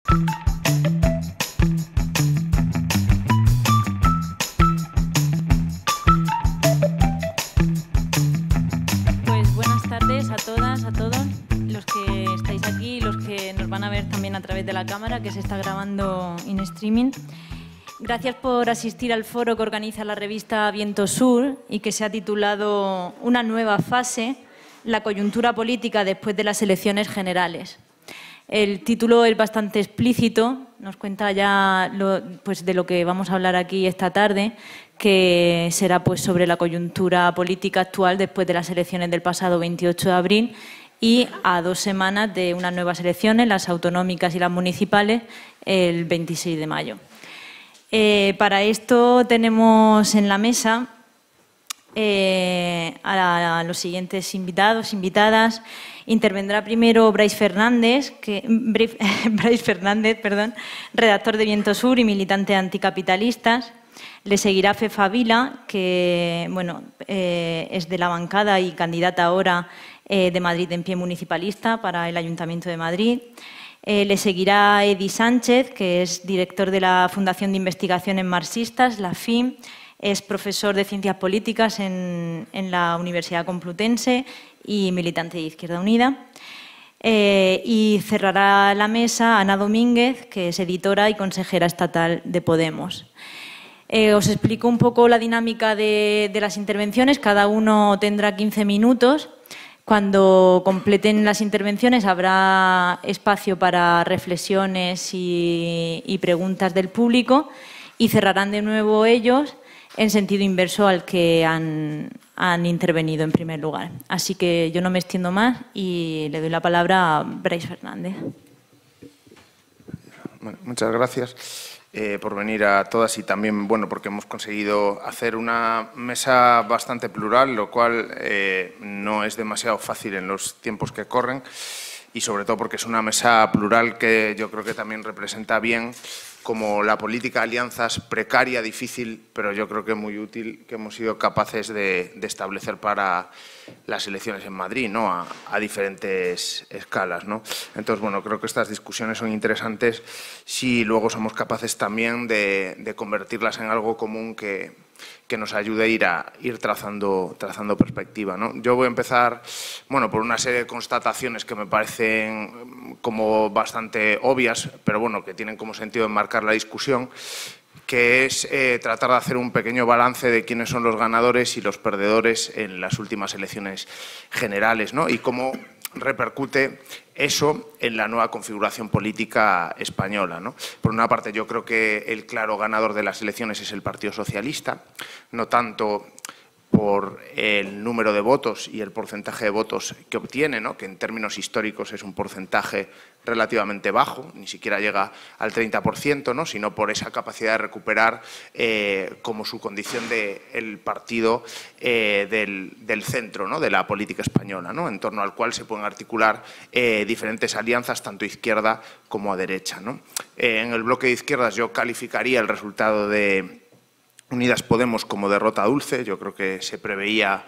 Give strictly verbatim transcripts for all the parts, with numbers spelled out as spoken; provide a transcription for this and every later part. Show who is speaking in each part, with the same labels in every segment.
Speaker 1: Pues buenas tardes a todas, a todos los que estáis aquí y los que nos van a ver también a través de la cámara que se está grabando en streaming. Gracias por asistir al foro que organiza la revista Viento Sur y que se ha titulado Una nueva fase, la coyuntura política después de las elecciones generales. El título es bastante explícito, nos cuenta ya lo, pues, de lo que vamos a hablar aquí esta tarde, que será pues, sobre la coyuntura política actual después de las elecciones del pasado veintiocho de abril y a dos semanas de unas nuevas elecciones, las autonómicas y las municipales, el veintiséis de mayo. Eh, para esto tenemos en la mesa eh, a, a los siguientes invitados, invitadas. Intervendrá primero Brais Fernández, que, Brais Fernández, perdón, redactor de Viento Sur y militante anticapitalistas. Le seguirá Fefa Vila, que bueno, eh, es de la bancada y candidata ahora eh, de Madrid en pie municipalista para el Ayuntamiento de Madrid. Eh, le seguirá Edi Sánchez, que es director de la Fundación de Investigaciones Marxistas, la F I M. Es profesor de Ciencias Políticas en, en la Universidad Complutense y militante de Izquierda Unida. Eh, y cerrará la mesa Ana Domínguez, que es editora y consejera estatal de Podemos. Eh, os explico un poco la dinámica de, de las intervenciones. Cada uno tendrá quince minutos. Cuando completen las intervenciones habrá espacio para reflexiones y, y preguntas del público y cerrarán de nuevo ellos en sentido inverso al que han, han intervenido en primer lugar. Así que yo no me extiendo más y le doy la palabra a Brais Fernández.
Speaker 2: Bueno, muchas gracias eh, por venir a todas y también, bueno, porque hemos conseguido hacer una mesa bastante plural, lo cual eh, no es demasiado fácil en los tiempos que corren y sobre todo porque es una mesa plural que yo creo que también representa bien como la política de alianzas precaria, difícil, pero yo creo que muy útil, que hemos sido capaces de, de establecer para las elecciones en Madrid, ¿no? A, a diferentes escalas, ¿no? Entonces, bueno, creo que estas discusiones son interesantes si luego somos capaces también de, de convertirlas en algo común que, que nos ayude a ir, a ir trazando, trazando perspectiva, ¿no? Yo voy a empezar, bueno, por una serie de constataciones que me parecen como bastante obvias, pero bueno, que tienen como sentido enmarcar la discusión, que es eh, tratar de hacer un pequeño balance de quiénes son los ganadores y los perdedores en las últimas elecciones generales, ¿no? Y cómo repercute eso en la nueva configuración política española, ¿no? Por una parte, yo creo que el claro ganador de las elecciones es el Partido Socialista, no tanto por el número de votos y el porcentaje de votos que obtiene, ¿no? Que en términos históricos es un porcentaje relativamente bajo, ni siquiera llega al treinta por ciento, ¿no? Sino por esa capacidad de recuperar eh, como su condición de el partido eh, del, del centro, ¿no? De la política española, ¿no? En torno al cual se pueden articular eh, diferentes alianzas, tanto a izquierda como a derecha, ¿no? Eh, en el bloque de izquierdas yo calificaría el resultado de Unidas Podemos como derrota dulce. Yo creo que se preveía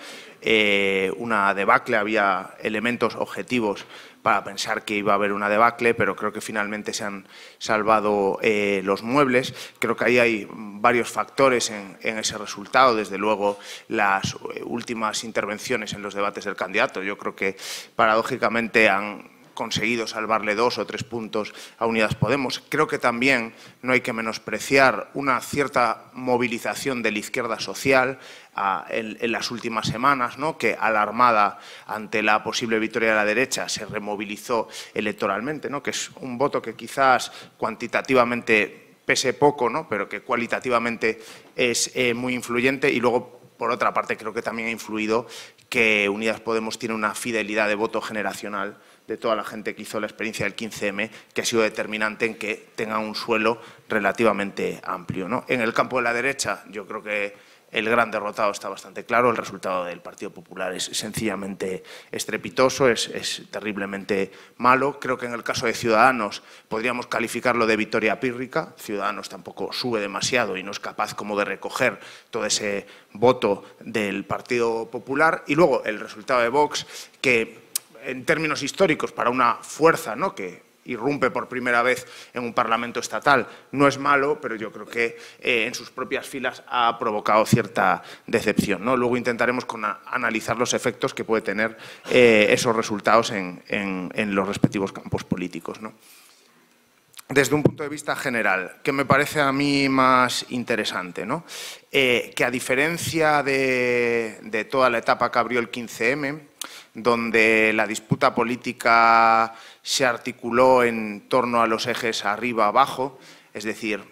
Speaker 2: eh, una debacle, había elementos objetivos para pensar que iba a haber una debacle, pero creo que finalmente se han salvado eh, los muebles. Creo que ahí hay varios factores en, en ese resultado, desde luego las últimas intervenciones en los debates del candidato. Yo creo que paradójicamente han conseguido salvarle dos o tres puntos a Unidas Podemos. Creo que también no hay que menospreciar una cierta movilización de la izquierda social a, en, en las últimas semanas, ¿no? Que alarmada ante la posible victoria de la derecha se removilizó electoralmente, ¿no? Que es un voto que quizás cuantitativamente pese poco, ¿no? Pero que cualitativamente es eh, muy influyente. Y luego, por otra parte, creo que también ha influido que Unidas Podemos tiene una fidelidad de voto generacional de toda la gente que hizo la experiencia del quince eme, que ha sido determinante en que tenga un suelo relativamente amplio, ¿no? En el campo de la derecha, yo creo que el gran derrotado está bastante claro. El resultado del Partido Popular es sencillamente estrepitoso, es, es terriblemente malo. Creo que en el caso de Ciudadanos podríamos calificarlo de victoria pírrica. Ciudadanos tampoco sube demasiado y no es capaz como de recoger todo ese voto del Partido Popular. Y luego el resultado de Vox, que en términos históricos para una fuerza, ¿no? que irrumpe por primera vez en un parlamento estatal. No es malo, pero yo creo que eh, en sus propias filas ha provocado cierta decepción, ¿no? Luego intentaremos con a, analizar los efectos que puede tener eh, esos resultados en, en, en los respectivos campos políticos, ¿no? Desde un punto de vista general, ¿qué me parece a mí más interesante, ¿no? Eh, que a diferencia de, de toda la etapa que abrió el quince eme, donde la disputa política se articuló en torno a los ejes arriba-abajo, es decir,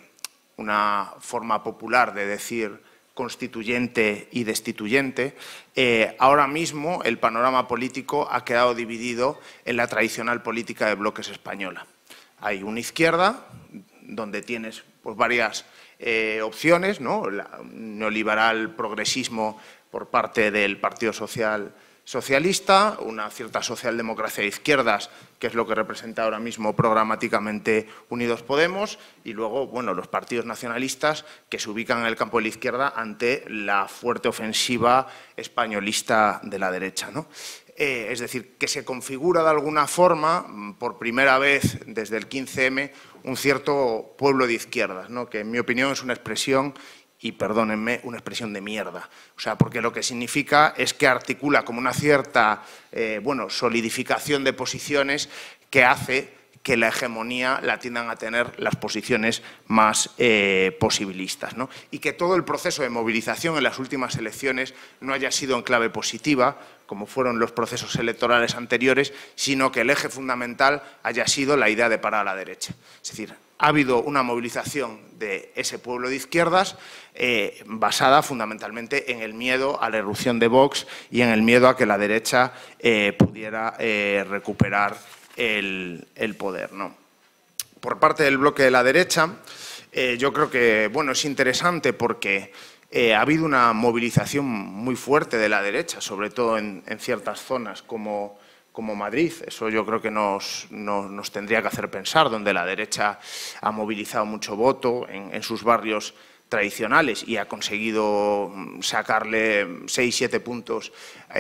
Speaker 2: una forma popular de decir constituyente y destituyente, eh, ahora mismo el panorama político ha quedado dividido en la tradicional política de bloques española. Hay una izquierda, donde tienes pues, varias eh, opciones, ¿no? La neoliberal progresismo por parte del Partido Social Socialista, una cierta socialdemocracia de izquierdas, que es lo que representa ahora mismo programáticamente Unidos Podemos, y luego, bueno, los partidos nacionalistas que se ubican en el campo de la izquierda ante la fuerte ofensiva españolista de la derecha, ¿no? Eh, es decir, que se configura de alguna forma, por primera vez desde el quince eme, un cierto pueblo de izquierdas, ¿no? Que en mi opinión es una expresión, y perdónenme, una expresión de mierda. O sea, porque lo que significa es que articula como una cierta eh, bueno, solidificación de posiciones que hace que la hegemonía la tiendan a tener las posiciones más eh, posibilistas, ¿no? Y que todo el proceso de movilización en las últimas elecciones no haya sido en clave positiva, como fueron los procesos electorales anteriores, sino que el eje fundamental haya sido la idea de parar a la derecha. Es decir, ha habido una movilización de ese pueblo de izquierdas eh, basada fundamentalmente en el miedo a la irrupción de Vox y en el miedo a que la derecha eh, pudiera eh, recuperar el, el poder, ¿no? Por parte del bloque de la derecha, eh, yo creo que bueno, es interesante porque eh, ha habido una movilización muy fuerte de la derecha, sobre todo en, en ciertas zonas como, como Madrid. Eso yo creo que nos, nos, nos tendría que hacer pensar, donde la derecha ha movilizado mucho voto en, en sus barrios tradicionales y ha conseguido sacarle seis, siete puntos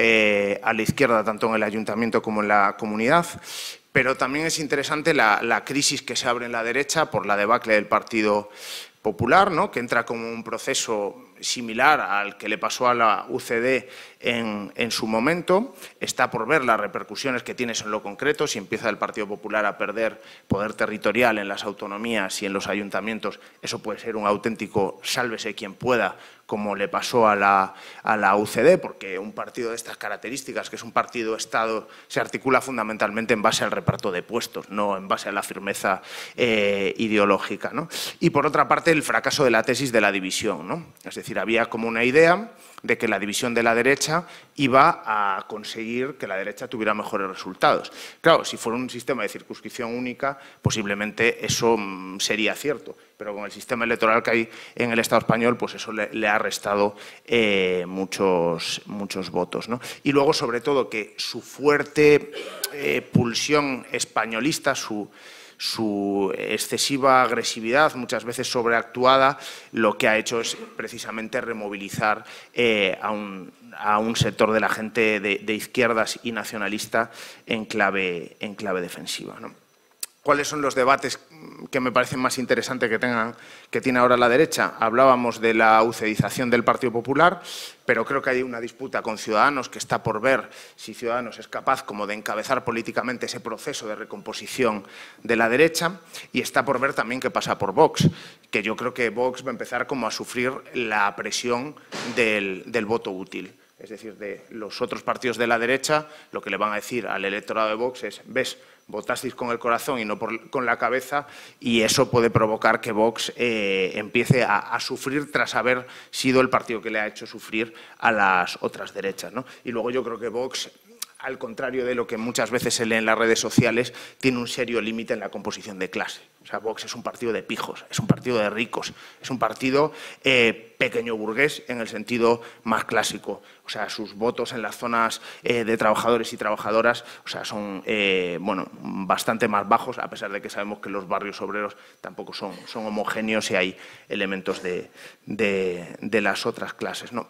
Speaker 2: eh, a la izquierda, tanto en el ayuntamiento como en la comunidad. Pero también es interesante la, la crisis que se abre en la derecha por la debacle del Partido Popular, ¿no? Que entra como un proceso similar al que le pasó a la U C D en, en su momento. Está por ver las repercusiones que tiene eso en lo concreto, si empieza el Partido Popular a perder poder territorial en las autonomías y en los ayuntamientos, eso puede ser un auténtico sálvese quien pueda, como le pasó a la, a la U C D, porque un partido de estas características, que es un partido-estado, se articula fundamentalmente en base al reparto de puestos, no en base a la firmeza eh, ideológica, ¿no? Y por otra parte, el fracaso de la tesis de la división, ¿no? Es decir, había como una idea de que la división de la derecha iba a conseguir que la derecha tuviera mejores resultados. Claro, si fuera un sistema de circunscripción única, posiblemente eso mmm, sería cierto, pero con el sistema electoral que hay en el Estado español, pues eso le, le ha restado eh, muchos, muchos votos, ¿no? Y luego, sobre todo, que su fuerte eh, pulsión españolista, su su excesiva agresividad, muchas veces sobreactuada, lo que ha hecho es precisamente removilizar eh, a, un, a un sector de la gente de, de izquierdas y nacionalista en clave, en clave defensiva, ¿no? ¿Cuáles son los debates que me parecen más interesantes que, tengan, que tiene ahora la derecha? Hablábamos de la ucedización del Partido Popular, pero creo que hay una disputa con Ciudadanos que está por ver si Ciudadanos es capaz como de encabezar políticamente ese proceso de recomposición de la derecha, y está por ver también qué pasa por Vox, que yo creo que Vox va a empezar como a sufrir la presión del, del voto útil. Es decir, de los otros partidos de la derecha, lo que le van a decir al electorado de Vox es, ves, votasteis con el corazón y no por, con la cabeza, y eso puede provocar que Vox eh, empiece a, a sufrir tras haber sido el partido que le ha hecho sufrir a las otras derechas, ¿no? Y luego yo creo que Vox, al contrario de lo que muchas veces se lee en las redes sociales, tiene un serio límite en la composición de clase. O sea, Vox es un partido de pijos, es un partido de ricos, es un partido eh, pequeño burgués en el sentido más clásico. O sea, sus votos en las zonas eh, de trabajadores y trabajadoras, o sea, son eh, bueno, bastante más bajos, a pesar de que sabemos que los barrios obreros tampoco son, son homogéneos y hay elementos de, de, de las otras clases, ¿no? Pero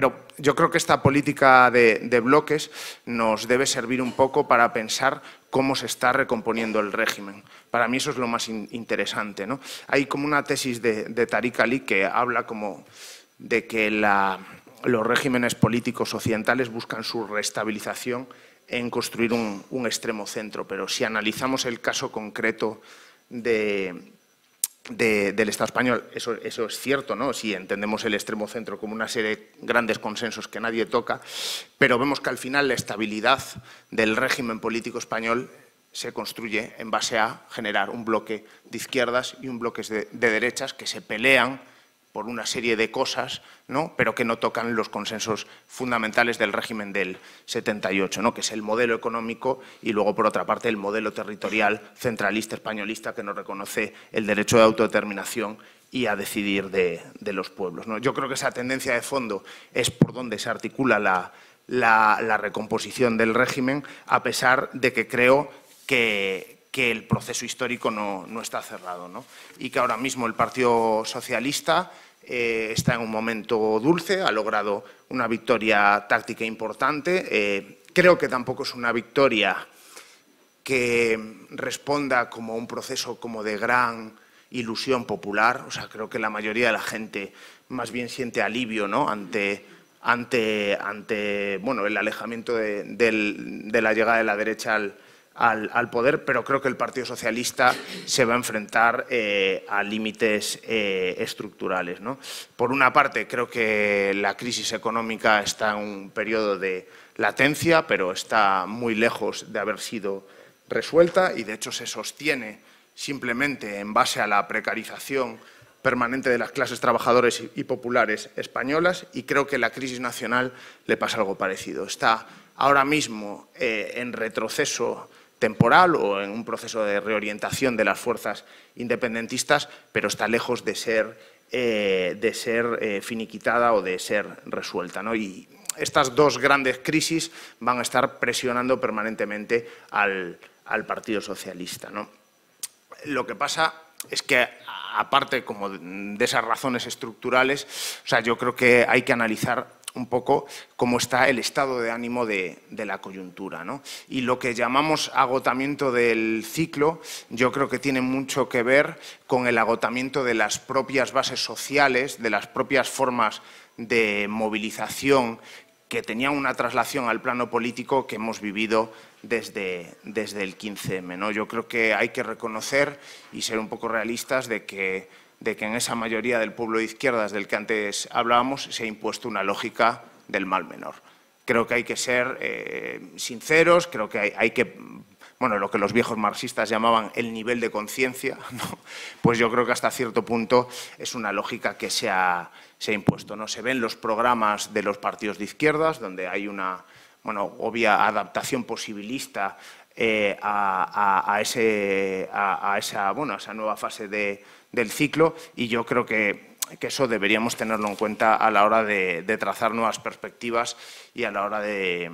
Speaker 2: Pero yo creo que esta política de, de bloques nos debe servir un poco para pensar cómo se está recomponiendo el régimen. Para mí eso es lo más in, interesante, ¿no? Hay como una tesis de, de Tariq Ali que habla como de que la, los regímenes políticos occidentales buscan su reestabilización en construir un, un extremo centro, pero si analizamos el caso concreto de... De, del Estado español, eso, eso es cierto, ¿no? Si entendemos el extremo centro como una serie de grandes consensos que nadie toca, pero vemos que al final la estabilidad del régimen político español se construye en base a generar un bloque de izquierdas y un bloque de, de derechas que se pelean por una serie de cosas, ¿no? Pero que no tocan los consensos fundamentales del régimen del setenta y ocho, ¿no? Que es el modelo económico y luego, por otra parte, el modelo territorial centralista españolista que no reconoce el derecho de autodeterminación y a decidir de, de los pueblos, ¿no? Yo creo que esa tendencia de fondo es por donde se articula la, la, la recomposición del régimen, a pesar de que creo que, que el proceso histórico no, no está cerrado, ¿no? Y que ahora mismo el Partido Socialista eh, está en un momento dulce, ha logrado una victoria táctica importante. Eh, creo que tampoco es una victoria que responda como un proceso como de gran ilusión popular. O sea, creo que la mayoría de la gente más bien siente alivio, ¿no? ante, ante, ante bueno, el alejamiento de, del, de la llegada de la derecha al Al, al poder, pero creo que el Partido Socialista se va a enfrentar eh, a límites eh, estructurales, ¿no? Por una parte, creo que la crisis económica está en un periodo de latencia, pero está muy lejos de haber sido resuelta y, de hecho, se sostiene simplemente en base a la precarización permanente de las clases trabajadoras y populares españolas, y creo que a la crisis nacional le pasa algo parecido. Está ahora mismo eh, en retroceso temporal o en un proceso de reorientación de las fuerzas independentistas, pero está lejos de ser, eh, de ser eh, finiquitada o de ser resuelta, ¿no? Y estas dos grandes crisis van a estar presionando permanentemente al, al Partido Socialista, ¿no? Lo que pasa es que, aparte como de esas razones estructurales, o sea, yo creo que hay que analizar un poco cómo está el estado de ánimo de, de la coyuntura, ¿no? Y lo que llamamos agotamiento del ciclo, yo creo que tiene mucho que ver con el agotamiento de las propias bases sociales, de las propias formas de movilización que tenían una traslación al plano político que hemos vivido desde, desde el quince eme, ¿no? Yo creo que hay que reconocer y ser un poco realistas de que de que en esa mayoría del pueblo de izquierdas del que antes hablábamos se ha impuesto una lógica del mal menor. Creo que hay que ser eh, sinceros, creo que hay, hay que, bueno, lo que los viejos marxistas llamaban el nivel de conciencia, ¿no? Pues yo creo que hasta cierto punto es una lógica que se ha, se ha impuesto, ¿no? Se ven los programas de los partidos de izquierdas, donde hay una, bueno, obvia adaptación posibilista eh, a, a, a, ese, a, a, esa, bueno, a esa nueva fase de del ciclo, y yo creo que, que eso deberíamos tenerlo en cuenta a la hora de, de trazar nuevas perspectivas y a la hora de,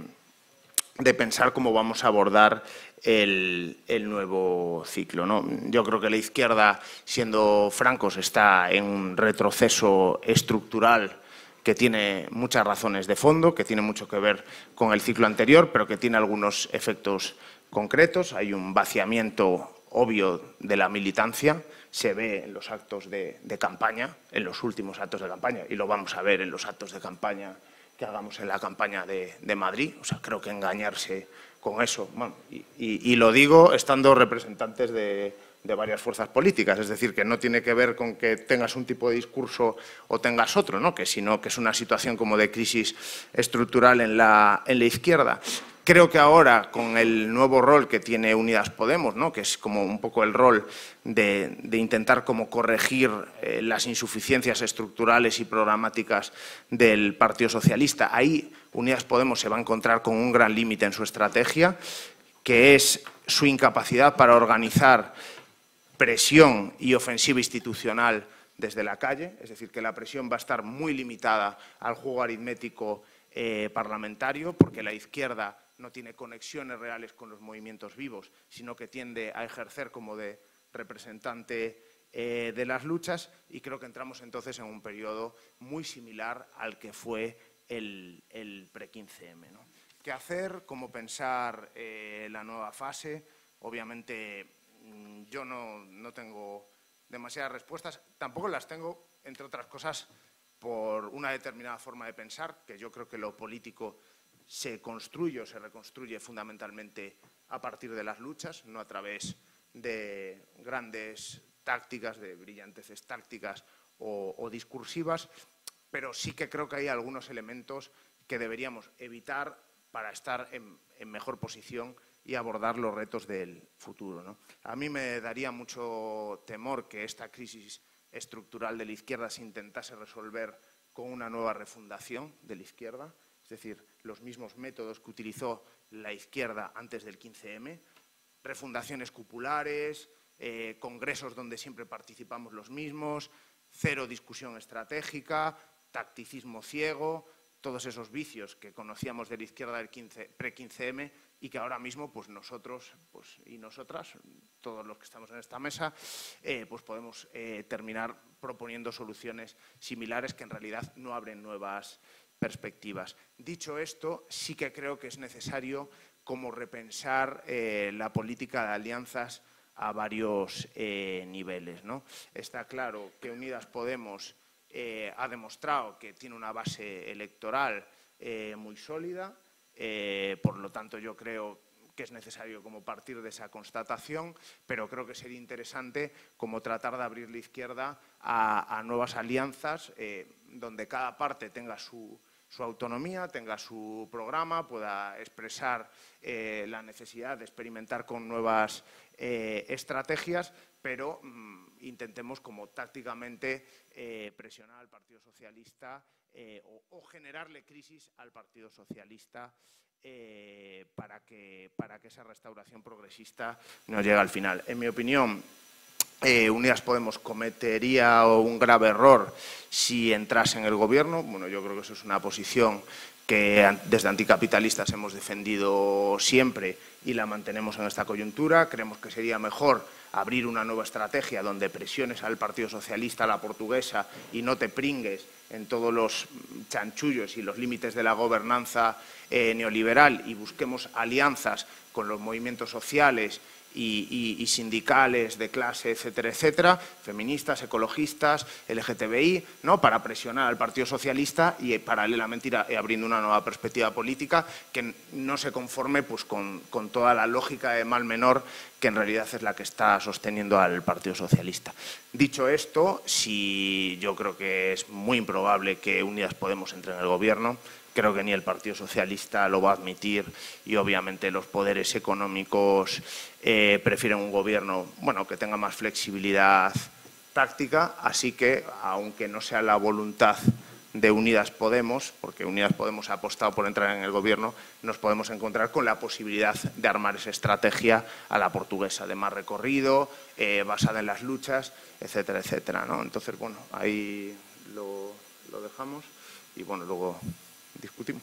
Speaker 2: de pensar cómo vamos a abordar el, el nuevo ciclo, ¿no? Yo creo que la izquierda, siendo francos, está en un retroceso estructural que tiene muchas razones de fondo, que tiene mucho que ver con el ciclo anterior, pero que tiene algunos efectos concretos. Hay un vaciamiento obvio de la militancia, se ve en los actos de, de campaña, en los últimos actos de campaña, y lo vamos a ver en los actos de campaña que hagamos en la campaña de, de Madrid. O sea, creo que engañarse con eso, bueno, y, y, y lo digo estando representantes de, de varias fuerzas políticas, es decir, que no tiene que ver con que tengas un tipo de discurso o tengas otro, ¿no? Que sino que es una situación como de crisis estructural en la, en la izquierda. Creo que ahora, con el nuevo rol que tiene Unidas Podemos, ¿no? Que es como un poco el rol de, de intentar como corregir eh, las insuficiencias estructurales y programáticas del Partido Socialista, ahí Unidas Podemos se va a encontrar con un gran límite en su estrategia, que es su incapacidad para organizar presión y ofensiva institucional desde la calle, es decir, que la presión va a estar muy limitada al juego aritmético eh, parlamentario, porque la izquierda no tiene conexiones reales con los movimientos vivos, sino que tiende a ejercer como de representante eh, de las luchas, y creo que entramos entonces en un periodo muy similar al que fue el, el pre quince eme, ¿no? ¿Qué hacer? ¿Cómo pensar eh, la nueva fase? Obviamente yo no, no tengo demasiadas respuestas, tampoco las tengo, entre otras cosas, por una determinada forma de pensar, que yo creo que lo político se construye o se reconstruye fundamentalmente a partir de las luchas, no a través de grandes tácticas, de brillanteces tácticas o, o discursivas, pero sí que creo que hay algunos elementos que deberíamos evitar para estar en, en mejor posición y abordar los retos del futuro, ¿no? A mí me daría mucho temor que esta crisis estructural de la izquierda se intentase resolver con una nueva refundación de la izquierda, es decir, los mismos métodos que utilizó la izquierda antes del quince eme, refundaciones cupulares, eh, congresos donde siempre participamos los mismos, cero discusión estratégica, tacticismo ciego, todos esos vicios que conocíamos de la izquierda del pre quince eme y que ahora mismo pues nosotros pues, y nosotras, todos los que estamos en esta mesa, eh, pues podemos eh, terminar proponiendo soluciones similares que en realidad no abren nuevas perspectivas. Dicho esto, sí que creo que es necesario como repensar eh, la política de alianzas a varios eh, niveles, ¿no? Está claro que Unidas Podemos eh, ha demostrado que tiene una base electoral eh, muy sólida, eh, por lo tanto yo creo que es necesario como partir de esa constatación, pero creo que sería interesante como tratar de abrir la izquierda a, a nuevas alianzas eh, donde cada parte tenga su, su autonomía, tenga su programa, pueda expresar eh, la necesidad de experimentar con nuevas eh, estrategias, pero mmm, intentemos como tácticamente eh, presionar al Partido Socialista eh, o, o generarle crisis al Partido Socialista eh, para, que, para que esa restauración progresista no llegue al final. En mi opinión, Eh, Unidas Podemos cometería un grave error si entrase en el gobierno. Bueno, yo creo que eso es una posición que desde anticapitalistas hemos defendido siempre y la mantenemos en esta coyuntura. Creemos que sería mejor abrir una nueva estrategia donde presiones al Partido Socialista, a la portuguesa, y no te pringues en todos los chanchullos y los límites de la gobernanza eh, neoliberal y busquemos alianzas con los movimientos sociales Y, y, y sindicales de clase, etcétera, etcétera, feministas, ecologistas, ele ge te be i, ¿no? Para presionar al Partido Socialista y paralelamente ir a, abriendo una nueva perspectiva política que no se conforme pues, con, con toda la lógica de mal menor que en realidad es la que está sosteniendo al Partido Socialista. Dicho esto, si yo creo que es muy improbable que Unidas Podemos entre en el gobierno. Creo que ni el Partido Socialista lo va a admitir y obviamente los poderes económicos eh, prefieren un gobierno bueno, que tenga más flexibilidad táctica, así que aunque no sea la voluntad de Unidas Podemos, porque Unidas Podemos ha apostado por entrar en el gobierno, nos podemos encontrar con la posibilidad de armar esa estrategia a la portuguesa, de más recorrido, eh, basada en las luchas, etcétera, etcétera, ¿no? Entonces, bueno, ahí lo, lo dejamos y bueno, luego discutimos.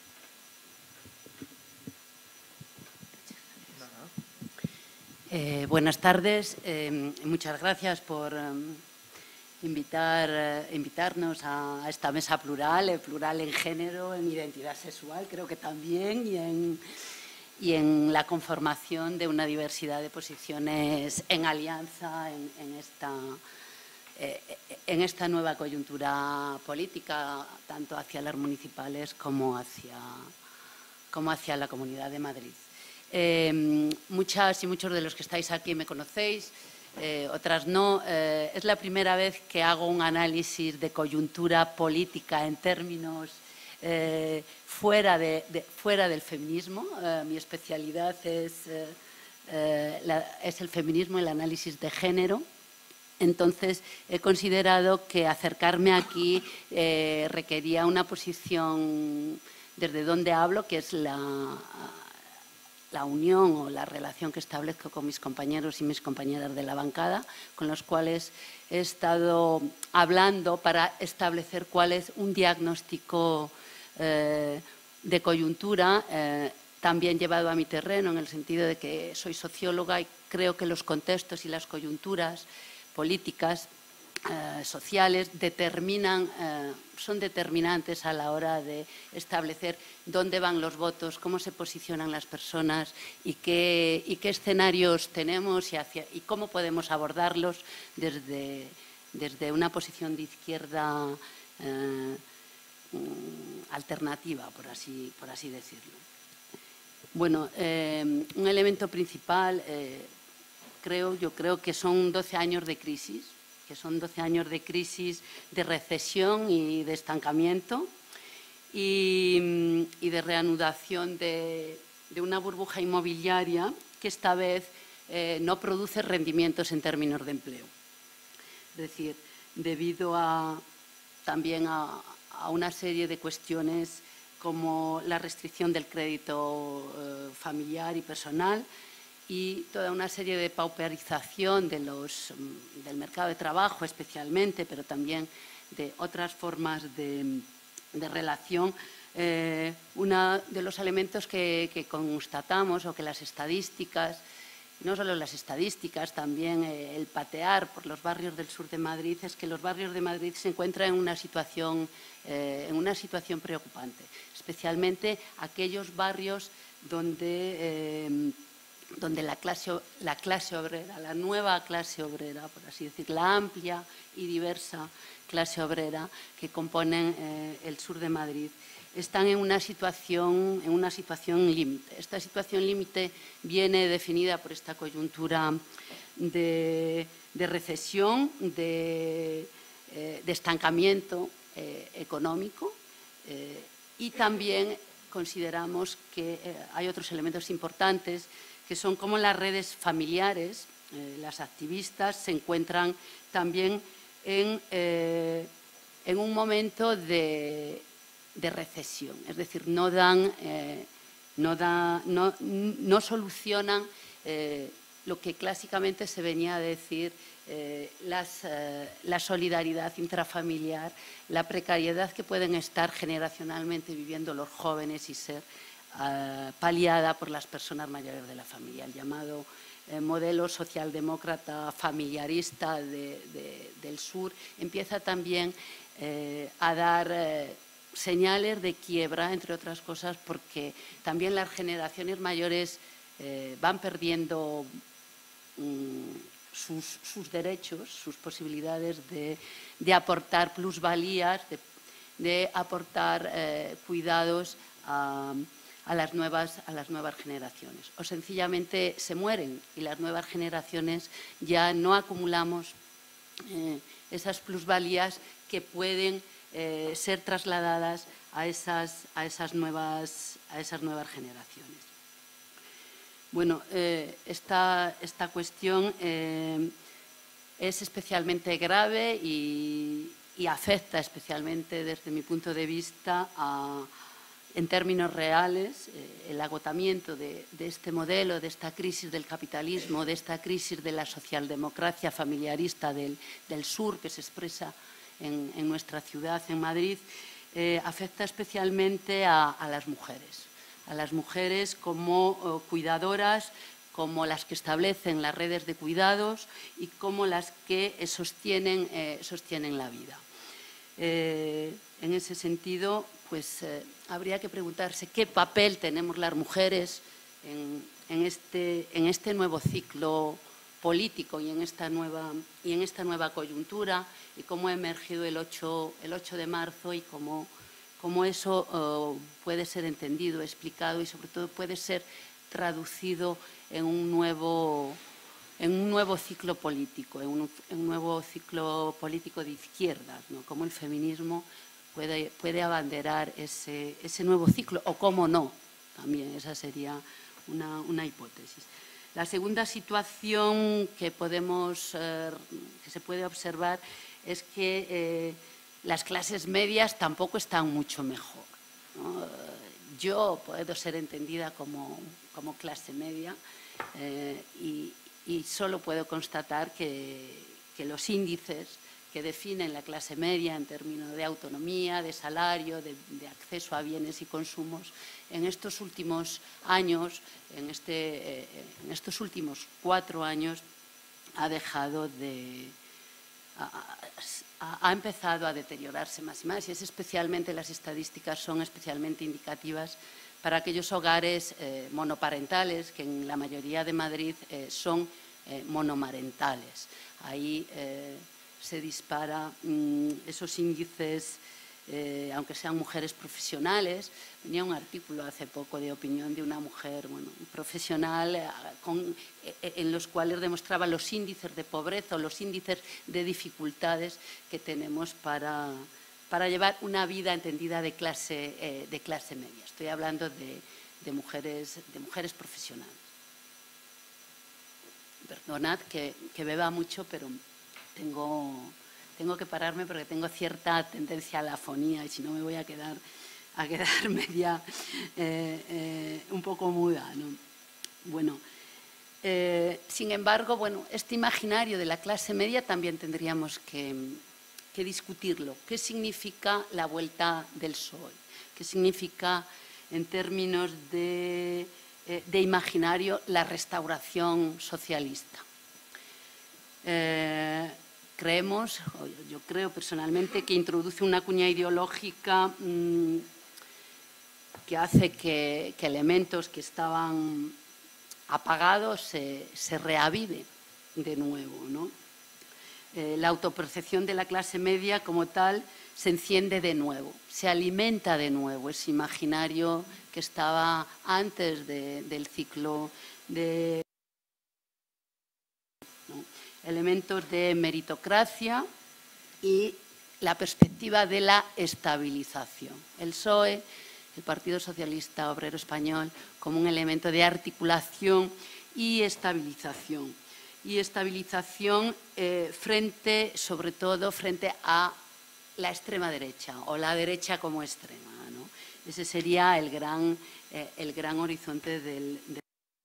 Speaker 3: Eh, buenas tardes. Eh, muchas gracias por eh, invitar, eh, invitarnos a, a esta mesa plural, eh, plural en género, en identidad sexual, creo que también, y en, y en la conformación de una diversidad de posiciones en alianza en, en esta en esta nueva coyuntura política, tanto hacia las municipales como hacia, como hacia la Comunidad de Madrid. Eh, muchas y muchos de los que estáis aquí me conocéis, eh, otras no. Eh, es la primera vez que hago un análisis de coyuntura política en términos eh, fuera, de, de, fuera del feminismo. Eh, mi especialidad es, eh, eh, la, es el feminismo, el análisis de género. Entonces, he considerado que acercarme aquí eh, requería una posición desde donde hablo, que es la, la unión o la relación que establezco con mis compañeros y mis compañeras de la bancada, con los cuales he estado hablando para establecer cuál es un diagnóstico eh, de coyuntura, eh, también llevado a mi terreno, en el sentido de que soy socióloga y creo que los contextos y las coyunturas políticas eh, sociales determinan, eh, son determinantes a la hora de establecer dónde van los votos, cómo se posicionan las personas y qué, y qué escenarios tenemos y, hacia, y cómo podemos abordarlos desde, desde una posición de izquierda eh, alternativa, por así, por así decirlo. Bueno, eh, un elemento principal, eh, creo, yo creo que son doce años de crisis, que son doce años de crisis, de recesión y de estancamiento y, y de reanudación de, de una burbuja inmobiliaria que esta vez eh, no produce rendimientos en términos de empleo. Es decir, debido a, también a, a una serie de cuestiones como la restricción del crédito eh, familiar y personal y toda una serie de pauperización de los, del mercado de trabajo especialmente, pero también de otras formas de, de relación. Eh, uno de los elementos que, que constatamos o que las estadísticas, no solo las estadísticas, también eh, el patear por los barrios del sur de Madrid, es que los barrios de Madrid se encuentran en una situación, eh, en una situación preocupante, especialmente aquellos barrios donde, eh, donde la, clase, la clase obrera, la nueva clase obrera, por así decir, la amplia y diversa clase obrera que componen eh, el sur de Madrid, están en una situación, en una situación límite. Esta situación límite viene definida por esta coyuntura de, de recesión, de, eh, de estancamiento eh, económico eh, y también consideramos que eh, hay otros elementos importantes que son como las redes familiares, eh, las activistas se encuentran también en, eh, en un momento de de recesión, es decir, no dan, eh, no, da, no, no solucionan eh, lo que clásicamente se venía a decir, eh, las, eh, la solidaridad intrafamiliar, la precariedad que pueden estar generacionalmente viviendo los jóvenes y ser eh, paliada por las personas mayores de la familia, el llamado eh, modelo socialdemócrata familiarista de, de, del sur, empieza también eh, a dar eh, señales de quiebra, entre otras cosas, porque también las generaciones mayores eh, van perdiendo mm, sus, sus derechos, sus posibilidades de, de aportar plusvalías, de, de aportar eh, cuidados a, a, las nuevas, a las nuevas generaciones. O sencillamente se mueren y las nuevas generaciones ya no acumulamos eh, esas plusvalías que pueden Eh, ser trasladadas a esas, a, esas nuevas, a esas nuevas generaciones. Bueno, eh, esta, esta cuestión eh, es especialmente grave y, y afecta especialmente desde mi punto de vista a, en términos reales eh, el agotamiento de, de este modelo, de esta crisis del capitalismo, de esta crisis de la socialdemocracia familiarista del, del sur que se expresa En, en nuestra ciudad, en Madrid, eh, afecta especialmente a, a las mujeres, a las mujeres como oh, cuidadoras, como las que establecen las redes de cuidados y como las que eh, sostienen, eh, sostienen la vida. Eh, en ese sentido, pues eh, habría que preguntarse qué papel tenemos las mujeres en, en, este, en este nuevo ciclo político y en esta nueva, y en esta nueva coyuntura y cómo ha emergido el ocho, el ocho de marzo y cómo, cómo eso uh, puede ser entendido, explicado y sobre todo puede ser traducido en un nuevo, en un nuevo ciclo político, en un, en un nuevo ciclo político de izquierdas, ¿no? Cómo el feminismo puede, puede abanderar ese, ese nuevo ciclo o cómo no, también esa sería una, una hipótesis. La segunda situación que, podemos, eh, que se puede observar es que eh, las clases medias tampoco están mucho mejor, ¿no? Yo puedo ser entendida como, como clase media eh, y, y solo puedo constatar que, que los índices que definen la clase media en términos de autonomía, de salario, de, de acceso a bienes y consumos, en estos últimos años, en, este, eh, en estos últimos cuatro años, ha dejado de, ha, ha empezado a deteriorarse más y más, y es especialmente, las estadísticas son especialmente indicativas para aquellos hogares eh, monoparentales, que en la mayoría de Madrid eh, son eh, monomarentales. Ahí eh, se dispara mmm, esos índices, eh, aunque sean mujeres profesionales. Venía un artículo hace poco de opinión de una mujer bueno, profesional eh, con, eh, en los cuales demostraba los índices de pobreza o los índices de dificultades que tenemos para, para llevar una vida entendida de clase, eh, de clase media. Estoy hablando de, de, mujeres, de mujeres profesionales. Perdonad que, que beba mucho, pero tengo, tengo que pararme porque tengo cierta tendencia a la afonía y si no me voy a quedar, a quedar media, eh, eh, un poco muda, ¿no? Bueno, eh, sin embargo, bueno, este imaginario de la clase media también tendríamos que, que discutirlo. ¿Qué significa la vuelta del P S O E? ¿Qué significa, en términos de... de imaginario, la restauración socialista? Eh, creemos, yo creo personalmente, que introduce una cuña ideológica mmm, que hace que, que elementos que estaban apagados se, se reaviven de nuevo, ¿no? Eh, la autopercepción de la clase media como tal se enciende de nuevo, se alimenta de nuevo ese imaginario que estaba antes de, del ciclo de ¿no? elementos de meritocracia y la perspectiva de la estabilización. El P S O E, el Partido Socialista Obrero Español, como un elemento de articulación y estabilización. Y estabilización eh, frente, sobre todo, frente a la extrema derecha o la derecha como extrema, ¿no? Ese sería el gran, eh, el gran horizonte del, del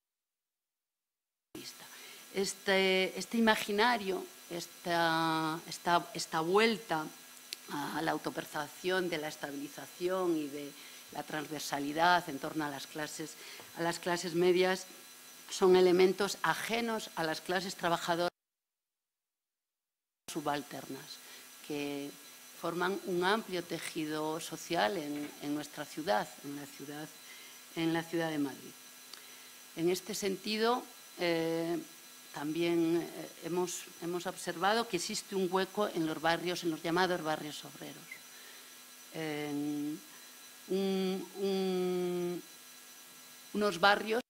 Speaker 3: este, este imaginario, esta, esta, esta vuelta a la autopercepción de la estabilización y de la transversalidad en torno a las clases, a las clases medias, son elementos ajenos a las clases trabajadoras subalternas, que forman un amplio tejido social en, en nuestra ciudad, en la ciudad, en la ciudad de Madrid. En este sentido, eh, también eh, hemos, hemos observado que existe un hueco en los barrios, en los llamados barrios obreros. En un, un, unos barrios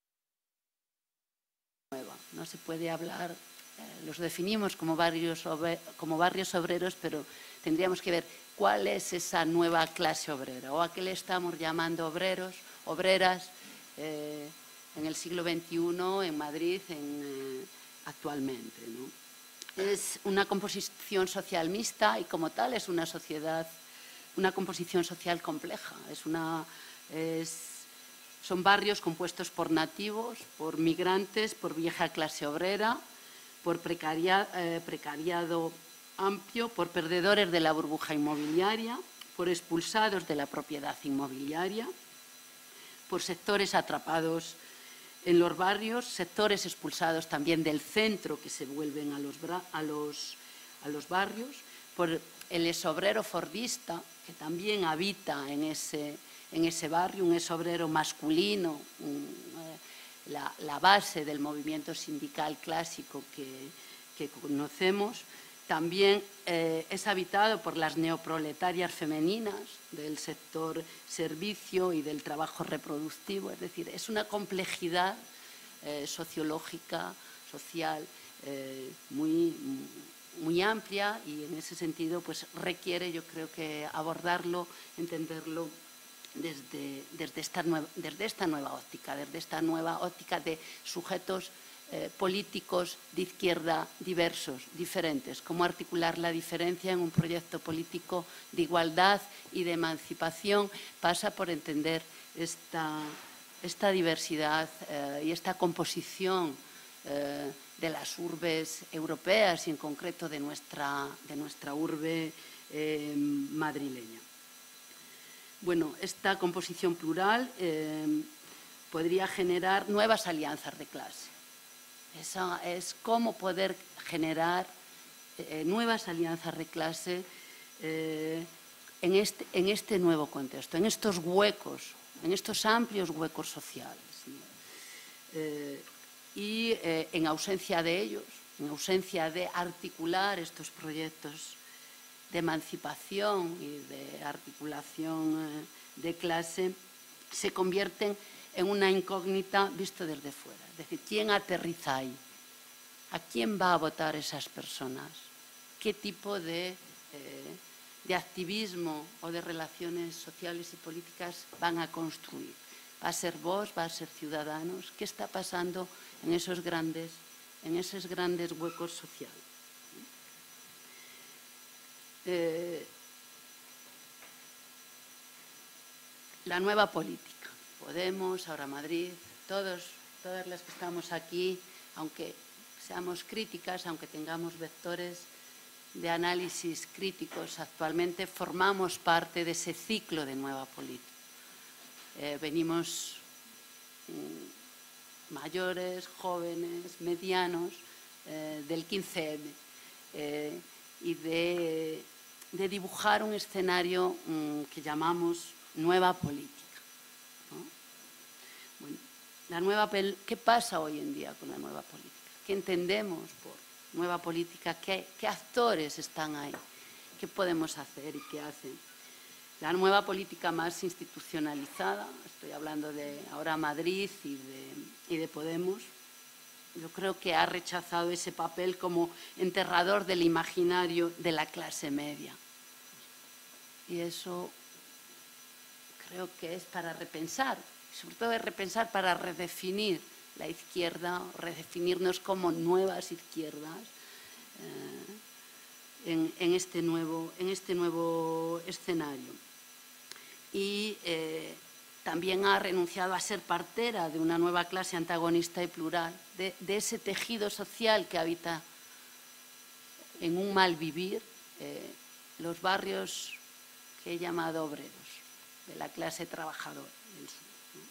Speaker 3: nueva. No se puede hablar, eh, los definimos como barrios, como barrios obreros, pero tendríamos que ver cuál es esa nueva clase obrera o a qué le estamos llamando obreros, obreras eh, en el siglo veintiuno en Madrid en, eh, actualmente, ¿no? Es una composición social mixta y como tal es una sociedad, una composición social compleja. Es una, es, son barrios compuestos por nativos, por migrantes, por vieja clase obrera, por precaria, eh, precariado amplio, por perdedores de la burbuja inmobiliaria, por expulsados de la propiedad inmobiliaria, por sectores atrapados en los barrios, sectores expulsados también del centro que se vuelven a los, a los, a los barrios, por el exobrero fordista que también habita en ese, en ese barrio, un exobrero masculino, un, eh, la, la base del movimiento sindical clásico que, que conocemos. También eh, es habitado por las neoproletarias femeninas del sector servicio y del trabajo reproductivo. Es decir, es una complejidad eh, sociológica, social, eh, muy, muy amplia y en ese sentido pues, requiere, yo creo que abordarlo, entenderlo desde, desde, esta nueva, desde esta nueva óptica, desde esta nueva óptica de sujetos Eh, políticos de izquierda diversos, diferentes, cómo articular la diferencia en un proyecto político de igualdad y de emancipación pasa por entender esta, esta diversidad eh, y esta composición eh, de las urbes europeas y en concreto de nuestra, de nuestra urbe eh, madrileña. Bueno, esta composición plural eh, podría generar nuevas alianzas de clase. Eso es cómo poder generar eh, nuevas alianzas de clase eh, en, este, en este nuevo contexto, en estos huecos, en estos amplios huecos sociales, ¿no? Eh, y eh, en ausencia de ellos, en ausencia de articular estos proyectos de emancipación y de articulación eh, de clase, se convierten en una incógnita visto desde fuera. Es decir, ¿quién aterriza ahí? ¿A quién va a votar esas personas? ¿Qué tipo de, eh, de activismo o de relaciones sociales y políticas van a construir? ¿Va a ser Vox? ¿Va a ser Ciudadanos? ¿Qué está pasando en esos grandes, en esos grandes huecos sociales? Eh, la nueva política. Podemos, ahora Madrid, todos, todas las que estamos aquí, aunque seamos críticas, aunque tengamos vectores de análisis críticos, actualmente formamos parte de ese ciclo de nueva política. Eh, venimos mm, mayores, jóvenes, medianos, eh, del quince eme eh, y de, de dibujar un escenario mm, que llamamos nueva política, ¿no? Bueno, la nueva, ¿qué pasa hoy en día con la nueva política? ¿Qué entendemos por nueva política? ¿Qué, qué actores están ahí? ¿Qué podemos hacer y qué hacen? La nueva política más institucionalizada, estoy hablando de ahora Madrid y de, y de Podemos, yo creo que ha rechazado ese papel como enterrador del imaginario de la clase media. Y eso creo que es para repensar, sobre todo es repensar para redefinir la izquierda, redefinirnos como nuevas izquierdas eh, en, en, este nuevo, en este nuevo escenario. Y eh, también ha renunciado a ser partera de una nueva clase antagonista y plural, de, de ese tejido social que habita en un mal vivir eh, los barrios que he llamado obreros, de la clase trabajadora del sur, ¿no?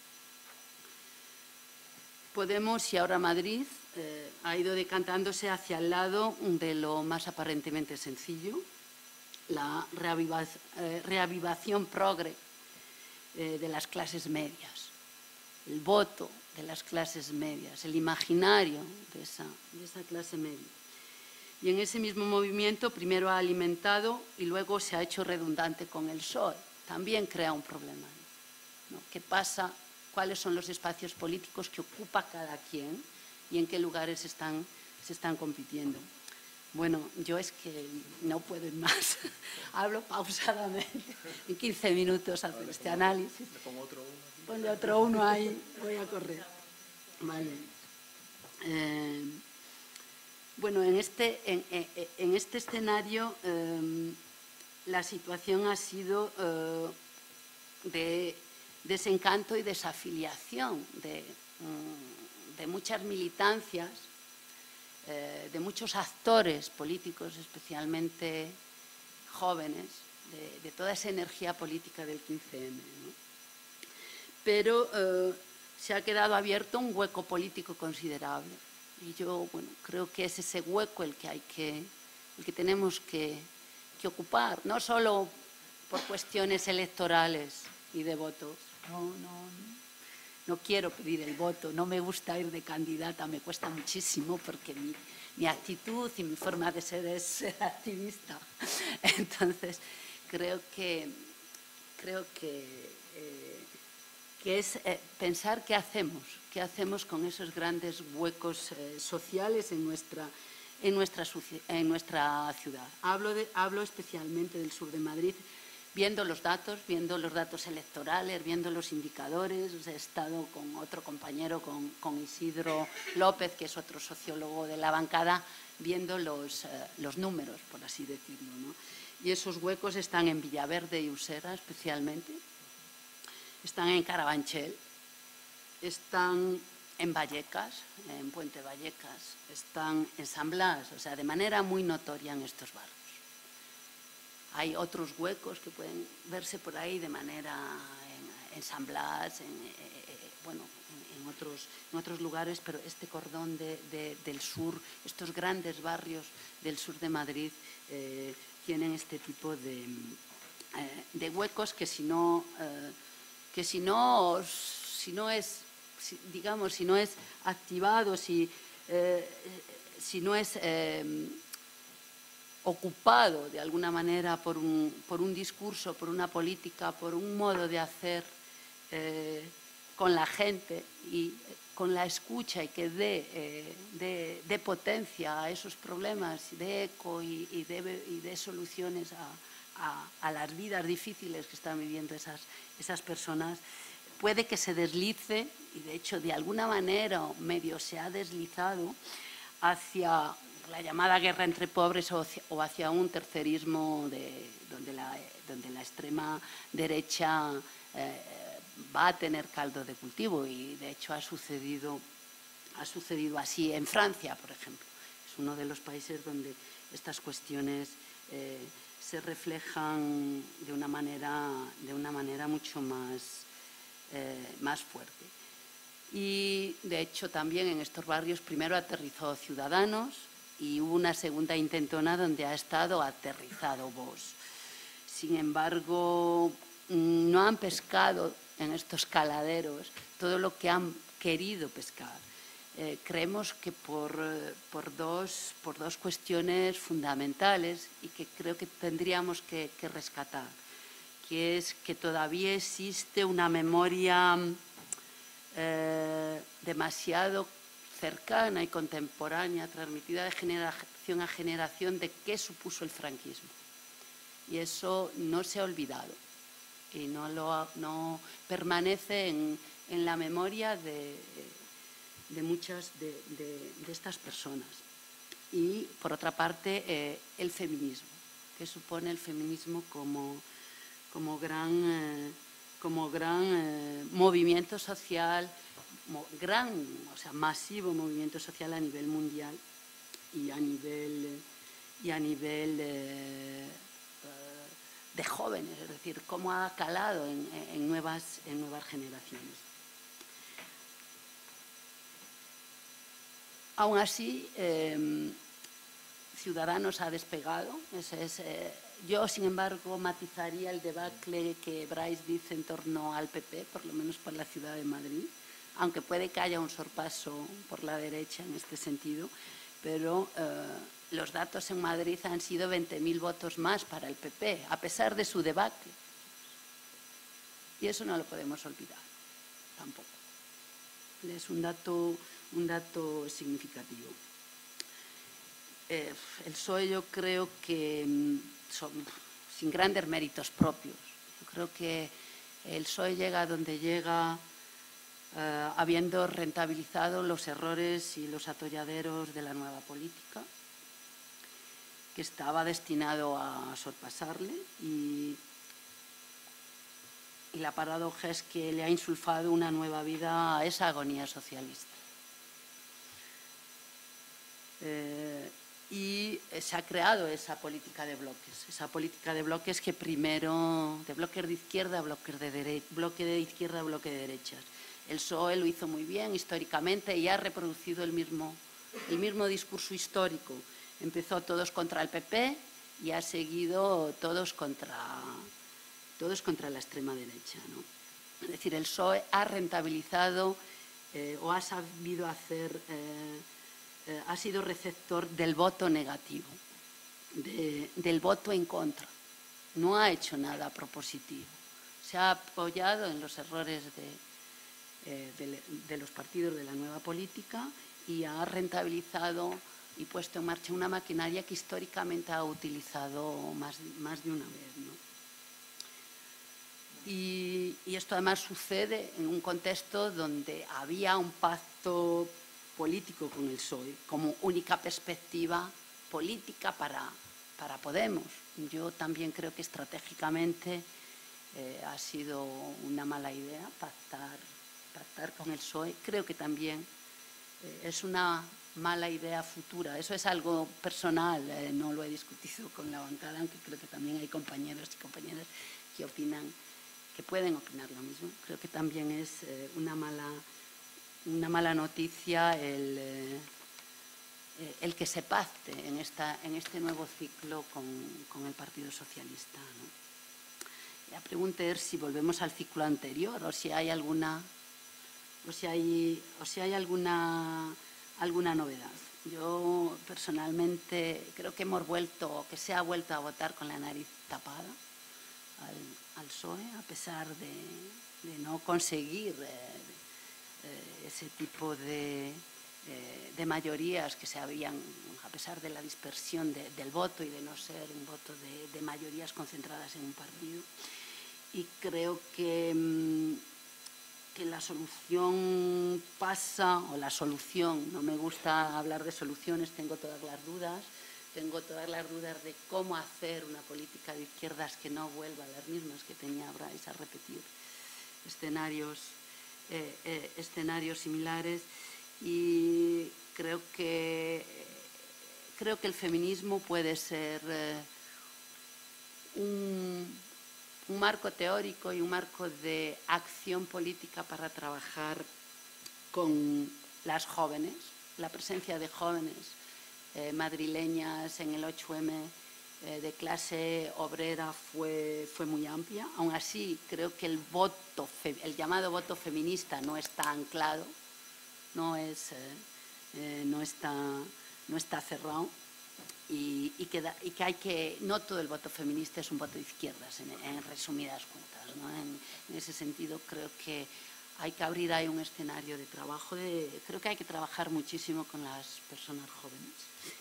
Speaker 3: Podemos y ahora Madrid eh, ha ido decantándose hacia el lado de lo más aparentemente sencillo, la reaviva, eh, reavivación progre eh, de las clases medias, el voto de las clases medias, el imaginario de esa, de esa clase media. Y en ese mismo movimiento primero ha alimentado y luego se ha hecho redundante con el P S O E. También crea un problema, ¿no? ¿Qué pasa? ¿Cuáles son los espacios políticos que ocupa cada quien y en qué lugares están, se están compitiendo? Bueno, yo es que no puedo ir más. Hablo pausadamente. En quince minutos hacer este análisis. Ponle otro uno ahí. Voy a correr. Vale. Eh, bueno, en este, en, en, en este escenario eh, la situación ha sido eh, de desencanto y desafiliación de, de muchas militancias, eh, de muchos actores políticos, especialmente jóvenes, de, de toda esa energía política del quince eme, ¿no? Pero eh, se ha quedado abierto un hueco político considerable y yo, bueno, creo que es ese hueco el que hay que, el que tenemos que, que ocupar, no solo por cuestiones electorales y de votos. No, no, no quiero pedir el voto, no me gusta ir de candidata, me cuesta muchísimo porque mi, mi actitud y mi forma de ser es ser activista. Entonces, creo que, creo que, eh, que es eh, pensar qué hacemos, qué hacemos con esos grandes huecos eh, sociales en nuestra, en, nuestra, en nuestra ciudad. Hablo, de, hablo especialmente del sur de Madrid, viendo los datos, viendo los datos electorales, viendo los indicadores. He estado con otro compañero, con, con Isidro López, que es otro sociólogo de la bancada, viendo los, eh, los números, por así decirlo, ¿no? Y esos huecos están en Villaverde y Usera especialmente, están en Carabanchel, están en Vallecas, en Puente Vallecas, están en San Blas, o sea, de manera muy notoria en estos barrios. Hay otros huecos que pueden verse por ahí de manera en, en San Blas, en, bueno, en, en, otros, en otros lugares, pero este cordón de, de, del sur, estos grandes barrios del sur de Madrid eh, tienen este tipo de, eh, de huecos que si no, eh, que si no, si no es, si, digamos, si no es activado, si, eh, si no es eh, ocupado de alguna manera por un, por un discurso, por una política, por un modo de hacer eh, con la gente y con la escucha y que dé eh, de, de potencia a esos problemas, de eco y, y, de, y de soluciones a, a, a las vidas difíciles que están viviendo esas, esas personas, puede que se deslice, y de hecho de alguna manera medio se ha deslizado hacia la llamada guerra entre pobres o hacia, o hacia un tercerismo de, donde, la, donde la extrema derecha eh, va a tener caldo de cultivo, y de hecho ha sucedido, ha sucedido así en Francia, por ejemplo. Es uno de los países donde estas cuestiones eh, se reflejan de una manera, de una manera mucho más, eh, más fuerte. Y de hecho también en estos barrios primero aterrizó Ciudadanos y hubo una segunda intentona donde ha estado aterrizado Vox. Sin embargo, no han pescado en estos caladeros todo lo que han querido pescar. Eh, creemos que por, por, dos, por dos cuestiones fundamentales y que creo que tendríamos que, que rescatar, que es que todavía existe una memoria eh, demasiado cercana y contemporánea, transmitida de generación a generación, de qué supuso el franquismo. Y eso no se ha olvidado y no, lo, no permanece en, en la memoria de, de muchas de, de, de estas personas. Y, por otra parte, eh, el feminismo, que supone el feminismo como, como gran, eh, como gran eh, movimiento social, gran, o sea, masivo movimiento social a nivel mundial y a nivel, y a nivel eh, de jóvenes, es decir, cómo ha calado en, en, nuevas, en nuevas generaciones. Aún así, eh, Ciudadanos ha despegado. Ese es, eh, yo, sin embargo, matizaría el debacle que Bryce dice en torno al P P, por lo menos por la ciudad de Madrid, aunque puede que haya un sorpaso por la derecha en este sentido, pero eh, los datos en Madrid han sido veinte mil votos más para el P P, a pesar de su debacle. Y eso no lo podemos olvidar, tampoco. Es un dato, un dato significativo. Eh, el P S O E yo creo que, son, sin grandes méritos propios, yo creo que el P S O E llega a donde llega eh, habiendo rentabilizado los errores y los atolladeros de la nueva política, que estaba destinado a sorpasarle, y, y la paradoja es que le ha insulfado una nueva vida a esa agonía socialista. Eh, y se ha creado esa política de bloques, esa política de bloques que primero, de bloques de izquierda, bloques de derecha, bloque de izquierda, bloque de derechas. El P S O E lo hizo muy bien históricamente y ha reproducido el mismo, el mismo discurso histórico. Empezó todos contra el P P y ha seguido todos contra, todos contra la extrema derecha, ¿no? Es decir, el P S O E ha rentabilizado eh, o ha sabido hacer... Eh, Eh, ha sido receptor del voto negativo, de, del voto en contra. No ha hecho nada propositivo. Se ha apoyado en los errores de, eh, de, de los partidos de la nueva política y ha rentabilizado y puesto en marcha una maquinaria que históricamente ha utilizado más, más de una vez, ¿no? Y, y esto además sucede en un contexto donde había un pacto político con el P S O E como única perspectiva política para, para Podemos. Yo también creo que estratégicamente eh, ha sido una mala idea pactar, pactar con el P S O E. Creo que también eh, es una mala idea futura. Eso es algo personal, eh, no lo he discutido con la bancada, aunque creo que también hay compañeros y compañeras que opinan que pueden opinar lo mismo. Creo que también es eh, una, mala, una mala noticia el, eh, el que se pacte en, esta, en este nuevo ciclo con, con el Partido Socialista, ¿no? La pregunta es si volvemos al ciclo anterior o si hay alguna, o si hay, o si hay alguna, alguna novedad. Yo personalmente creo que hemos vuelto, que se ha vuelto a votar con la nariz tapada al, al P S O E, a pesar de, de no conseguir eh, eh, ese tipo de, eh, de mayorías que se habían, a pesar de la dispersión de, del voto y de no ser un voto de, de mayorías concentradas en un partido. Y creo que, que la solución pasa, o la solución, no me gusta hablar de soluciones, tengo todas las dudas, tengo todas las dudas de cómo hacer una política de izquierdas que no vuelva a las mismas que tenía Brais, a repetir escenarios, eh, eh, escenarios similares. Y creo que, creo que el feminismo puede ser eh, un... un marco teórico y un marco de acción política para trabajar con las jóvenes, la presencia de jóvenes eh, madrileñas en el ocho eme eh, de clase obrera fue, fue muy amplia. Aún así, creo que el voto, el llamado voto feminista no está anclado, no, es, eh, eh, no, está, no está cerrado. Y, y, que da, y que hay que, no todo el voto feminista es un voto de izquierdas, en, en resumidas cuentas, ¿no? En, en ese sentido creo que hay que abrir ahí un escenario de trabajo, de, creo que hay que trabajar muchísimo con las personas jóvenes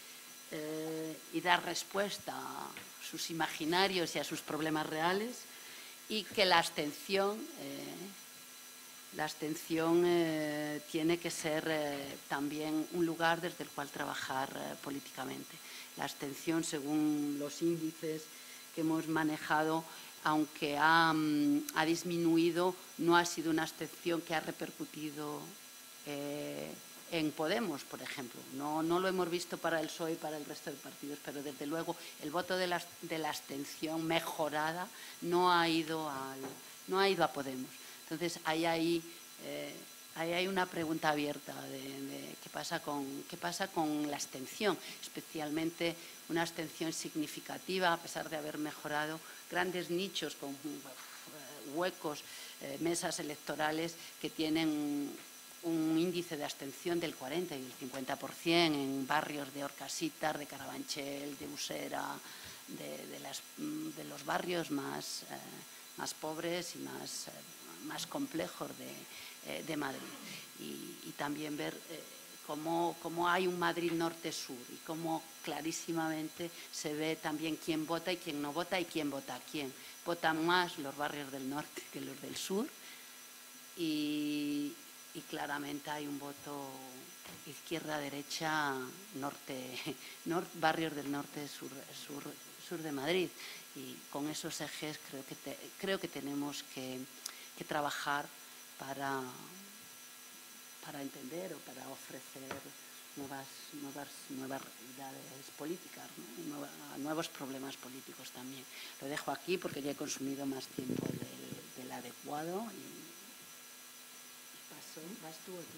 Speaker 3: eh, y dar respuesta a sus imaginarios y a sus problemas reales, y que la abstención, eh, la abstención eh, tiene que ser eh, también un lugar desde el cual trabajar eh, políticamente. La abstención, según los índices que hemos manejado, aunque ha, ha disminuido, no ha sido una abstención que ha repercutido eh, en Podemos, por ejemplo. No, no lo hemos visto para el P S O E y para el resto de partidos, pero desde luego el voto de la, de la abstención mejorada no ha ido, al, no ha ido a Podemos. Entonces, ahí hay... Eh, Ahí hay una pregunta abierta de, de qué pasa con, qué pasa con la abstención, especialmente una abstención significativa, a pesar de haber mejorado grandes nichos con huecos, eh, mesas electorales que tienen un índice de abstención del cuarenta y el cincuenta por cien en barrios de Orcasitas, de Carabanchel, de Usera, de, de, las, de los barrios más, eh, más pobres y más, eh, más complejos de de Madrid, y, y también ver eh, cómo, cómo hay un Madrid norte-sur y cómo clarísimamente se ve también quién vota y quién no vota y quién vota a quién. Votan más los barrios del norte que los del sur, y, y claramente hay un voto izquierda-derecha, norte, nor, barrios del norte, sur, sur, sur de Madrid, y con esos ejes creo que, te, creo que tenemos que, que trabajar Para, para entender o para ofrecer nuevas, nuevas, nuevas realidades políticas, ¿no? Nueva, nuevos problemas políticos también. Lo dejo aquí porque ya he consumido más tiempo del, del adecuado. Y paso, ¿vas tú o tú?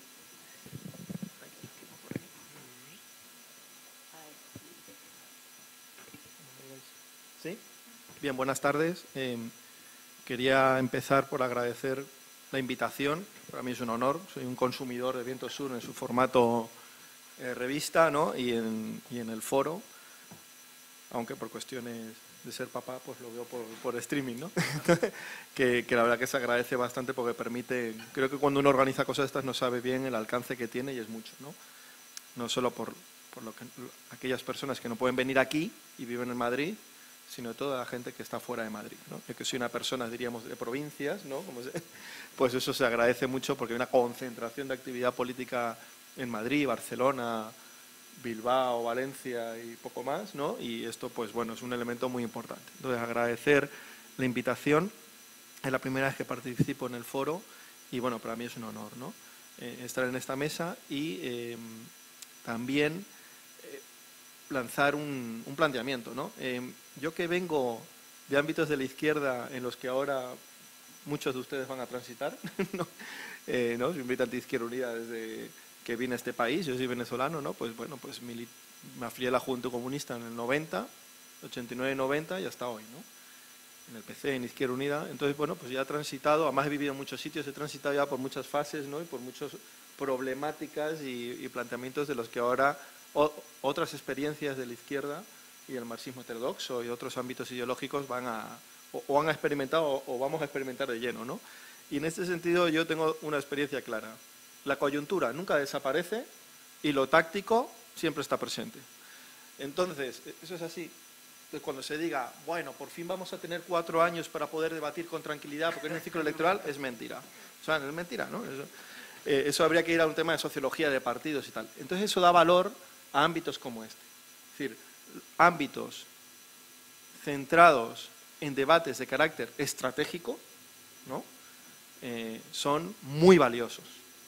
Speaker 4: ¿Sí? Bien, buenas tardes. Eh, quería empezar por agradecer la invitación. Para mí es un honor. Soy un consumidor de Viento Sur en su formato eh, revista, ¿no? y, en, y en el foro, aunque por cuestiones de ser papá pues lo veo por, por streaming, ¿no? que, que la verdad que se agradece bastante porque permite, creo que cuando uno organiza cosas estas no sabe bien el alcance que tiene, y es mucho, ¿no? No solo por, por lo que, aquellas personas que no pueden venir aquí y viven en Madrid, sino toda la gente que está fuera de Madrid, ¿no? Yo que soy una persona, diríamos, de provincias, ¿no? Como se, pues eso se agradece mucho porque hay una concentración de actividad política en Madrid, Barcelona, Bilbao, Valencia y poco más, ¿no? Y esto, pues bueno, es un elemento muy importante. Entonces, agradecer la invitación. Es la primera vez que participo en el foro y, bueno, para mí es un honor, ¿no? Eh, estar en esta mesa y eh, también lanzar un, un planteamiento, ¿no? Eh, yo que vengo de ámbitos de la izquierda en los que ahora muchos de ustedes van a transitar, ¿no? Eh, ¿no? Soy militante de Izquierda Unida desde que vine a este país, yo soy venezolano, ¿no? Pues bueno, pues me afilié a la Juventud Comunista en el noventa, ochenta y nueve noventa y hasta hoy, ¿no? En el P C, en Izquierda Unida. Entonces, bueno, pues ya he transitado, además he vivido en muchos sitios, he transitado ya por muchas fases, ¿no? Y por muchas problemáticas y, y planteamientos de los que ahora o, otras experiencias de la izquierda y el marxismo heterodoxo y otros ámbitos ideológicos van a, o, o han experimentado o, o vamos a experimentar de lleno, ¿no? Y en este sentido yo tengo una experiencia clara. La coyuntura nunca desaparece y lo táctico siempre está presente. Entonces, eso es así. Entonces, cuando se diga, bueno, por fin vamos a tener cuatro años para poder debatir con tranquilidad porque es un ciclo electoral, es mentira. O sea, no es mentira, ¿no? Eso, eh, eso habría que ir a un tema de sociología de partidos y tal. Entonces, eso da valor a ámbitos como este. Es decir, ámbitos centrados en debates de carácter estratégico, ¿no? Eh, son muy valiosos.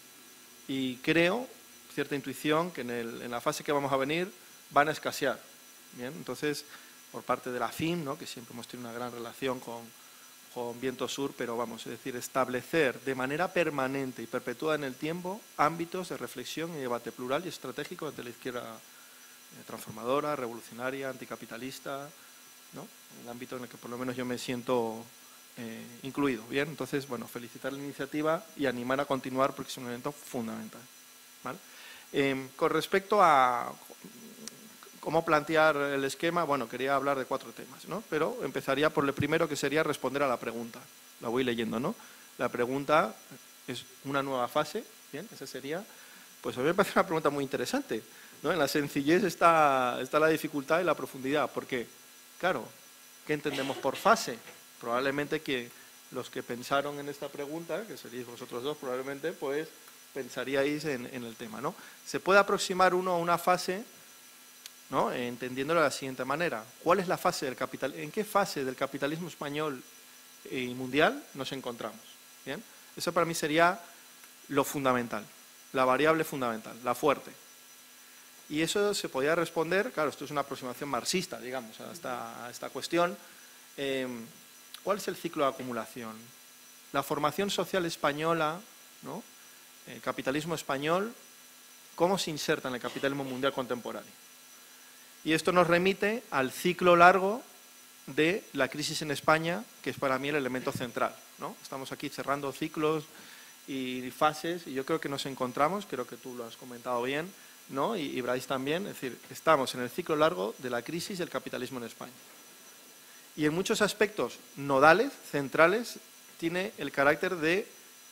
Speaker 4: Y creo, cierta intuición, que en, el, en la fase que vamos a venir van a escasear. Bien, entonces, por parte de la F I M, ¿no? Que siempre hemos tenido una gran relación con, con Viento Sur, pero vamos, es decir, establecer de manera permanente y perpetuada en el tiempo ámbitos de reflexión y debate plural y estratégico de la izquierda eh, transformadora, revolucionaria, anticapitalista, ¿no? El ámbito en el que por lo menos yo me siento eh, incluido. Bien, entonces, bueno, felicitar la iniciativa y animar a continuar porque es un evento fundamental. ¿Vale? Eh, con respecto a cómo plantear el esquema, bueno, quería hablar de cuatro temas, ¿no? Pero empezaría por el primero, que sería responder a la pregunta. La voy leyendo, ¿no? La pregunta es una nueva fase, ¿bien? Esa sería, pues a mí me parece una pregunta muy interesante, ¿no? En la sencillez está, está la dificultad y la profundidad, porque, claro, ¿qué entendemos por fase? Probablemente que los que pensaron en esta pregunta, que seríais vosotros dos probablemente, pues pensaríais en, en el tema, ¿no? Se puede aproximar uno a una fase, ¿no? Entendiéndolo de la siguiente manera. ¿Cuál es la fase del capital? ¿En qué fase del capitalismo español y mundial nos encontramos? ¿Bien? Eso para mí sería lo fundamental, la variable fundamental, la fuerte. Y eso se podría responder, claro, esto es una aproximación marxista, digamos, a esta, a esta cuestión. Eh, ¿Cuál es el ciclo de acumulación? La formación social española, ¿no? El capitalismo español, ¿cómo se inserta en el capitalismo mundial contemporáneo? Y esto nos remite al ciclo largo de la crisis en España, que es para mí el elemento central, ¿no? Estamos aquí cerrando ciclos y fases, y yo creo que nos encontramos, creo que tú lo has comentado bien, ¿no? Y, y Bryce también, es decir, estamos en el ciclo largo de la crisis del capitalismo en España. Y en muchos aspectos nodales, centrales, tiene el carácter de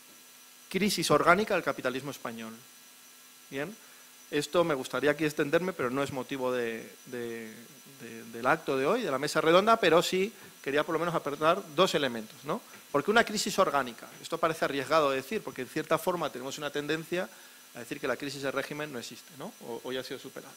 Speaker 4: crisis orgánica del capitalismo español. ¿Bien? Esto me gustaría aquí extenderme, pero no es motivo de, de, de, del acto de hoy, de la mesa redonda, pero sí quería por lo menos apertar dos elementos, ¿no? Porque una crisis orgánica, esto parece arriesgado de decir, porque en cierta forma tenemos una tendencia a decir que la crisis del régimen no existe, ¿no? O, o ya ha sido superada.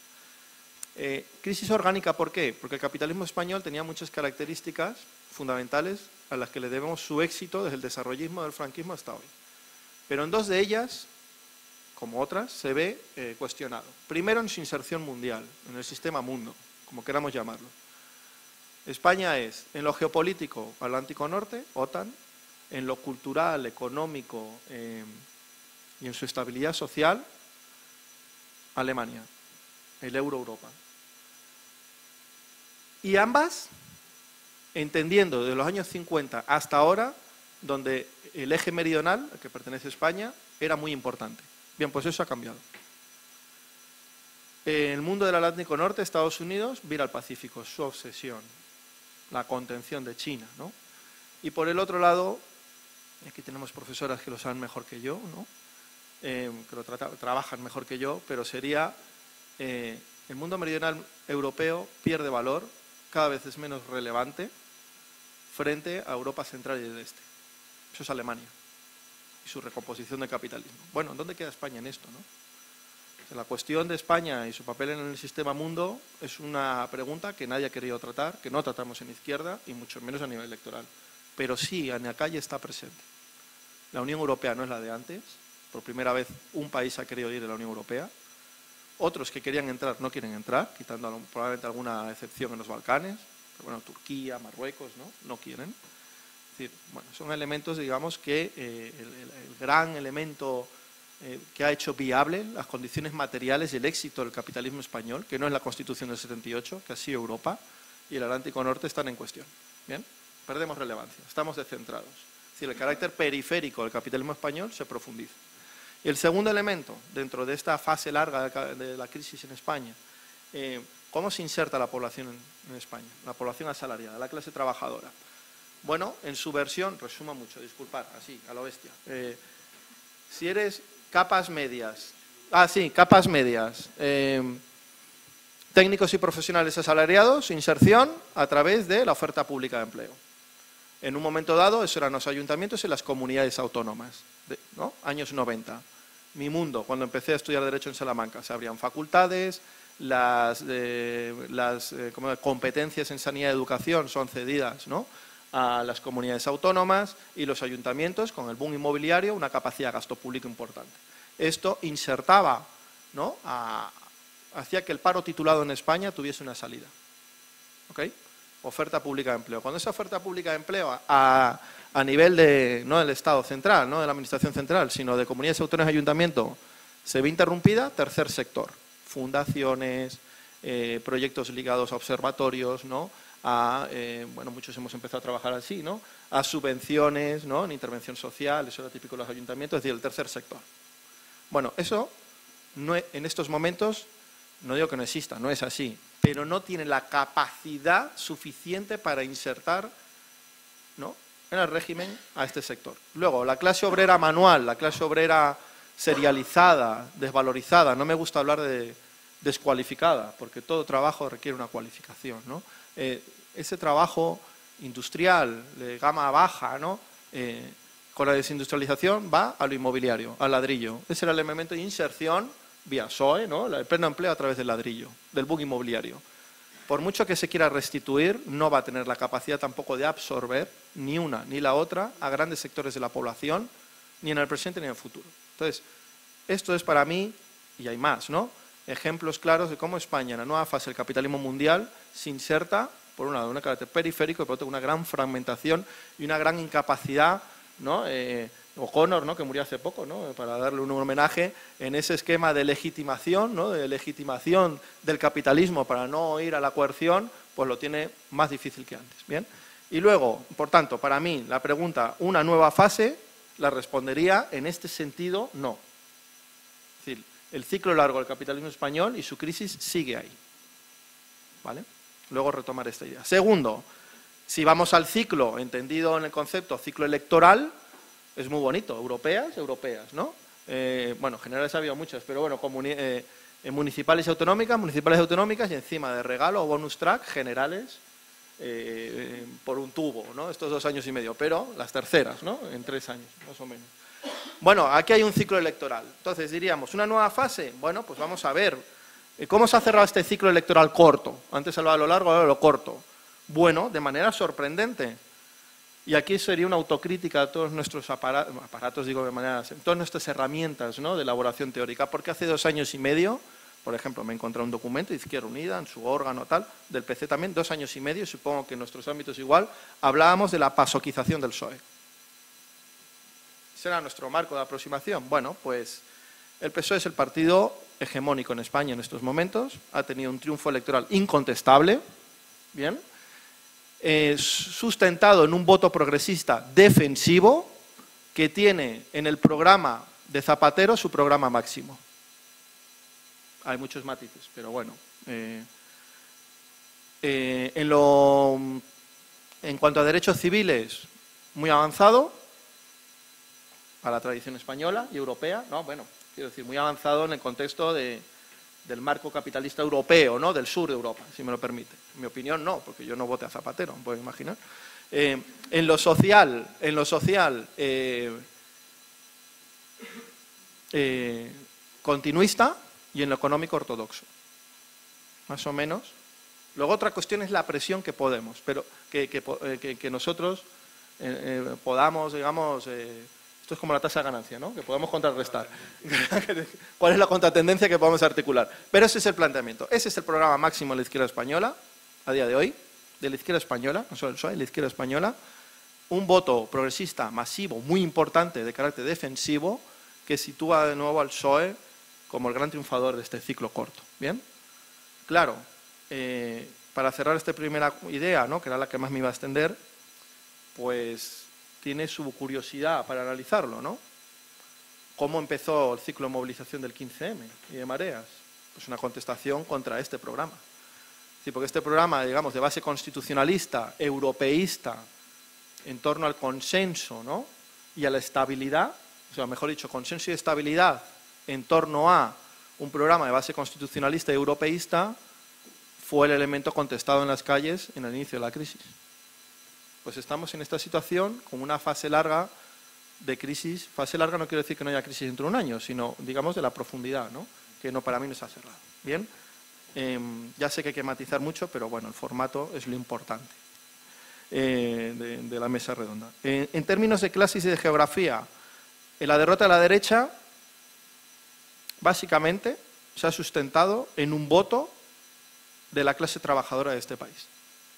Speaker 4: Eh, crisis orgánica, ¿por qué? Porque el capitalismo español tenía muchas características fundamentales a las que le debemos su éxito desde el desarrollismo del franquismo hasta hoy. Pero en dos de ellas, como otras, se ve eh, cuestionado. Primero, en su inserción mundial, en el sistema mundo, como queramos llamarlo. España es, en lo geopolítico, Atlántico Norte, OTAN, en lo cultural, económico eh, y en su estabilidad social, Alemania, el Euro-Europa. Y ambas, entendiendo desde los años cincuenta hasta ahora, donde el eje meridional, al que pertenece España, era muy importante. Bien, pues eso ha cambiado. En el mundo del Atlántico Norte, Estados Unidos, vira al Pacífico, su obsesión, la contención de China, ¿no? Y por el otro lado, aquí tenemos profesoras que lo saben mejor que yo, ¿no? Eh, que lo trata, trabajan mejor que yo, pero sería eh, el mundo meridional europeo pierde valor, cada vez es menos relevante frente a Europa central y del este. Eso es Alemania y su recomposición del capitalismo. Bueno, ¿dónde queda España en esto, no? O sea, la cuestión de España y su papel en el sistema mundo es una pregunta que nadie ha querido tratar, que no tratamos en izquierda y mucho menos a nivel electoral. Pero sí, en la calle está presente. La Unión Europea no es la de antes. Por primera vez un país ha querido ir a la Unión Europea. Otros que querían entrar no quieren entrar, quitando probablemente alguna excepción en los Balcanes. Pero bueno, Turquía, Marruecos, ¿no? No quieren. Es decir, bueno, son elementos, digamos, que eh, el, el, el gran elemento eh, que ha hecho viable las condiciones materiales y el éxito del capitalismo español, que no es la Constitución del setenta y ocho, que ha sido Europa, y el Atlántico Norte están en cuestión. Bien, perdemos relevancia, estamos descentrados. Es decir, el carácter periférico del capitalismo español se profundiza. Y el segundo elemento, dentro de esta fase larga de la crisis en España, eh, ¿cómo se inserta la población en, en España? La población asalariada, la clase trabajadora. Bueno, en su versión, resumo mucho, disculpad, así, a lo bestia. Eh, si eres capas medias, ah, sí, capas medias, eh, técnicos y profesionales asalariados, inserción a través de la oferta pública de empleo. En un momento dado, eso eran los ayuntamientos y las comunidades autónomas, de, ¿no? Años noventa. Mi mundo, cuando empecé a estudiar Derecho en Salamanca, se abrían facultades, las, eh, las eh, como competencias en sanidad y educación son cedidas, ¿no?, a las comunidades autónomas y los ayuntamientos, con el boom inmobiliario, una capacidad de gasto público importante. Esto insertaba, ¿no?, a, hacía que el paro titulado en España tuviese una salida. ¿Ok? Oferta pública de empleo. Cuando esa oferta pública de empleo a, a nivel de, no del Estado central, no de la Administración central, sino de comunidades autónomas y ayuntamiento, se ve interrumpida, tercer sector. Fundaciones, eh, proyectos ligados a observatorios, ¿no?, a, eh, bueno, muchos hemos empezado a trabajar así, ¿no?, a subvenciones, ¿no?, en intervención social, eso era típico de los ayuntamientos, es decir, el tercer sector. Bueno, eso no, en estos momentos, no digo que no exista, no es así, pero no tiene la capacidad suficiente para insertar, ¿no?, en el régimen a este sector. Luego, la clase obrera manual, la clase obrera serializada, desvalorizada, no me gusta hablar de descualificada, porque todo trabajo requiere una cualificación, ¿no? Eh, ese trabajo industrial de gama baja, ¿no?, eh, con la desindustrialización va a lo inmobiliario, al ladrillo. Ese era el elemento de inserción vía S O E, ¿no?, el pleno empleo a través del ladrillo, del boom inmobiliario. Por mucho que se quiera restituir, no va a tener la capacidad tampoco de absorber ni una ni la otra a grandes sectores de la población, ni en el presente ni en el futuro. Entonces, esto es para mí, y hay más, ¿no?, ejemplos claros de cómo España, en la nueva fase del capitalismo mundial, se inserta, por un lado, un carácter periférico y por otro, una gran fragmentación y una gran incapacidad, ¿no? Eh, O'Connor, ¿no?, que murió hace poco, ¿no?, para darle un homenaje en ese esquema de legitimación, ¿no?, de legitimación del capitalismo para no ir a la coerción, pues lo tiene más difícil que antes. ¿Bien? Y luego, por tanto, para mí, la pregunta, ¿una nueva fase? La respondería en este sentido, no. Es decir, el ciclo largo del capitalismo español y su crisis sigue ahí. ¿Vale? Luego retomar esta idea. Segundo, si vamos al ciclo, entendido en el concepto ciclo electoral, es muy bonito, europeas, europeas, ¿no? Eh, bueno, generales ha habido muchas, pero bueno, eh, municipales y autonómicas, municipales y autonómicas, y encima de regalo o bonus track, generales, eh, por un tubo, ¿no?, estos dos años y medio, pero las terceras, ¿no?, en tres años, más o menos. Bueno, aquí hay un ciclo electoral. Entonces, diríamos, ¿una nueva fase? Bueno, pues vamos a ver. ¿Cómo se ha cerrado este ciclo electoral corto? Antes hablaba de lo largo, ahora de lo corto. Bueno, de manera sorprendente. Y aquí sería una autocrítica a todos nuestros aparatos, aparatos digo de manera, todas nuestras herramientas, ¿no?, de elaboración teórica, porque hace dos años y medio, por ejemplo, me he encontrado un documento de Izquierda Unida, en su órgano tal, del P C también, dos años y medio, supongo que en nuestros ámbitos igual, hablábamos de la pasoquización del P S O E. ¿Será nuestro marco de aproximación? Bueno, pues el P S O E es el partido hegemónico en España en estos momentos, ha tenido un triunfo electoral incontestable, ¿bien?, eh, sustentado en un voto progresista defensivo que tiene en el programa de Zapatero su programa máximo. Hay muchos matices, pero bueno. Eh, eh, en, lo, en cuanto a derechos civiles, muy avanzado, a la tradición española y europea, ¿no? Bueno, quiero decir, muy avanzado en el contexto de, del marco capitalista europeo, ¿no?, del sur de Europa, si me lo permite. En mi opinión, no, porque yo no voté a Zapatero, me pueden imaginar. Eh, en lo social, en lo social eh, eh, continuista y en lo económico ortodoxo, más o menos. Luego otra cuestión es la presión que podemos, pero que, que, que, que nosotros eh, eh, podamos, digamos, eh, esto es como la tasa de ganancia, ¿no?, que podamos contrarrestar. ¿Cuál es la contratendencia que podemos articular? Pero ese es el planteamiento. Ese es el programa máximo de la izquierda española, a día de hoy, de la izquierda española, no solo el P S O E, la izquierda española, un voto progresista masivo, muy importante, de carácter defensivo, que sitúa de nuevo al P S O E como el gran triunfador de este ciclo corto. ¿Bien? Claro, eh, para cerrar esta primera idea, ¿no?, que era la que más me iba a extender, pues tiene su curiosidad para analizarlo, ¿no? ¿Cómo empezó el ciclo de movilización del quince eme y de mareas? Pues una contestación contra este programa. Sí, porque este programa, digamos, de base constitucionalista, europeísta, en torno al consenso, ¿no?, y a la estabilidad, o sea, mejor dicho, consenso y estabilidad en torno a un programa de base constitucionalista y europeísta, fue el elemento contestado en las calles en el inicio de la crisis. Pues estamos en esta situación con una fase larga de crisis. Fase larga no quiere decir que no haya crisis dentro de un año, sino, digamos, de la profundidad, ¿no?, que no, para mí no se ha cerrado. Bien, eh, ya sé que hay que matizar mucho, pero bueno, el formato es lo importante eh, de, de la mesa redonda. Eh, en términos de clases y de geografía, en la derrota de la derecha, básicamente, se ha sustentado en un voto de la clase trabajadora de este país.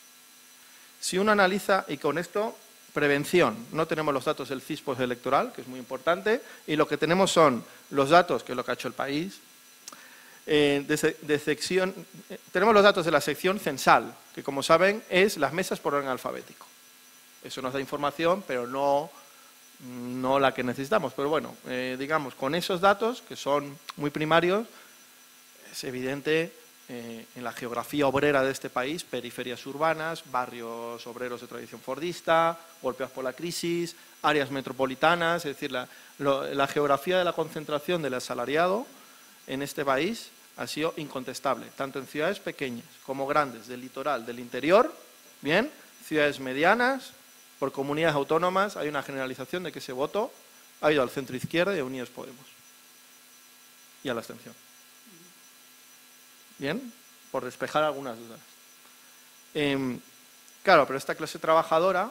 Speaker 4: Si uno analiza, y con esto, prevención, no tenemos los datos del C I S postelectoral, que es muy importante, y lo que tenemos son los datos, que es lo que ha hecho el país, eh, de, de sección, eh, tenemos los datos de la sección censal, que como saben es las mesas por orden alfabético. Eso nos da información, pero no, no la que necesitamos. Pero bueno, eh, digamos, con esos datos, que son muy primarios, es evidente eh, en la geografía obrera de este país, periferias urbanas, barrios obreros de tradición fordista, golpeados por la crisis, áreas metropolitanas, es decir, la, lo, la geografía de la concentración del asalariado en este país ha sido incontestable, tanto en ciudades pequeñas como grandes, del litoral, del interior, bien, ciudades medianas, por comunidades autónomas, hay una generalización de que ese voto ha ido al centro izquierda y a Unidos Podemos y a la abstención. Bien, por despejar algunas dudas. Eh, claro, pero esta clase trabajadora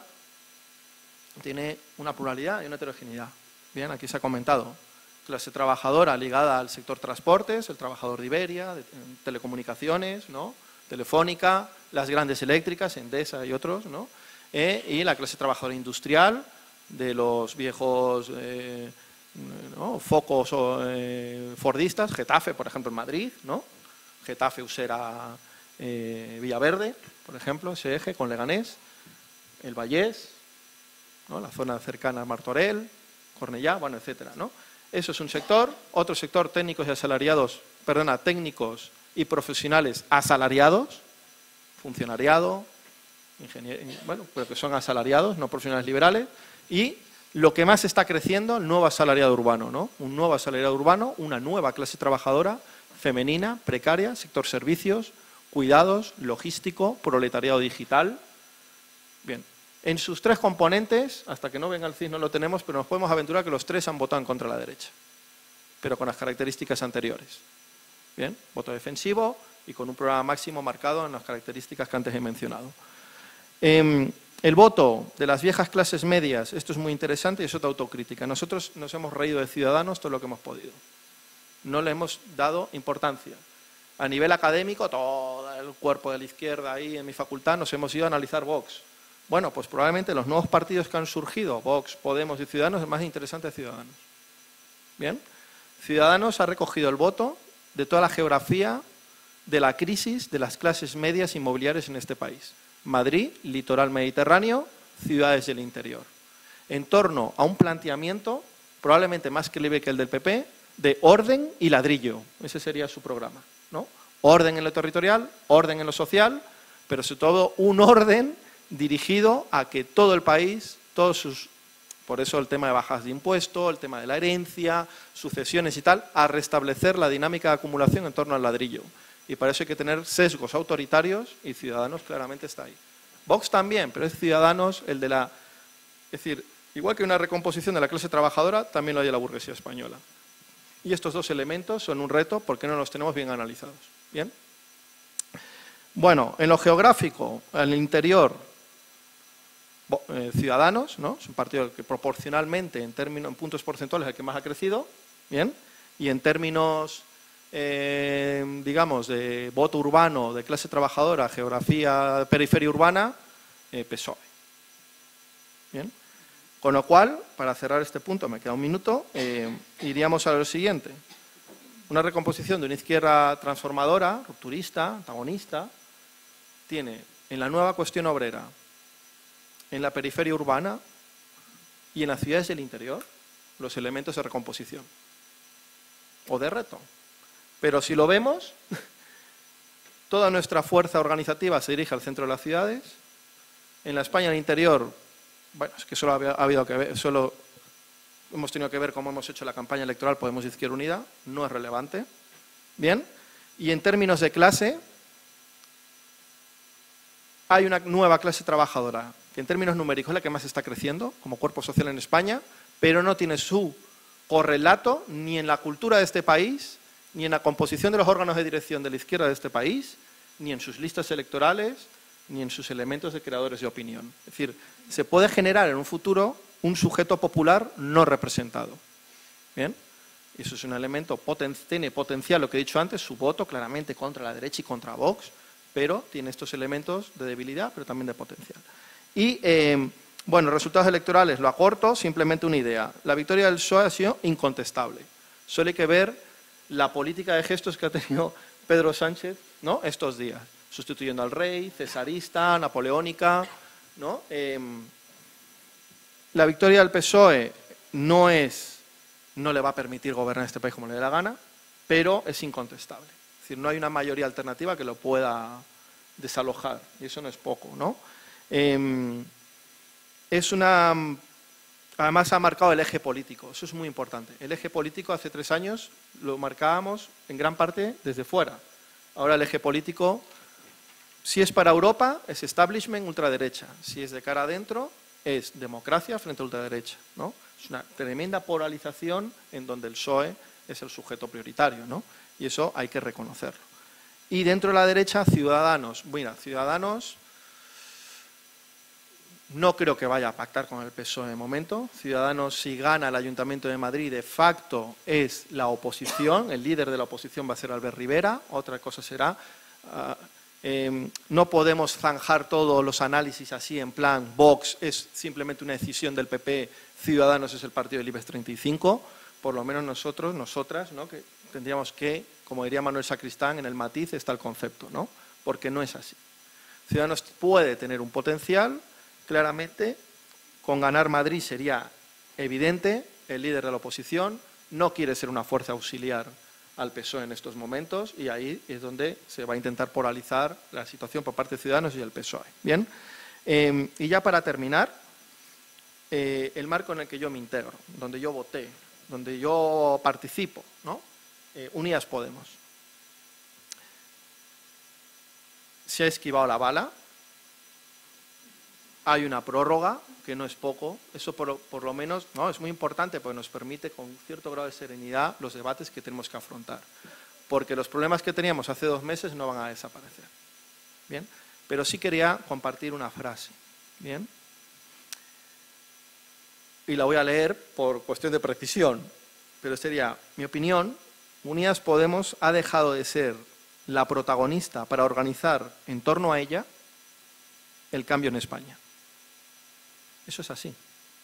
Speaker 4: tiene una pluralidad y una heterogeneidad. Bien, aquí se ha comentado. Clase trabajadora ligada al sector transportes, el trabajador de Iberia, de telecomunicaciones, ¿no?, Telefónica, las grandes eléctricas, Endesa y otros, ¿no?, eh, y la clase trabajadora industrial de los viejos eh, ¿no?, focos eh, fordistas, Getafe, por ejemplo, en Madrid, ¿no?, Getafe, Usera, eh, Villaverde, por ejemplo, ese eje con Leganés, el Vallés, ¿no?, la zona cercana a Martorell, Cornellá, bueno, etcétera, ¿no? Eso es un sector. Otro sector, técnicos y asalariados, perdona, técnicos y profesionales asalariados, funcionariado, ingeniero, bueno, pero que son asalariados, no profesionales liberales, y lo que más está creciendo, el nuevo asalariado urbano, ¿no? Un nuevo asalariado urbano, una nueva clase trabajadora, femenina, precaria, sector servicios, cuidados, logístico, proletariado digital. Bien. En sus tres componentes, hasta que no venga el C I S no lo tenemos, pero nos podemos aventurar que los tres han votado en contra de la derecha, pero con las características anteriores. Bien, voto defensivo y con un programa máximo marcado en las características que antes he mencionado. Eh, el voto de las viejas clases medias, esto es muy interesante y es otra autocrítica. Nosotros nos hemos reído de Ciudadanos todo lo que hemos podido. No le hemos dado importancia. A nivel académico, todo el cuerpo de la izquierda ahí en mi facultad nos hemos ido a analizar Vox. Bueno, pues probablemente los nuevos partidos que han surgido, Vox, Podemos y Ciudadanos, es más interesante de Ciudadanos. Bien, Ciudadanos ha recogido el voto de toda la geografía de la crisis de las clases medias inmobiliarias en este país. Madrid, litoral mediterráneo, ciudades del interior. En torno a un planteamiento, probablemente más creíble que el del P P, de orden y ladrillo. Ese sería su programa, ¿no? Orden en lo territorial, orden en lo social, pero sobre todo un orden dirigido a que todo el país, todos sus, por eso el tema de bajas de impuestos, el tema de la herencia, sucesiones y tal, a restablecer la dinámica de acumulación en torno al ladrillo. Y para eso hay que tener sesgos autoritarios y Ciudadanos claramente está ahí. Vox también, pero es Ciudadanos el de la... Es decir, igual que una recomposición de la clase trabajadora, también lo hay de la burguesía española. Y estos dos elementos son un reto porque no los tenemos bien analizados. ¿Bien? Bueno, en lo geográfico, en el interior, Eh, Ciudadanos, ¿no? Es un partido que proporcionalmente, en términos, en puntos porcentuales, es el que más ha crecido, ¿bien? Y en términos, eh, digamos, de voto urbano, de clase trabajadora, geografía, periferia urbana, eh, P S O E. Bien. Con lo cual, para cerrar este punto, me queda un minuto, eh, iríamos a lo siguiente. Una recomposición de una izquierda transformadora, rupturista, antagonista, tiene en la nueva cuestión obrera, en la periferia urbana y en las ciudades del interior los elementos de recomposición o de reto. Pero si lo vemos, toda nuestra fuerza organizativa se dirige al centro de las ciudades. En la España del interior, bueno, es que solo ha habido que ver, solo hemos tenido que ver cómo hemos hecho la campaña electoral Podemos Izquierda Unida, no es relevante. Bien, y en términos de clase, hay una nueva clase trabajadora, que en términos numéricos es la que más está creciendo como cuerpo social en España, pero no tiene su correlato ni en la cultura de este país, ni en la composición de los órganos de dirección de la izquierda de este país, ni en sus listas electorales, ni en sus elementos de creadores de opinión. Es decir, se puede generar en un futuro un sujeto popular no representado. ¿Bien? Y eso es un elemento, poten tiene potencial, lo que he dicho antes, su voto claramente contra la derecha y contra Vox, pero tiene estos elementos de debilidad, pero también de potencial. Y, eh, bueno, resultados electorales, lo acorto, simplemente una idea. La victoria del P S O E ha sido incontestable. Solo hay que ver la política de gestos que ha tenido Pedro Sánchez, ¿no?, estos días, sustituyendo al rey, cesarista, napoleónica, ¿no? Eh, la victoria del P S O E no es, no le va a permitir gobernar este país como le dé la gana, pero es incontestable. Es decir, no hay una mayoría alternativa que lo pueda desalojar, y eso no es poco, ¿no? Eh, es una... Además ha marcado el eje político, eso es muy importante. El eje político hace tres años lo marcábamos en gran parte desde fuera. Ahora el eje político, si es para Europa, es establishment ultraderecha. Si es de cara adentro, es democracia frente a ultraderecha, ¿no? Es una tremenda polarización en donde el P S O E es el sujeto prioritario, ¿no? Y eso hay que reconocerlo. Y dentro de la derecha, Ciudadanos. Mira, Ciudadanos no creo que vaya a pactar con el P S O E de momento. Ciudadanos, si gana el Ayuntamiento de Madrid, de facto es la oposición. El líder de la oposición va a ser Albert Rivera. Otra cosa será... Uh, eh, no podemos zanjar todos los análisis así en plan Vox es simplemente una decisión del P P, Ciudadanos es el partido del IBEX treinta y cinco. Por lo menos nosotros, nosotras, ¿no?, que tendríamos que, como diría Manuel Sacristán, en el matiz está el concepto, ¿no? Porque no es así. Ciudadanos puede tener un potencial. Claramente, con ganar Madrid sería evidente, el líder de la oposición no quiere ser una fuerza auxiliar al P S O E en estos momentos y ahí es donde se va a intentar polarizar la situación por parte de Ciudadanos y el P S O E. Bien, eh, y ya para terminar, eh, el marco en el que yo me integro, donde yo voté, donde yo participo, ¿no? Eh, Unidas Podemos. Se ha esquivado la bala. Hay una prórroga, que no es poco, eso por, por lo menos no es muy importante porque nos permite con cierto grado de serenidad los debates que tenemos que afrontar. Porque los problemas que teníamos hace dos meses no van a desaparecer. ¿Bien? Pero sí quería compartir una frase. ¿Bien? Y la voy a leer por cuestión de precisión, pero sería, mi opinión, Unidas Podemos ha dejado de ser la protagonista para organizar en torno a ella el cambio en España. Eso es así.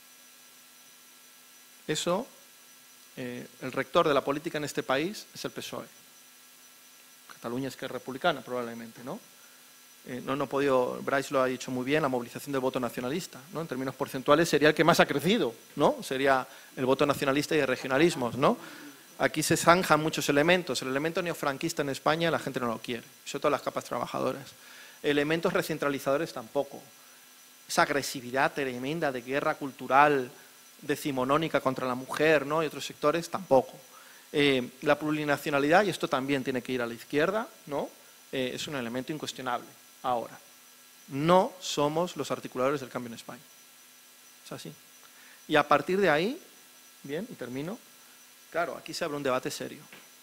Speaker 4: Eso, eh, el rector de la política en este país es el P S O E. Cataluña es que es republicana, probablemente, ¿no? Eh, no, no he podido, Bryce lo ha dicho muy bien, la movilización del voto nacionalista, ¿no? En términos porcentuales sería el que más ha crecido, ¿no? Sería el voto nacionalista y de regionalismos, ¿no? Aquí se zanjan muchos elementos. El elemento neofranquista en España la gente no lo quiere, sobre todo las capas trabajadoras. Elementos recentralizadores tampoco. Esa agresividad tremenda de guerra cultural decimonónica contra la mujer, ¿no?, y otros sectores tampoco. Eh, la plurinacionalidad, y esto también tiene que ir a la izquierda, ¿no?, eh, es un elemento incuestionable. Ahora, no somos los articuladores del cambio en España. Es así. Y a partir de ahí, bien, y termino, claro, aquí se abre un debate serio.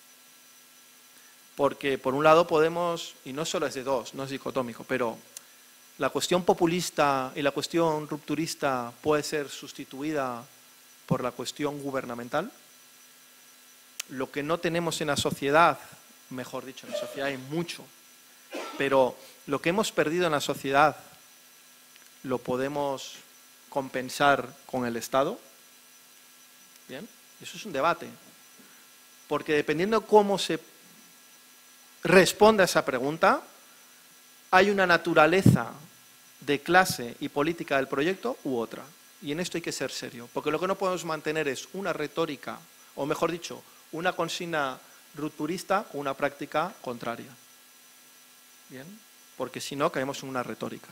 Speaker 4: Porque por un lado podemos, y no solo es de dos, no es dicotómico, pero la cuestión populista y la cuestión rupturista puede ser sustituida por la cuestión gubernamental. Lo que no tenemos en la sociedad, mejor dicho, en la sociedad hay mucho, pero lo que hemos perdido en la sociedad lo podemos compensar con el Estado? Bien, eso es un debate. Porque dependiendo cómo se responda a esa pregunta, hay una naturaleza de clase y política del proyecto u otra. Y en esto hay que ser serio, porque lo que no podemos mantener es una retórica, o mejor dicho, una consigna rupturista o una práctica contraria. Bien, porque si no caemos en una retórica.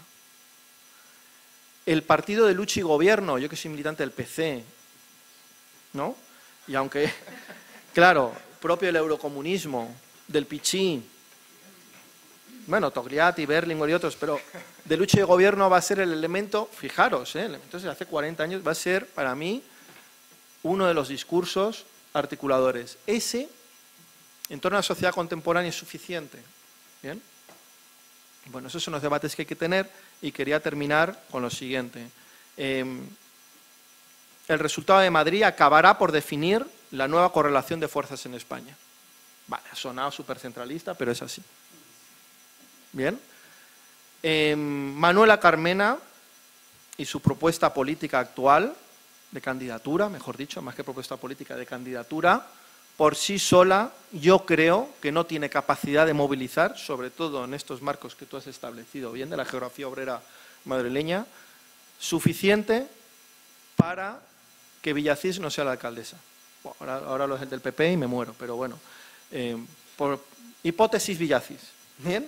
Speaker 4: El partido de lucha y gobierno, yo que soy militante del P C, ¿no? Y aunque, claro, propio del eurocomunismo, del Pichí, bueno, Togliatti, Berlinguer y otros, pero de lucha y gobierno va a ser el elemento, fijaros, ¿eh? Entonces hace cuarenta años va a ser para mí uno de los discursos articuladores. Ese, en torno a la sociedad contemporánea, es suficiente. ¿Bien? Bueno, esos son los debates que hay que tener y quería terminar con lo siguiente. Eh, el resultado de Madrid acabará por definir la nueva correlación de fuerzas en España. Vale, ha sonado súper centralista, pero es así. Bien. Eh, Manuela Carmena y su propuesta política actual, de candidatura, mejor dicho, más que propuesta política, de candidatura, por sí sola, yo creo que no tiene capacidad de movilizar, sobre todo en estos marcos que tú has establecido, bien, de la geografía obrera madrileña, suficiente para que Villacís no sea la alcaldesa. Bueno, ahora, ahora lo es del P P y me muero, pero bueno, eh, por hipótesis Villacís, ¿bien?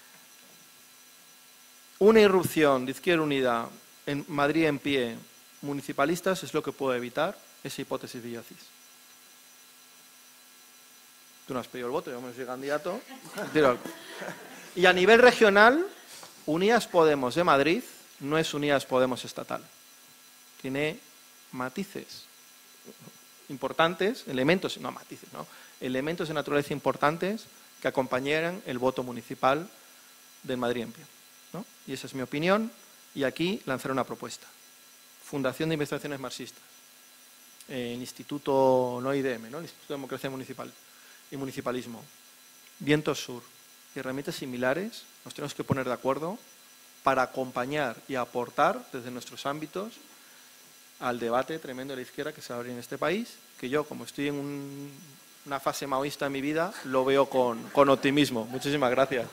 Speaker 4: Una irrupción de Izquierda Unida en Madrid en pie, municipalistas, es lo que puede evitar esa hipótesis Villacís. Tú no has pedido el voto, yo me soy candidato. Y a nivel regional, Unidas Podemos de Madrid no es Unidas Podemos estatal. Tiene matices importantes, elementos, no matices, no, elementos de naturaleza importantes que acompañaran el voto municipal del Madrid en pie, ¿no? Y esa es mi opinión, y aquí lanzaré una propuesta. Fundación de Investigaciones Marxistas, eh, el Instituto, no I D M, ¿no? El Instituto de Democracia Municipal y Municipalismo, Vientos Sur y herramientas similares, nos tenemos que poner de acuerdo para acompañar y aportar desde nuestros ámbitos al debate tremendo de la izquierda que se abre en este país, que yo, como estoy en un, una fase maoísta en mi vida, lo veo con, con optimismo. Muchísimas gracias.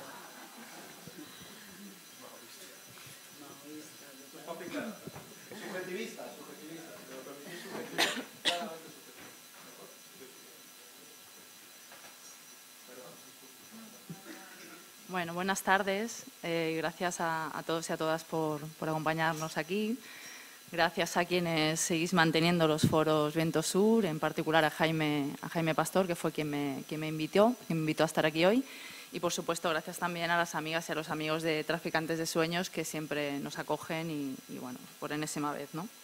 Speaker 5: Bueno, buenas tardes. Eh, gracias a, a todos y a todas por, por acompañarnos aquí. Gracias a quienes seguís manteniendo los foros Viento Sur, en particular a Jaime, a Jaime Pastor, que fue quien me, quien me invitó, quien me invitó a estar aquí hoy. Y, por supuesto, gracias también a las amigas y a los amigos de Traficantes de Sueños, que siempre nos acogen y, y bueno, por enésima vez, ¿no?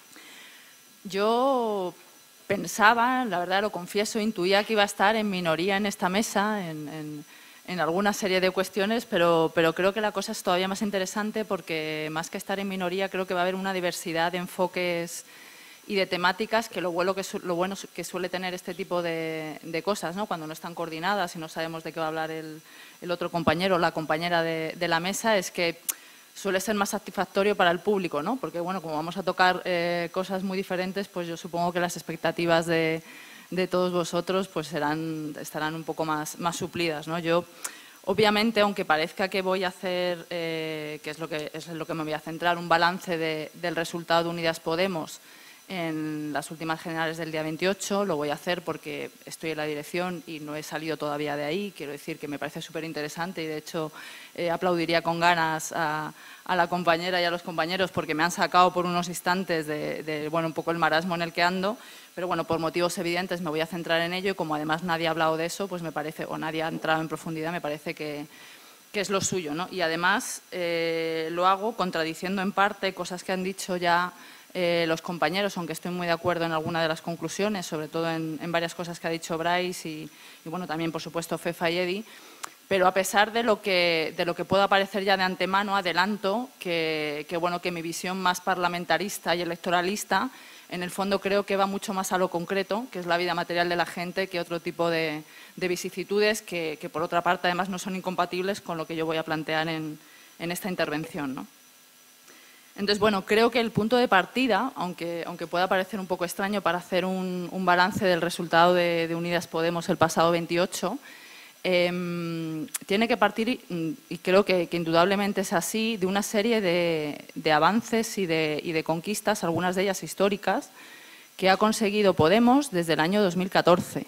Speaker 5: Yo pensaba, la verdad lo confieso, intuía que iba a estar en minoría en esta mesa, en, en en alguna serie de cuestiones, pero, pero creo que la cosa es todavía más interesante porque más que estar en minoría creo que va a haber una diversidad de enfoques y de temáticas que lo bueno que, su, lo bueno que suele tener este tipo de, de cosas, ¿no? Cuando no están coordinadas y no sabemos de qué va a hablar el, el otro compañero o la compañera de, de la mesa, es que suele ser más satisfactorio para el público, ¿no? Porque bueno, como vamos a tocar eh, cosas muy diferentes, pues yo supongo que las expectativas de de todos vosotros pues serán, estarán un poco más, más suplidas, ¿no? Yo, obviamente, aunque parezca que voy a hacer, eh, que es lo que, es lo que me voy a centrar, un balance de, del resultado de Unidas Podemos en las últimas generales del día veintiocho, lo voy a hacer porque estoy en la dirección y no he salido todavía de ahí. Quiero decir que me parece súper interesante y, de hecho, eh, aplaudiría con ganas a, a la compañera y a los compañeros porque me han sacado por unos instantes de, de bueno, un poco el marasmo en el que ando. Pero bueno, por motivos evidentes me voy a centrar en ello y como además nadie ha hablado de eso, pues me parece, o nadie ha entrado en profundidad, me parece que, que es lo suyo, ¿no? Y además eh, lo hago contradiciendo en parte cosas que han dicho ya eh, los compañeros, aunque estoy muy de acuerdo en alguna de las conclusiones, sobre todo en, en varias cosas que ha dicho Bryce y, y bueno, también por supuesto Fefa y Edi. Pero a pesar de lo que, de lo que pueda parecer ya de antemano, adelanto que, que, bueno, que mi visión más parlamentarista y electoralista en el fondo creo que va mucho más a lo concreto, que es la vida material de la gente, que otro tipo de, de vicisitudes que, que, por otra parte, además no son incompatibles con lo que yo voy a plantear en, en esta intervención, ¿no? Entonces, bueno, creo que el punto de partida, aunque, aunque pueda parecer un poco extraño para hacer un, un balance del resultado de, de Unidas Podemos el pasado veintiocho, eh, tiene que partir, y, y creo que, que indudablemente es así, de una serie de, de avances y de, y de conquistas, algunas de ellas históricas, que ha conseguido Podemos desde el año dos mil catorce.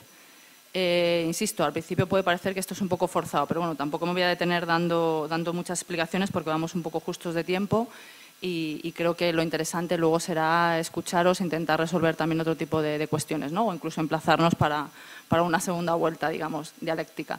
Speaker 5: Eh, insisto, al principio puede parecer que esto es un poco forzado, pero bueno, tampoco me voy a detener dando, dando muchas explicaciones porque vamos un poco justos de tiempo. Y, y creo que lo interesante luego será escucharos, intentar resolver también otro tipo de, de cuestiones, ¿no? O incluso emplazarnos para, para una segunda vuelta, digamos, dialéctica.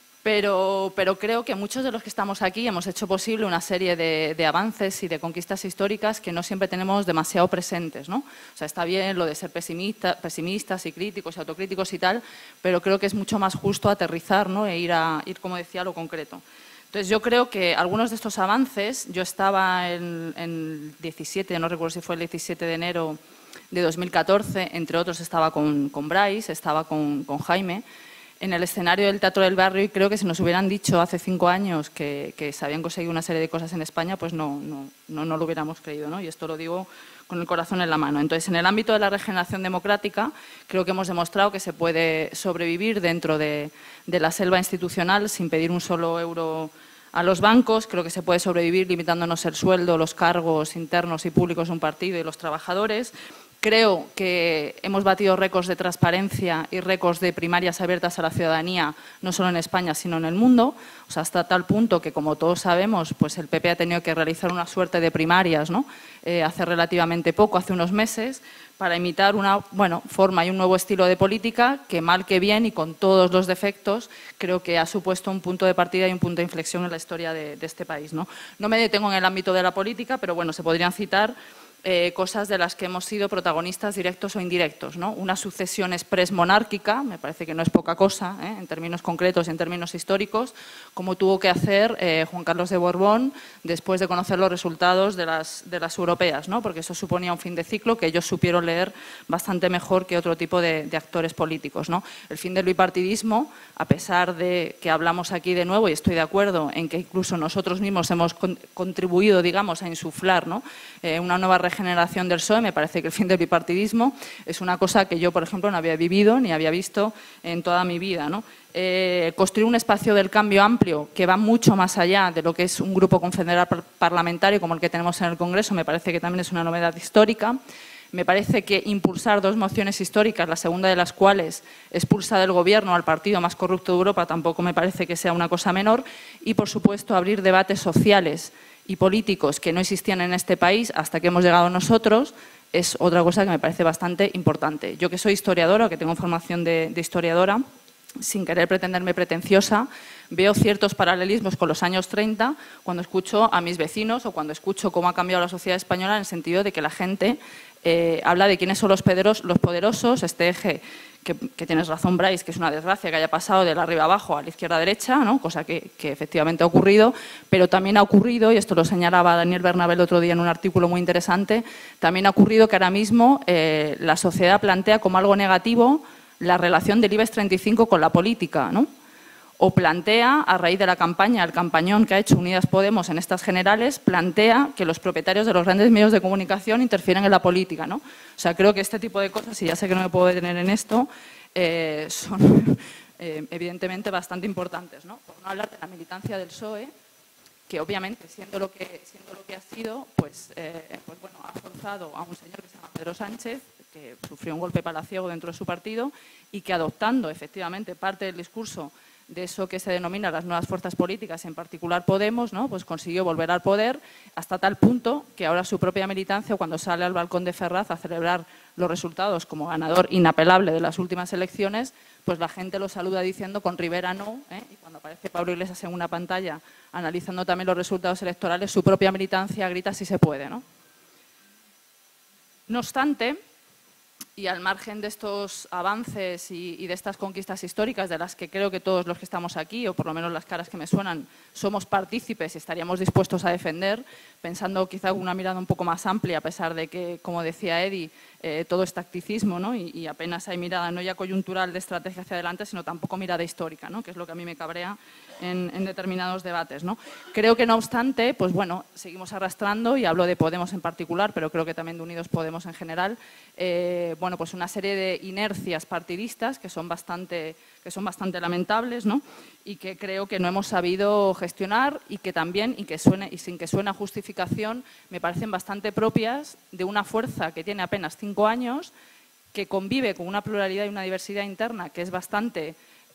Speaker 5: Pero, pero creo que muchos de los que estamos aquí hemos hecho posible una serie de, de avances y de conquistas históricas que no siempre tenemos demasiado presentes, ¿no? O sea, está bien lo de ser pesimista, pesimistas y críticos y autocríticos y tal, pero creo que es mucho más justo aterrizar, ¿no? E ir, a, ir, como decía, a lo concreto. Entonces, yo creo que algunos de estos avances, yo estaba en el diecisiete, no recuerdo si fue el diecisiete de enero de dos mil catorce, entre otros estaba con, con Brais, estaba con, con Jaime, en el escenario del Teatro del Barrio, y creo que si nos hubieran dicho hace cinco años que, que se habían conseguido una serie de cosas en España, pues no, no, no, no lo hubiéramos creído, ¿no? Y esto lo digo con el corazón en la mano. Entonces, en el ámbito de la regeneración democrática, creo que hemos demostrado que se puede sobrevivir dentro de, de la selva institucional sin pedir un solo euro a los bancos. Creo que se puede sobrevivir limitándonos el sueldo, los cargos internos y públicos de un partido y los trabajadores. Creo que hemos batido récords de transparencia y récords de primarias abiertas a la ciudadanía, no solo en España, sino en el mundo. O sea, hasta tal punto que, como todos sabemos, pues el P P ha tenido que realizar una suerte de primarias, ¿no? Eh, hace relativamente poco, hace unos meses, para imitar una bueno, forma y un nuevo estilo de política que, mal que bien y con todos los defectos, creo que ha supuesto un punto de partida y un punto de inflexión en la historia de, de este país, ¿no? No me detengo en el ámbito de la política, pero bueno, se podrían citar Eh, cosas de las que hemos sido protagonistas directos o indirectos, ¿no? Una sucesión exprés monárquica, me parece que no es poca cosa, ¿eh? En términos concretos y en términos históricos, como tuvo que hacer eh, Juan Carlos de Borbón después de conocer los resultados de las, de las europeas, ¿no? Porque eso suponía un fin de ciclo que ellos supieron leer bastante mejor que otro tipo de, de actores políticos, ¿no? El fin del bipartidismo, a pesar de que hablamos aquí de nuevo, y estoy de acuerdo en que incluso nosotros mismos hemos con, contribuido, digamos, a insuflar, ¿no? eh, una nueva regeneración del P S O E, me parece que el fin del bipartidismo es una cosa que yo, por ejemplo, no había vivido ni había visto en toda mi vida, ¿no? Eh, construir un espacio del cambio amplio que va mucho más allá de lo que es un grupo confederal parlamentario como el que tenemos en el Congreso, me parece que también es una novedad histórica. Me parece que impulsar dos mociones históricas, la segunda de las cuales expulsa del Gobierno al partido más corrupto de Europa, tampoco me parece que sea una cosa menor. Y, por supuesto, abrir debates sociales y políticos que no existían en este país hasta que hemos llegado nosotros es otra cosa que me parece bastante importante. Yo, que soy historiadora, que tengo formación de, de historiadora, sin querer pretenderme pretenciosa, veo ciertos paralelismos con los años treinta cuando escucho a mis vecinos o cuando escucho cómo ha cambiado la sociedad española, en el sentido de que la gente eh, habla de quiénes son los poderosos, los poderosos este eje, que, que tienes razón, Brais, que es una desgracia que haya pasado de la arriba abajo a la izquierda derecha, ¿no? Cosa que, que efectivamente ha ocurrido, pero también ha ocurrido, y esto lo señalaba Daniel Bernabé el otro día en un artículo muy interesante, también ha ocurrido que ahora mismo eh, la sociedad plantea como algo negativo la relación del IBEX treinta y cinco con la política, ¿no? O plantea, a raíz de la campaña, el campañón que ha hecho Unidas Podemos en estas generales, plantea que los propietarios de los grandes medios de comunicación interfieren en la política, ¿no? O sea, creo que este tipo de cosas, y ya sé que no me puedo detener en esto, eh, son eh, evidentemente bastante importantes, ¿no? Por no hablar de la militancia del P S O E, que obviamente, siendo lo que, siendo lo que ha sido, pues, eh, pues bueno, ha forzado a un señor que se llama Pedro Sánchez, que sufrió un golpe palaciego dentro de su partido y que, adoptando efectivamente parte del discurso de eso que se denomina las nuevas fuerzas políticas, en particular Podemos, ¿no? Pues consiguió volver al poder hasta tal punto que ahora su propia militancia, cuando sale al balcón de Ferraz a celebrar los resultados como ganador inapelable de las últimas elecciones, pues la gente lo saluda diciendo con Rivera no, ¿eh? Y cuando aparece Pablo Iglesias en una pantalla analizando también los resultados electorales, su propia militancia grita si se puede, ¿no? No obstante, Y al margen de estos avances y, y de estas conquistas históricas, de las que creo que todos los que estamos aquí, o por lo menos las caras que me suenan, somos partícipes y estaríamos dispuestos a defender, pensando quizá con una mirada un poco más amplia, a pesar de que, como decía Edi, eh, todo es tacticismo, ¿no? y, y apenas hay mirada no ya coyuntural de estrategia hacia adelante, sino tampoco mirada histórica, ¿no? Que es lo que a mí me cabrea en, en determinados debates, ¿no? Creo que, no obstante, pues bueno, seguimos arrastrando, y hablo de Podemos en particular, pero creo que también de Unidos Podemos en general, eh, bueno, pues una serie de inercias partidistas que son bastante, que son bastante lamentables, ¿no? Y que creo que no hemos sabido gestionar y que también, y, que suene, y sin que suene a justificación, me parecen bastante propias de una fuerza que tiene apenas cinco años, que convive con una pluralidad y una diversidad interna que es bastante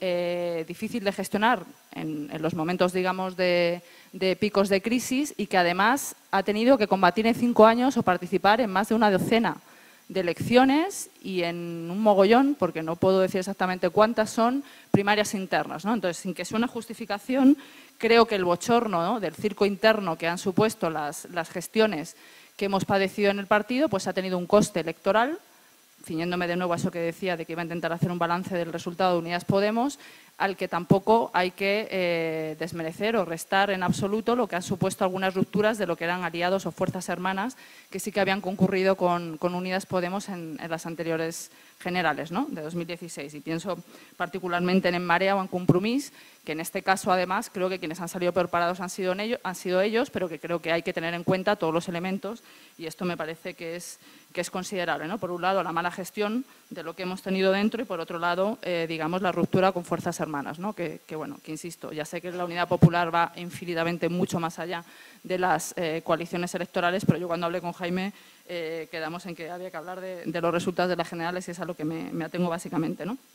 Speaker 5: eh, difícil de gestionar en, en los momentos, digamos, de, de picos de crisis, y que además ha tenido que combatir en cinco años o participar en más de una docena de elecciones y en un mogollón, porque no puedo decir exactamente cuántas son, primarias internas, ¿no? Entonces, sin que suene justificación, creo que el bochorno, ¿no?, del circo interno que han supuesto las, las gestiones que hemos padecido en el partido, pues ha tenido un coste electoral, ciñéndome de nuevo a eso que decía de que iba a intentar hacer un balance del resultado de Unidas Podemos, al que tampoco hay que eh, desmerecer o restar en absoluto lo que han supuesto algunas rupturas de lo que eran aliados o fuerzas hermanas que sí que habían concurrido con, con Unidas Podemos en, en las anteriores generales, ¿no?, de dos mil dieciséis. Y pienso particularmente en En Marea o en Compromís, que en este caso, además, creo que quienes han salido peor parados han sido, en ello, han sido ellos, pero que creo que hay que tener en cuenta todos los elementos, y esto me parece que es, que es considerable, ¿no? Por un lado, la mala gestión de lo que hemos tenido dentro, y por otro lado, eh, digamos, la ruptura con fuerzas hermanas, ¿no? Que, que, bueno, que insisto, ya sé que la Unidad Popular va infinitamente mucho más allá de las eh, coaliciones electorales, pero yo cuando hablé con Jaime eh, quedamos en que había que hablar de, de los resultados de las generales, y es a lo que me, me atengo básicamente, ¿no?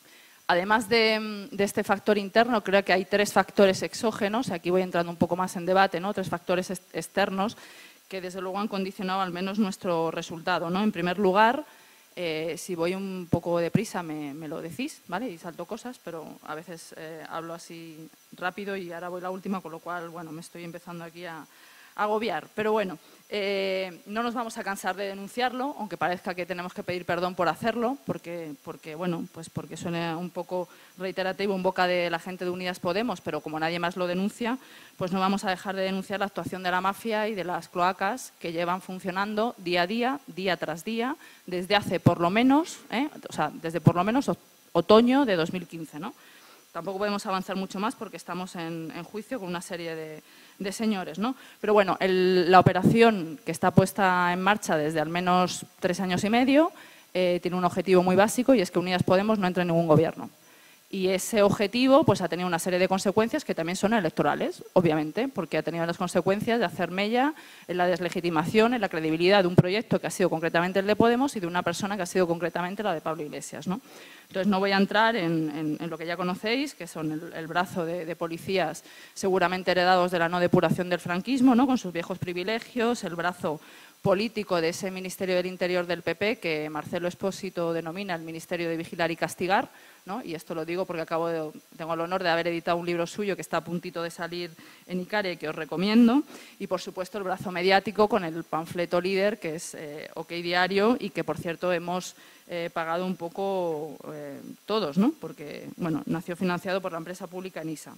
Speaker 5: Además de, de este factor interno, creo que hay tres factores exógenos, aquí voy entrando un poco más en debate, ¿no? Tres factores externos que desde luego han condicionado al menos nuestro resultado, ¿no? En primer lugar, eh, si voy un poco deprisa me, me lo decís, ¿vale? Y salto cosas, pero a veces eh, hablo así rápido y ahora voy la última, con lo cual, bueno, me estoy empezando aquí a, a agobiar. Pero bueno, eh, no nos vamos a cansar de denunciarlo, aunque parezca que tenemos que pedir perdón por hacerlo, porque, porque bueno, pues porque suena un poco reiterativo en boca de la gente de Unidas Podemos, pero como nadie más lo denuncia, pues no vamos a dejar de denunciar la actuación de la mafia y de las cloacas que llevan funcionando día a día, día tras día, desde hace por lo menos, ¿eh? o sea, desde por lo menos otoño de dos mil quince, ¿no? Tampoco podemos avanzar mucho más porque estamos en, en juicio con una serie de, de señores, ¿no? Pero bueno, el, la operación que está puesta en marcha desde al menos tres años y medio eh, tiene un objetivo muy básico, y es que Unidas Podemos no entre en ningún gobierno. Y ese objetivo pues, ha tenido una serie de consecuencias que también son electorales, obviamente, porque ha tenido las consecuencias de hacer mella en la deslegitimación, en la credibilidad de un proyecto que ha sido concretamente el de Podemos y de una persona que ha sido concretamente la de Pablo Iglesias, ¿no? Entonces, no voy a entrar en, en, en lo que ya conocéis, que son el, el brazo de, de policías seguramente heredados de la no depuración del franquismo, ¿no?, con sus viejos privilegios, el brazo político de ese Ministerio del Interior del P P que Marcelo Espósito denomina el Ministerio de Vigilar y Castigar, ¿no? Y esto lo digo porque acabo de, tengo el honor de haber editado un libro suyo que está a puntito de salir en Icare, que os recomiendo, y por supuesto el brazo mediático con el panfleto líder, que es eh, OK Diario, y que por cierto hemos eh, pagado un poco eh, todos, ¿no? Porque bueno, nació financiado por la empresa pública Enisa.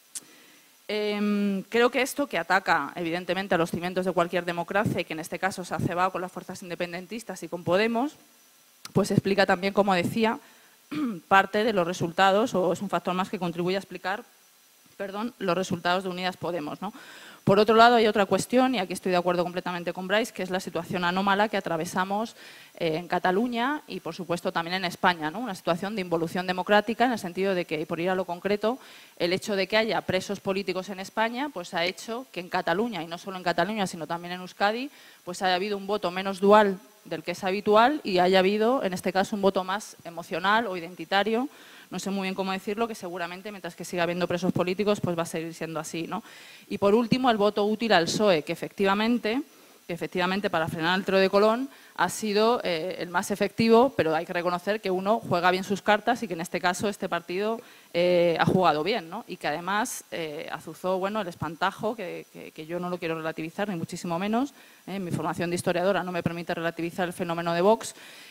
Speaker 5: Eh, creo que esto, que ataca evidentemente a los cimientos de cualquier democracia y que en este caso se ha cebado con las fuerzas independentistas y con Podemos, pues explica también, como decía, parte de los resultados, o es un factor más que contribuye a explicar, perdón, los resultados de Unidas Podemos, ¿no? Por otro lado, hay otra cuestión, y aquí estoy de acuerdo completamente con Bryce, que es la situación anómala que atravesamos eh, en Cataluña y, por supuesto, también en España, ¿no? Una situación de involución democrática, en el sentido de que, y por ir a lo concreto, el hecho de que haya presos políticos en España pues ha hecho que en Cataluña, y no solo en Cataluña, sino también en Euskadi, pues haya habido un voto menos dual del que es habitual y haya habido, en este caso, un voto más emocional o identitario, no sé muy bien cómo decirlo, que seguramente mientras que siga habiendo presos políticos pues va a seguir siendo así, ¿no? Y por último, el voto útil al P S O E, que efectivamente, que efectivamente para frenar el tiro de Colón ha sido eh, el más efectivo, pero hay que reconocer que uno juega bien sus cartas y que en este caso este partido eh, ha jugado bien, ¿no? Y que además eh, azuzó, bueno, el espantajo, que, que, que yo no lo quiero relativizar, ni muchísimo menos, ¿eh? Mi formación de historiadora no me permite relativizar el fenómeno de Vox,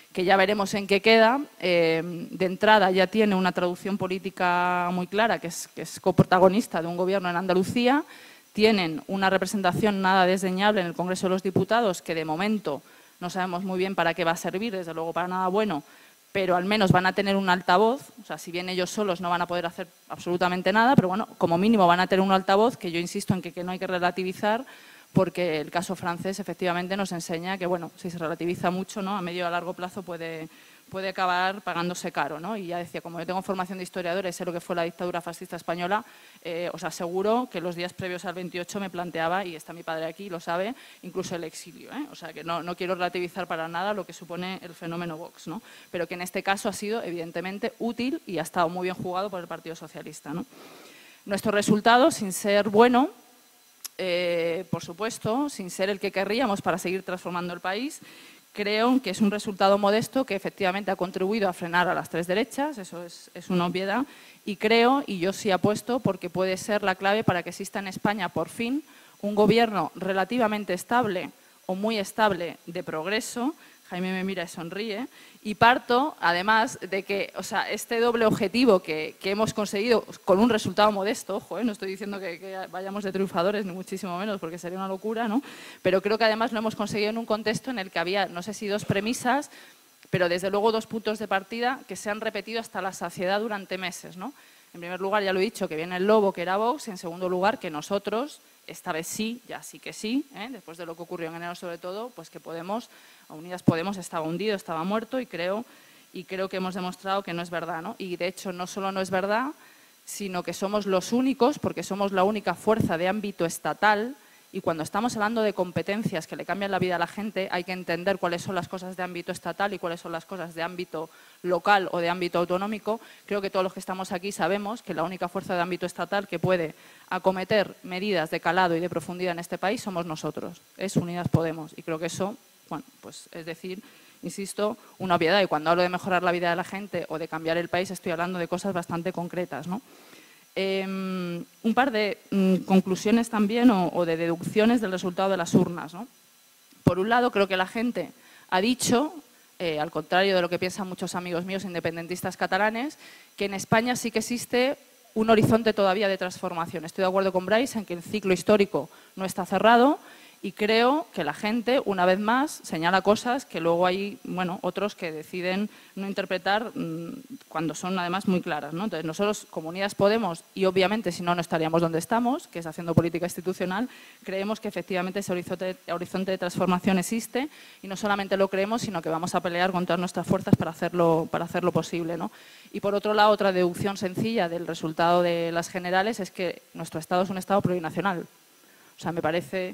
Speaker 5: que ya veremos en qué queda. Eh, de entrada ya tiene una traducción política muy clara, que es, que es coprotagonista de un gobierno en Andalucía. Tienen una representación nada desdeñable en el Congreso de los Diputados, que de momento no sabemos muy bien para qué va a servir, desde luego para nada bueno, pero al menos van a tener un altavoz. O sea, si bien ellos solos no van a poder hacer absolutamente nada, pero bueno, como mínimo van a tener un altavoz, que yo insisto en que, que no hay que relativizar, porque el caso francés efectivamente nos enseña que, bueno, si se relativiza mucho, ¿no?, a medio y a largo plazo puede, puede acabar pagándose caro, ¿no? Y ya decía, como yo tengo formación de historiadora y sé lo que fue la dictadura fascista española, eh, os aseguro que los días previos al veintiocho me planteaba, y está mi padre aquí, lo sabe, incluso el exilio, ¿eh? O sea, que no, no quiero relativizar para nada lo que supone el fenómeno Vox, ¿no? Pero que en este caso ha sido evidentemente útil y ha estado muy bien jugado por el Partido Socialista, ¿no? Nuestro resultado, sin ser bueno, Eh, por supuesto, sin ser el que querríamos para seguir transformando el país, creo que es un resultado modesto que efectivamente ha contribuido a frenar a las tres derechas, eso es, es una obviedad, y creo, y yo sí apuesto, porque puede ser la clave para que exista en España, por fin, un gobierno relativamente estable o muy estable de progreso. Jaime me mira y sonríe, y parto, además, de que, o sea, este doble objetivo que, que hemos conseguido con un resultado modesto, ojo, ¿eh? No estoy diciendo que, que vayamos de triunfadores, ni muchísimo menos, porque sería una locura, ¿no? Pero creo que además lo hemos conseguido en un contexto en el que había, no sé si dos premisas, pero desde luego dos puntos de partida que se han repetido hasta la saciedad durante meses, ¿no? En primer lugar, ya lo he dicho, que viene el lobo, que era Vox, y en segundo lugar, que nosotros, esta vez sí, ya sí que sí, ¿eh?, después de lo que ocurrió en enero sobre todo, pues que Podemos, Unidas Podemos estaba hundido, estaba muerto, y creo, y creo que hemos demostrado que no es verdad, ¿no? Y de hecho no solo no es verdad, sino que somos los únicos, porque somos la única fuerza de ámbito estatal, y cuando estamos hablando de competencias que le cambian la vida a la gente, hay que entender cuáles son las cosas de ámbito estatal y cuáles son las cosas de ámbito local o de ámbito autonómico. Creo que todos los que estamos aquí sabemos que la única fuerza de ámbito estatal que puede acometer medidas de calado y de profundidad en este país somos nosotros, es Unidas Podemos. Y creo que eso, bueno, pues es decir, insisto, una obviedad. Y cuando hablo de mejorar la vida de la gente o de cambiar el país, estoy hablando de cosas bastante concretas, ¿no? Eh, un par de mm, conclusiones también o, o de deducciones del resultado de las urnas, ¿no? Por un lado, creo que la gente ha dicho, eh, al contrario de lo que piensan muchos amigos míos independentistas catalanes, que en España sí que existe un horizonte todavía de transformación. Estoy de acuerdo con Bryce en que el ciclo histórico no está cerrado, y creo que la gente, una vez más, señala cosas que luego hay, bueno, otros que deciden no interpretar mmm, cuando son además muy claras, ¿no? Entonces nosotros, como Unidas Podemos, y obviamente si no, no estaríamos donde estamos, que es haciendo política institucional, creemos que efectivamente ese horizonte, horizonte de transformación existe, y no solamente lo creemos, sino que vamos a pelear con todas nuestras fuerzas para hacerlo, para hacerlo posible, ¿no? Y por otro lado, otra deducción sencilla del resultado de las generales es que nuestro Estado es un Estado plurinacional. O sea, me parece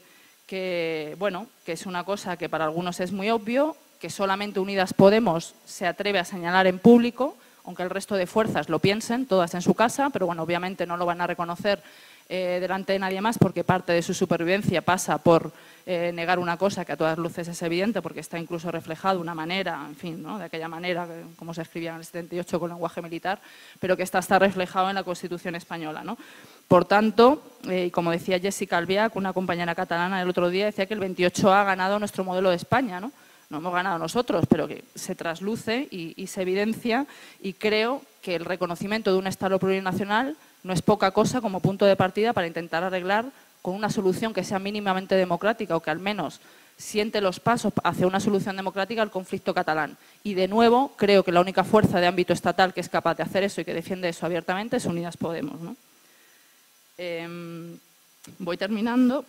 Speaker 5: que, bueno, que es una cosa que para algunos es muy obvio, que solamente Unidas Podemos se atreve a señalar en público, aunque el resto de fuerzas lo piensen, todas en su casa, pero bueno, obviamente no lo van a reconocer eh, delante de nadie más, porque parte de su supervivencia pasa por eh, negar una cosa que a todas luces es evidente, porque está incluso reflejado una manera, en fin, ¿no?, de aquella manera, como se escribía en el setenta y ocho con lenguaje militar, pero que está, está reflejado en la Constitución española, ¿no? Por tanto, eh, como decía Jessica Albiach, una compañera catalana el otro día, decía que el veintiocho A ha ganado nuestro modelo de España, ¿no? No hemos ganado nosotros, pero que se trasluce y, y se evidencia, y creo que el reconocimiento de un Estado plurinacional no es poca cosa como punto de partida para intentar arreglar con una solución que sea mínimamente democrática o que al menos siente los pasos hacia una solución democrática al conflicto catalán. Y de nuevo, creo que la única fuerza de ámbito estatal que es capaz de hacer eso y que defiende eso abiertamente es Unidas Podemos, ¿no? Eh, voy terminando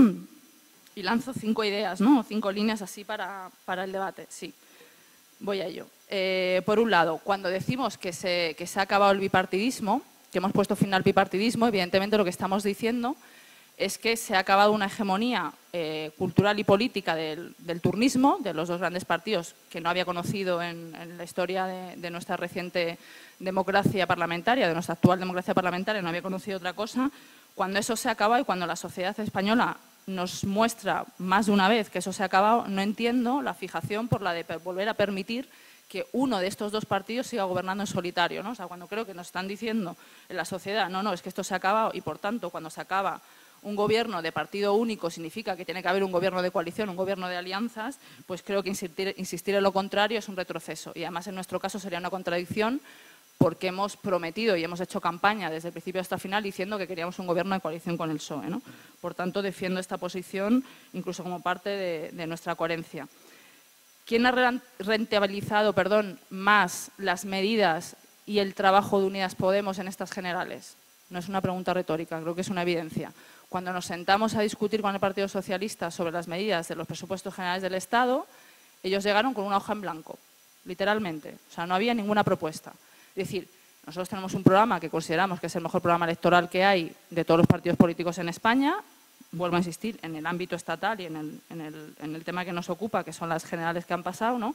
Speaker 5: y lanzo cinco ideas, ¿no? Cinco líneas así para, para el debate. Sí, voy a ello. Eh, por un lado, cuando decimos que se, que se ha acabado el bipartidismo, que hemos puesto fin al bipartidismo, evidentemente lo que estamos diciendo es que se ha acabado una hegemonía eh, cultural y política del, del turnismo, de los dos grandes partidos que no había conocido en, en la historia de, de nuestra reciente democracia parlamentaria, de nuestra actual democracia parlamentaria, no había conocido otra cosa. Cuando eso se acaba y cuando la sociedad española nos muestra más de una vez que eso se ha acabado, no entiendo la fijación por la de volver a permitir que uno de estos dos partidos siga gobernando en solitario, ¿no? O sea, cuando creo que nos están diciendo en la sociedad, no, no, es que esto se ha acabado y por tanto cuando se acaba un gobierno de partido único significa que tiene que haber un gobierno de coalición, un gobierno de alianzas, pues creo que insistir, insistir en lo contrario es un retroceso. Y además en nuestro caso sería una contradicción porque hemos prometido y hemos hecho campaña desde el principio hasta el final diciendo que queríamos un gobierno de coalición con el P S O E, ¿no? Por tanto, defiendo esta posición incluso como parte de, de nuestra coherencia. ¿Quién ha rentabilizado, perdón, más las medidas y el trabajo de Unidas Podemos en estas generales? No es una pregunta retórica, creo que es una evidencia. Cuando nos sentamos a discutir con el Partido Socialista sobre las medidas de los presupuestos generales del Estado, ellos llegaron con una hoja en blanco, literalmente. O sea, no había ninguna propuesta. Es decir, nosotros tenemos un programa que consideramos que es el mejor programa electoral que hay de todos los partidos políticos en España. Vuelvo a insistir, en el ámbito estatal y en el, en el, en el tema que nos ocupa, que son las generales que han pasado, ¿no?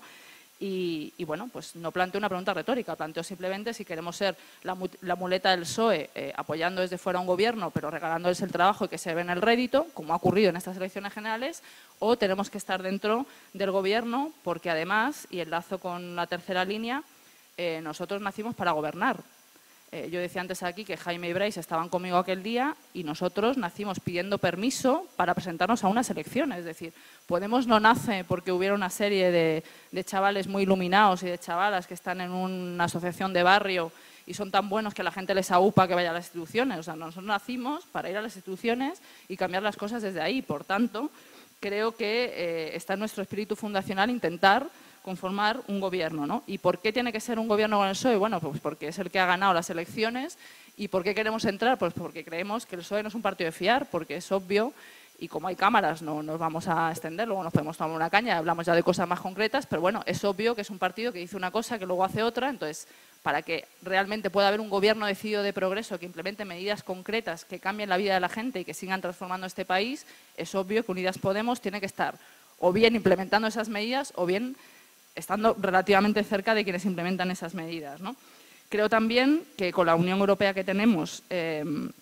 Speaker 5: Y, y bueno, pues no planteo una pregunta retórica, planteo simplemente si queremos ser la, la muleta del P S O E eh, apoyando desde fuera a un gobierno pero regalándoles el trabajo y que se ve en el rédito, como ha ocurrido en estas elecciones generales, o tenemos que estar dentro del gobierno porque además, y enlazo con la tercera línea, eh, nosotros nacimos para gobernar. Eh, yo decía antes aquí que Jaime y Brais estaban conmigo aquel día y nosotros nacimos pidiendo permiso para presentarnos a unas elecciones. Es decir, Podemos no nace porque hubiera una serie de, de chavales muy iluminados y de chavalas que están en una asociación de barrio y son tan buenos que la gente les aupa que vaya a las instituciones. O sea, nosotros nacimos para ir a las instituciones y cambiar las cosas desde ahí. Por tanto, creo que eh, está en nuestro espíritu fundacional intentar conformar un gobierno, ¿no? ¿Y por qué tiene que ser un gobierno con el P S O E? Bueno, pues porque es el que ha ganado las elecciones. ¿Y por qué queremos entrar? Pues porque creemos que el P S O E no es un partido de fiar, porque es obvio, y como hay cámaras no nos vamos a extender, luego nos podemos tomar una caña y hablamos ya de cosas más concretas, pero bueno, es obvio que es un partido que dice una cosa que luego hace otra. Entonces, para que realmente pueda haber un gobierno decidido de progreso que implemente medidas concretas que cambien la vida de la gente y que sigan transformando este país, es obvio que Unidas Podemos tiene que estar o bien implementando esas medidas o bien estando relativamente cerca de quienes implementan esas medidas, ¿no? Creo también que con la Unión Europea que tenemos, eh,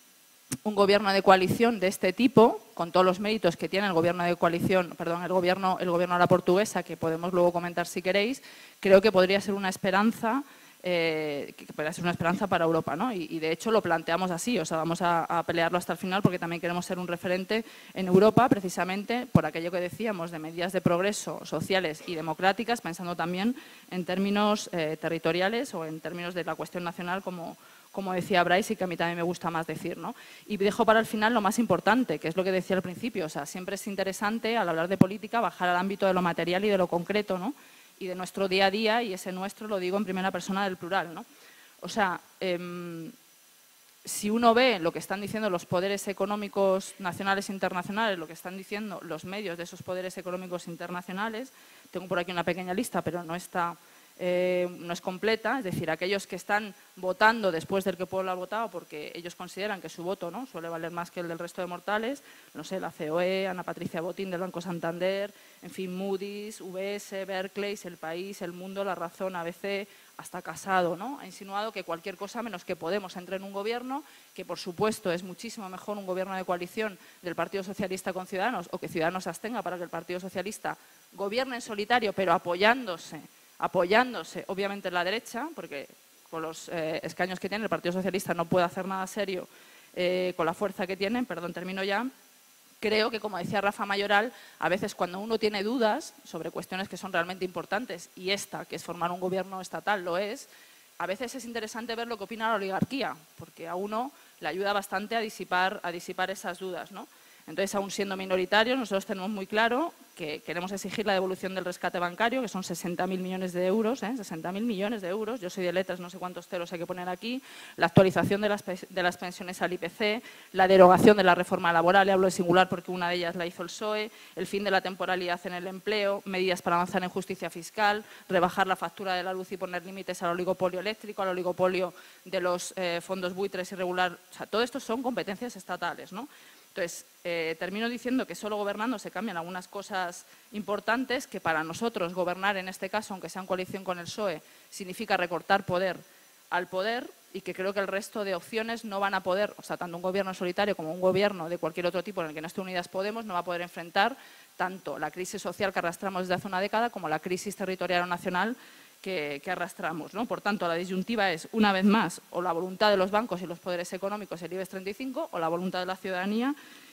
Speaker 5: un gobierno de coalición de este tipo, con todos los méritos que tiene el gobierno de coalición, perdón, el gobierno, el gobierno a la portuguesa, que podemos luego comentar si queréis, creo que podría ser una esperanza, eh, que podría ser una esperanza para Europa, ¿no? Y, y de hecho lo planteamos así, o sea, vamos a, a pelearlo hasta el final porque también queremos ser un referente en Europa, precisamente por aquello que decíamos de medidas de progreso sociales y democráticas, pensando también en términos eh, territoriales o en términos de la cuestión nacional, como como decía Brais y que a mí también me gusta más decir, ¿no? Y dejo para el final lo más importante, que es lo que decía al principio. O sea, siempre es interesante, al hablar de política, bajar al ámbito de lo material y de lo concreto, ¿no? Y de nuestro día a día, y ese nuestro lo digo en primera persona del plural, ¿no? O sea, eh, si uno ve lo que están diciendo los poderes económicos nacionales e internacionales, lo que están diciendo los medios de esos poderes económicos internacionales, tengo por aquí una pequeña lista, pero no está... Eh, no es completa, es decir, aquellos que están votando después del que el pueblo ha votado porque ellos consideran que su voto, ¿no?, suele valer más que el del resto de mortales, no sé, la C O E, Ana Patricia Botín del Banco Santander, en fin, Moody's, V S, Berkeley, El País, El Mundo, La Razón, A B C, hasta Casado, ¿no? Ha insinuado que cualquier cosa menos que Podemos entre en un gobierno, que por supuesto es muchísimo mejor un gobierno de coalición del Partido Socialista con Ciudadanos o que Ciudadanos se abstenga para que el Partido Socialista gobierne en solitario, pero apoyándose apoyándose obviamente en la derecha, porque con los eh, escaños que tiene el Partido Socialista no puede hacer nada serio eh, con la fuerza que tienen, perdón, termino ya. Creo que, como decía Rafa Mayoral, a veces cuando uno tiene dudas sobre cuestiones que son realmente importantes, y esta, que es formar un gobierno estatal, lo es, a veces es interesante ver lo que opina la oligarquía, porque a uno le ayuda bastante a disipar, a disipar esas dudas, ¿no? Entonces, aún siendo minoritarios, nosotros tenemos muy claro que queremos exigir la devolución del rescate bancario, que son sesenta mil millones de euros, ¿eh? sesenta mil millones de euros, yo soy de letras, no sé cuántos ceros hay que poner aquí, la actualización de las, de las pensiones al I P C, la derogación de la reforma laboral, y hablo de singular porque una de ellas la hizo el P S O E, el fin de la temporalidad en el empleo, medidas para avanzar en justicia fiscal, rebajar la factura de la luz y poner límites al oligopolio eléctrico, al oligopolio de los eh, fondos buitres irregular. O sea, todo esto son competencias estatales, ¿no? Entonces, eh, termino diciendo que solo gobernando se cambian algunas cosas importantes, que para nosotros gobernar en este caso, aunque sea en coalición con el P S O E, significa recortar poder al poder y que creo que el resto de opciones no van a poder, o sea, tanto un gobierno solitario como un gobierno de cualquier otro tipo en el que no esté Unidas Podemos, no va a poder enfrentar tanto la crisis social que arrastramos desde hace una década como la crisis territorial o nacional que, que arrastramos, ¿no? Por tanto, la disyuntiva es, una vez más, o la voluntad de los bancos y los poderes económicos, el IBEX treinta y cinco, o la voluntad de la ciudadanía,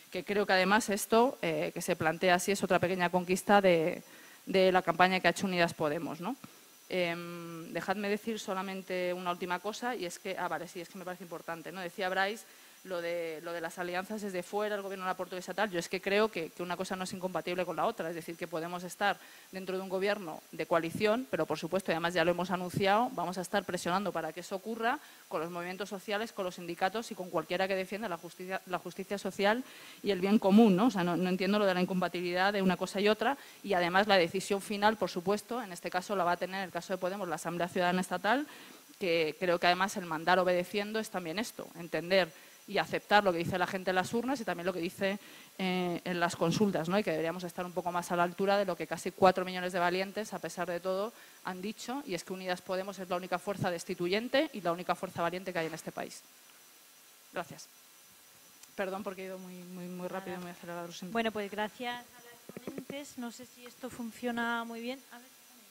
Speaker 5: que creo que además esto, eh, que se plantea así, es otra pequeña conquista de, de la campaña que ha hecho Unidas Podemos, ¿no? Eh, dejadme decir solamente una última cosa, y es que, ah, vale, sí, es que me parece importante, ¿no? Decía Brais lo de, lo de las alianzas desde fuera, el gobierno de la portuguesa tal. Yo es que creo que, que una cosa no es incompatible con la otra, es decir, que podemos estar dentro de un gobierno de coalición, pero por supuesto, y además ya lo hemos anunciado, vamos a estar presionando para que eso ocurra con los movimientos sociales, con los sindicatos y con cualquiera que defienda la justicia, la justicia social y el bien común, ¿no? O sea, no, no entiendo lo de la incompatibilidad de una cosa y otra, y además la decisión final, por supuesto, en este caso la va a tener, en el caso de Podemos, la Asamblea Ciudadana Estatal, que creo que además el mandar obedeciendo es también esto, entender y aceptar lo que dice la gente en las urnas y también lo que dice eh, en las consultas, ¿no? Y que deberíamos estar un poco más a la altura de lo que casi cuatro millones de valientes, a pesar de todo, han dicho, y es que Unidas Podemos es la única fuerza destituyente y la única fuerza valiente que hay en este país. Gracias. Perdón porque he ido muy, muy, muy rápido y muy acelerado.
Speaker 1: Bueno, pues gracias a las ponentes. No sé si esto funciona muy bien. A ver,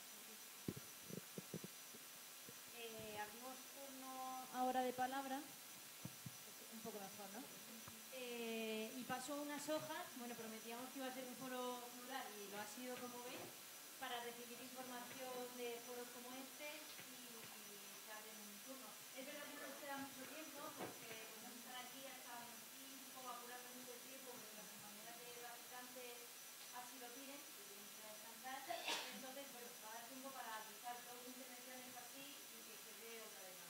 Speaker 1: eh, abrimos turno ahora de palabra. Un poco mejor, ¿no? Eh, y paso unas hojas, bueno, prometíamos que iba a ser un foro plural y lo ha sido, como veis, para recibir información de foros como este y, y estar en un turno. Es verdad que no nos queda mucho tiempo porque vamos a estar aquí hasta las cinco, apurando mucho el tiempo porque las compañeras de traficantes así lo piden y tienen que descansar. Entonces, bueno, va a dar tiempo para quizás dos intervenciones así y que quede otra vez más.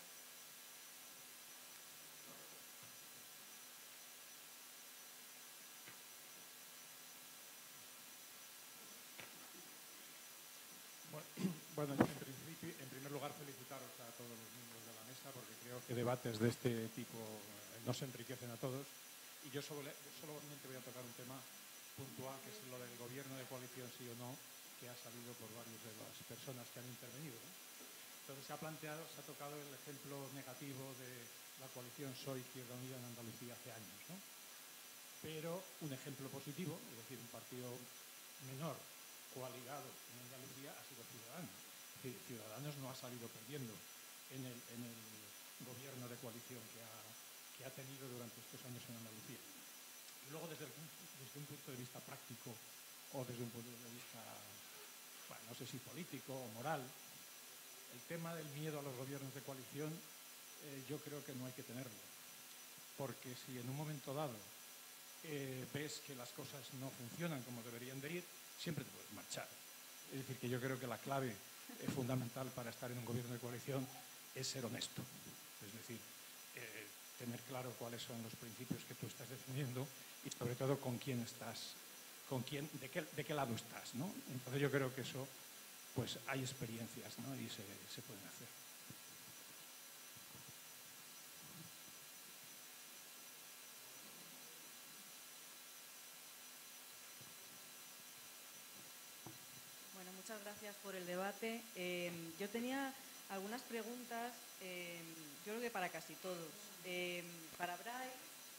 Speaker 6: Bueno, en, principio, en primer lugar felicitaros a todos los miembros de la mesa porque creo que debates de este tipo eh, nos enriquecen a todos y yo solo, solamente voy a tocar un tema puntual que es lo del gobierno de coalición sí o no que ha salido por varias de las personas que han intervenido, ¿no? Entonces se ha planteado, se ha tocado el ejemplo negativo de la coalición P S O E Izquierda Unida en Andalucía hace años, ¿no? Pero un ejemplo positivo, es decir, un partido menor coaligado en Andalucía ha sido Ciudadanos. Ciudadanos no ha salido perdiendo en el, en el gobierno de coalición que ha, que ha tenido durante estos años en Andalucía. Y luego, desde, el, desde un punto de vista práctico o desde un punto de vista, bueno, no sé si político o moral, el tema del miedo a los gobiernos de coalición eh, yo creo que no hay que tenerlo. Porque si en un momento dado eh, ves que las cosas no funcionan como deberían de ir, siempre te puedes marchar. Es decir, que yo creo que la clave eh, fundamental para estar en un gobierno de coalición es ser honesto. Es decir, eh, tener claro cuáles son los principios que tú estás defendiendo y sobre todo con quién estás, con quién, de qué, de qué lado estás, ¿no? Entonces yo creo que eso, pues hay experiencias, ¿no? Y se, se pueden hacer.
Speaker 7: Muchas gracias por el debate. Eh, yo tenía algunas preguntas, eh, yo creo que para casi todos. Eh, para Brais,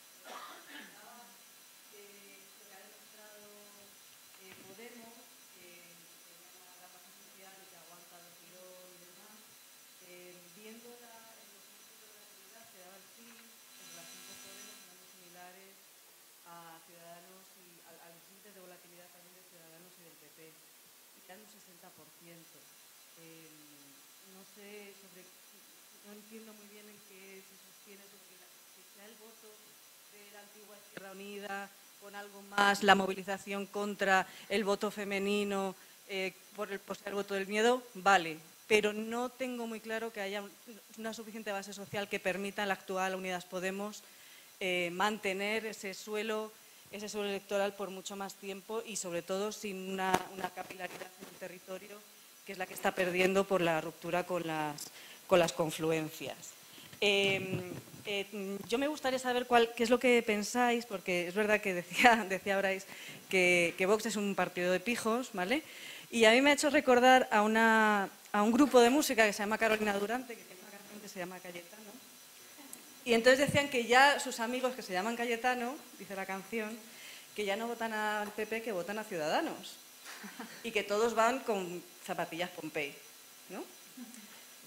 Speaker 7: eh, lo que ha demostrado eh, Podemos, eh, que tiene una gran base social y que aguanta el tirón y demás, eh, viéndola en los índices de volatilidad que daba el P I B en relación con Podemos son muy similares a Ciudadanos y a, a los índices de volatilidad también de Ciudadanos y del P P. Un sesenta por ciento. Eh, no sé, sobre, no entiendo muy bien en qué se sostiene sobre la, que sea el voto de la antigua Izquierda Unida con algo más la movilización contra el voto femenino eh, por, el, por el voto del miedo, vale, pero no tengo muy claro que haya una suficiente base social que permita en la actual Unidas Podemos eh, mantener ese suelo ese suelo electoral por mucho más tiempo y sobre todo sin una, una capilaridad en el territorio que es la que está perdiendo por la ruptura con las, con las confluencias. Eh, eh, yo me gustaría saber cuál, qué es lo que pensáis, porque es verdad que decía, decía Brais que, que Vox es un partido de pijos, ¿vale? Y a mí me ha hecho recordar a, una, a un grupo de música que se llama Carolina Durante, que tiene una canción que se llama Cayetano. Y entonces decían que ya sus amigos que se llaman Cayetano, dice la canción, que ya no votan al P P, que votan a Ciudadanos. Y que todos van con zapatillas Pompey, ¿no?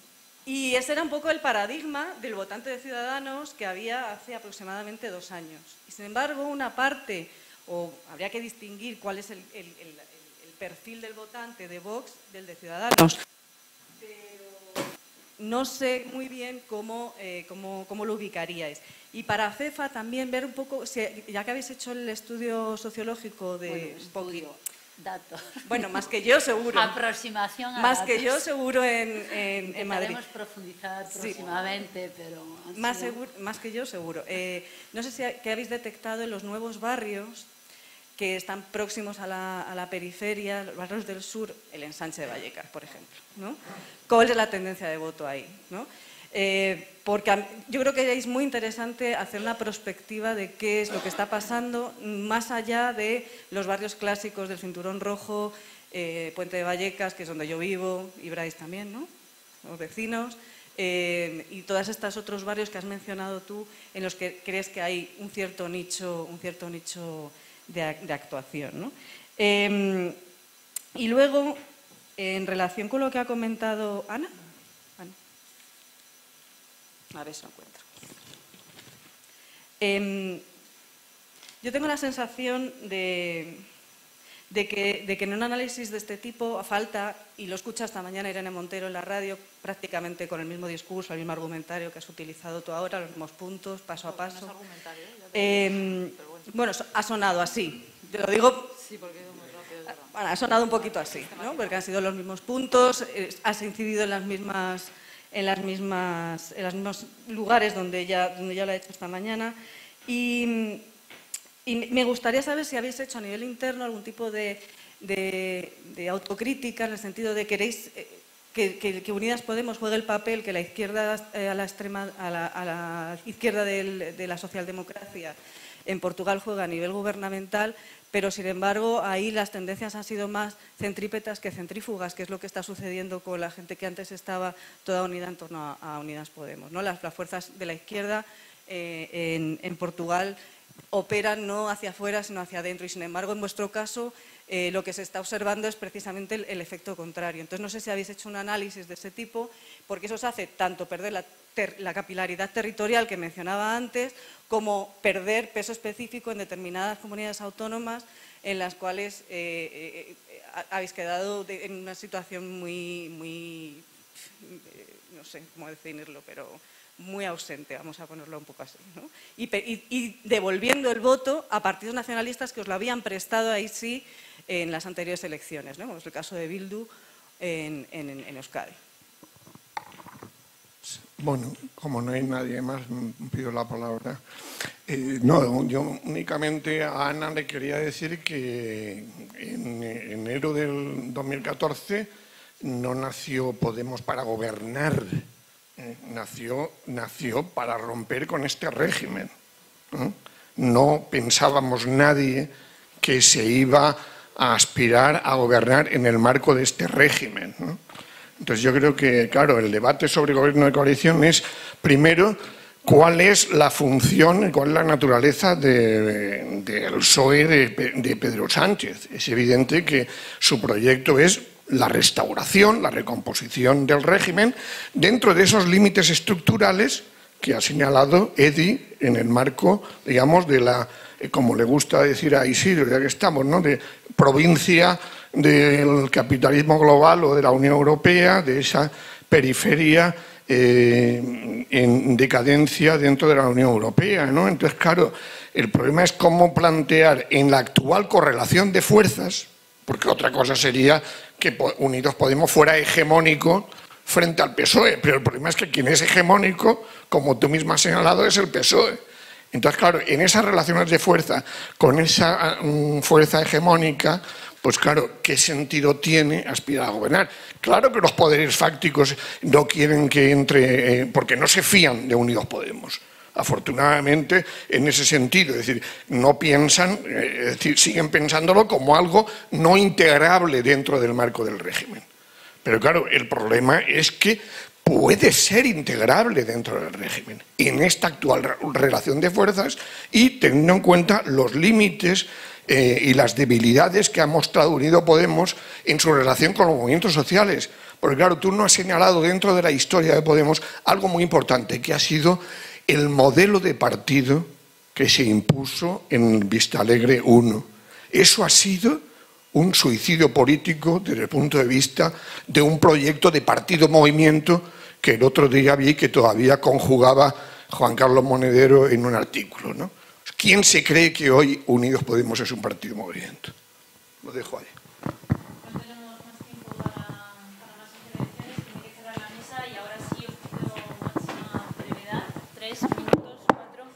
Speaker 7: Y ese era un poco el paradigma del votante de Ciudadanos que había hace aproximadamente dos años. Y sin embargo, una parte, o habría que distinguir cuál es el, el, el, el perfil del votante de Vox del de Ciudadanos, pero no sé muy bien cómo, eh, cómo, cómo lo ubicaríais. Y para CEFA también ver un poco, si, ya que habéis hecho el estudio sociológico de...
Speaker 3: Bueno, estudio. Datos.
Speaker 7: Bueno, más que yo seguro.
Speaker 3: Aproximación a
Speaker 7: Más
Speaker 3: datos.
Speaker 7: que yo seguro en, en, en Madrid.
Speaker 3: Intentaremos profundizar
Speaker 7: Sí.
Speaker 3: próximamente, pero...
Speaker 7: Más,
Speaker 3: sido...
Speaker 7: seguro, más que yo seguro. Eh, no sé si ha, qué habéis detectado en los nuevos barrios que están próximos a la, a la periferia, los barrios del sur, el ensanche de Vallecas, por ejemplo, ¿no? ¿Cuál es la tendencia de voto ahí, ¿no? Eh, porque a, yo creo que es muy interesante hacer una prospectiva de qué es lo que está pasando más allá de los barrios clásicos del Cinturón Rojo, eh, Puente de Vallecas, que es donde yo vivo, y Brais también, ¿no? Los vecinos, eh, y todos estos otros barrios que has mencionado tú, en los que crees que hay un cierto nicho, un cierto nicho de, de actuación, ¿no? Eh, y luego, en relación con lo que ha comentado Ana, a ver si lo encuentro. Eh, yo tengo la sensación de, de, que, de que en un análisis de este tipo falta, y lo escucha esta mañana Irene Montero en la radio, prácticamente con el mismo discurso, el mismo argumentario que has utilizado tú ahora, los mismos puntos, paso a paso.
Speaker 5: No es argumentario, ya te
Speaker 7: Eh,
Speaker 5: pero bueno.
Speaker 7: bueno, ha sonado así. Te lo digo.
Speaker 5: Sí, porque he ido muy rápido. es verdad.
Speaker 7: Bueno, ha sonado un poquito así, ¿no? Porque han sido los mismos puntos, eh, has incidido en las mismas, en las mismas, en los mismos lugares donde ya, donde ya lo he hecho esta mañana. Y, y me gustaría saber si habéis hecho a nivel interno algún tipo de, de, de autocrítica, en el sentido de queréis eh, que, que, que Unidas Podemos juegue el papel que la izquierda eh, a la extrema, a la, a la izquierda del, de la socialdemocracia en Portugal juega a nivel gubernamental, pero sin embargo ahí las tendencias han sido más centrípetas que centrífugas, que es lo que está sucediendo con la gente que antes estaba toda unida en torno a, a Unidas Podemos, ¿no? Las, las fuerzas de la izquierda eh, en, en Portugal operan no hacia afuera sino hacia adentro, y sin embargo en vuestro caso eh, lo que se está observando es precisamente el, el efecto contrario. Entonces no sé si habéis hecho un análisis de ese tipo, porque eso os hace tanto perder la, ter, la capilaridad territorial que mencionaba antes, como perder peso específico en determinadas comunidades autónomas en las cuales eh, eh, eh, habéis quedado de, en una situación muy, muy eh, no sé cómo definirlo, pero muy ausente, vamos a ponerlo un poco así, ¿no? Y, y, y devolviendo el voto a partidos nacionalistas que os lo habían prestado ahí sí en las anteriores elecciones, ¿no? Como es el caso de Bildu en, en, en Euskadi.
Speaker 8: Bueno, como no hay nadie más, pido la palabra. Eh, no, yo únicamente a Ana le quería decir que en enero del dos mil catorce no nació Podemos para gobernar, eh, nació, nació para romper con este régimen, ¿no? No pensábamos nadie que se iba a aspirar a gobernar en el marco de este régimen, ¿no? Entonces yo creo que, claro, el debate sobre gobierno de coalición es, primero, cuál es la función, cuál es la naturaleza del de, de P S O E de, de Pedro Sánchez. Es evidente que su proyecto es la restauración, la recomposición del régimen dentro de esos límites estructurales que ha señalado Edi en el marco, digamos, de la, como le gusta decir a Isidro, ya que estamos, ¿no?, de provincia del capitalismo global o de la Unión Europea, de esa periferia eh, en decadencia dentro de la Unión Europea, ¿no? Entonces, claro, el problema es cómo plantear en la actual correlación de fuerzas, porque otra cosa sería que Unidos Podemos fuera hegemónico frente al P S O E, pero el problema es que quien es hegemónico, como tú misma has señalado, es el P S O E. Entonces, claro, en esas relaciones de fuerza, con esa um, fuerza hegemónica, pues claro, ¿qué sentido tiene aspirar a gobernar? Claro que los poderes fácticos no quieren que entre, eh, porque no se fían de Unidos Podemos. Afortunadamente, en ese sentido, es decir, no piensan, eh, es decir, siguen pensándolo como algo no integrable dentro del marco del régimen. Pero claro, el problema es que puede ser integrable dentro del régimen en esta actual relación de fuerzas y teniendo en cuenta los límites eh, y las debilidades que ha mostrado Unidos Podemos en su relación con los movimientos sociales. Porque claro, tú no has señalado dentro de la historia de Podemos algo muy importante, que ha sido el modelo de partido que se impuso en Vistalegre uno. Eso ha sido un suicidio político desde el punto de vista de un proyecto de partido-movimiento que el otro día vi que todavía conjugaba Juan Carlos Monedero en un artículo, ¿no? ¿Quién se cree que hoy Unidos Podemos es un partido-movimiento? Lo dejo ahí.
Speaker 1: No tenemos más tiempo para, para más intervenciones, tiene que cerrar la mesa y ahora sí os pido máxima brevedad, tres minutos, cuatro,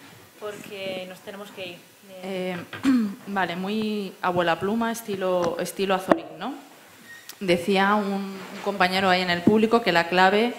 Speaker 1: porque nos tenemos que ir.
Speaker 5: Eh, vale, muy abuela pluma, estilo, estilo Azorín, ¿no? Decía un, un compañero ahí en el público que la clave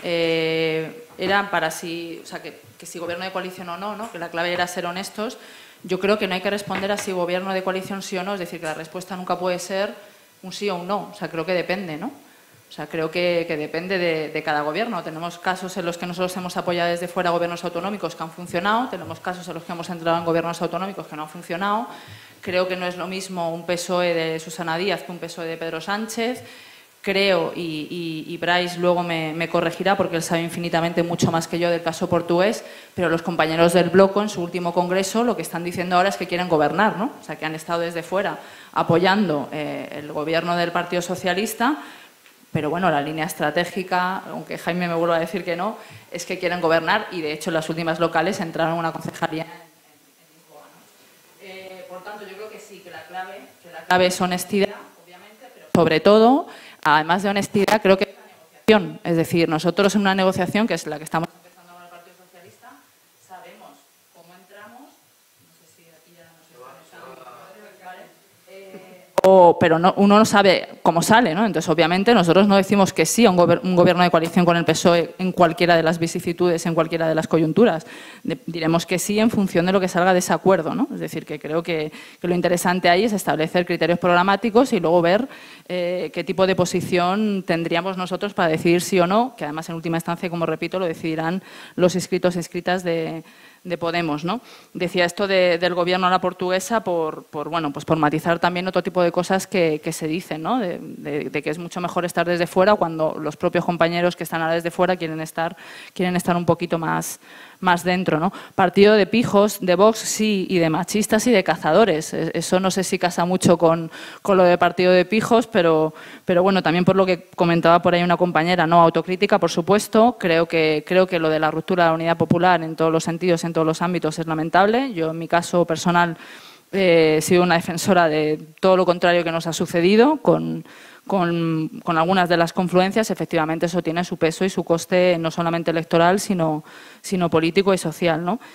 Speaker 5: eh, era para si, o sea, que, que si gobierno de coalición o no, ¿no? Que la clave era ser honestos. Yo creo que no hay que responder a si gobierno de coalición sí o no, es decir, que la respuesta nunca puede ser un sí o un no, o sea, creo que depende, ¿no? O sea, creo que, que depende de, de cada gobierno. Tenemos casos en los que nosotros hemos apoyado desde fuera gobiernos autonómicos que han funcionado, tenemos casos en los que hemos entrado en gobiernos autonómicos que no han funcionado. Creo que no es lo mismo un P S O E de Susana Díaz que un P S O E de Pedro Sánchez. Creo, y, y, y Brais luego me, me corregirá porque él sabe infinitamente mucho más que yo del caso portugués, pero los compañeros del Bloco en su último congreso lo que están diciendo ahora es que quieren gobernar, ¿no? O sea, que han estado desde fuera apoyando eh, el gobierno del Partido Socialista. Pero bueno, la línea estratégica, aunque Jaime me vuelva a decir que no, es que quieren gobernar y de hecho las últimas locales entraron en una concejalía en, en, en Lisboa, ¿no? Eh, por tanto, yo creo que sí, que la clave, que la clave es honestidad, obviamente, pero sobre todo, además de honestidad, creo que es la negociación. Es decir, nosotros en una negociación, que es la que estamos empezando con el Partido Socialista, sabemos cómo entramos, no sé si aquí ya no se está, ¿vale? Eh, O, pero no, uno no sabe cómo sale, ¿no? Entonces, obviamente, nosotros no decimos que sí a un, gober un gobierno de coalición con el P S O E en cualquiera de las vicisitudes, en cualquiera de las coyunturas. De, diremos que sí en función de lo que salga de ese acuerdo, ¿no? Es decir, que creo que, que lo interesante ahí es establecer criterios programáticos y luego ver eh, qué tipo de posición tendríamos nosotros para decidir sí o no, que además, en última instancia, como repito, lo decidirán los inscritos e inscritas de... de Podemos, ¿no? Decía esto de, del gobierno a la portuguesa por, por, bueno, pues por matizar también otro tipo de cosas que, que se dicen, ¿no? De, de, de que es mucho mejor estar desde fuera cuando los propios compañeros que están ahora desde fuera quieren estar, quieren estar un poquito más, más dentro, ¿no? Partido de pijos, de Vox sí, y de machistas y de cazadores. Eso no sé si casa mucho con, con lo de partido de pijos, pero, pero bueno, también por lo que comentaba por ahí una compañera, ¿no? Autocrítica, por supuesto. Creo que, creo que lo de la ruptura de la unidad popular en todos los sentidos, en todos los ámbitos, es lamentable. Yo, en mi caso personal, eh, he sido una defensora de todo lo contrario que nos ha sucedido, con, con, con algunas de las confluencias. Efectivamente, eso tiene su peso y su coste no solamente electoral, sino, sino político y social, ¿no?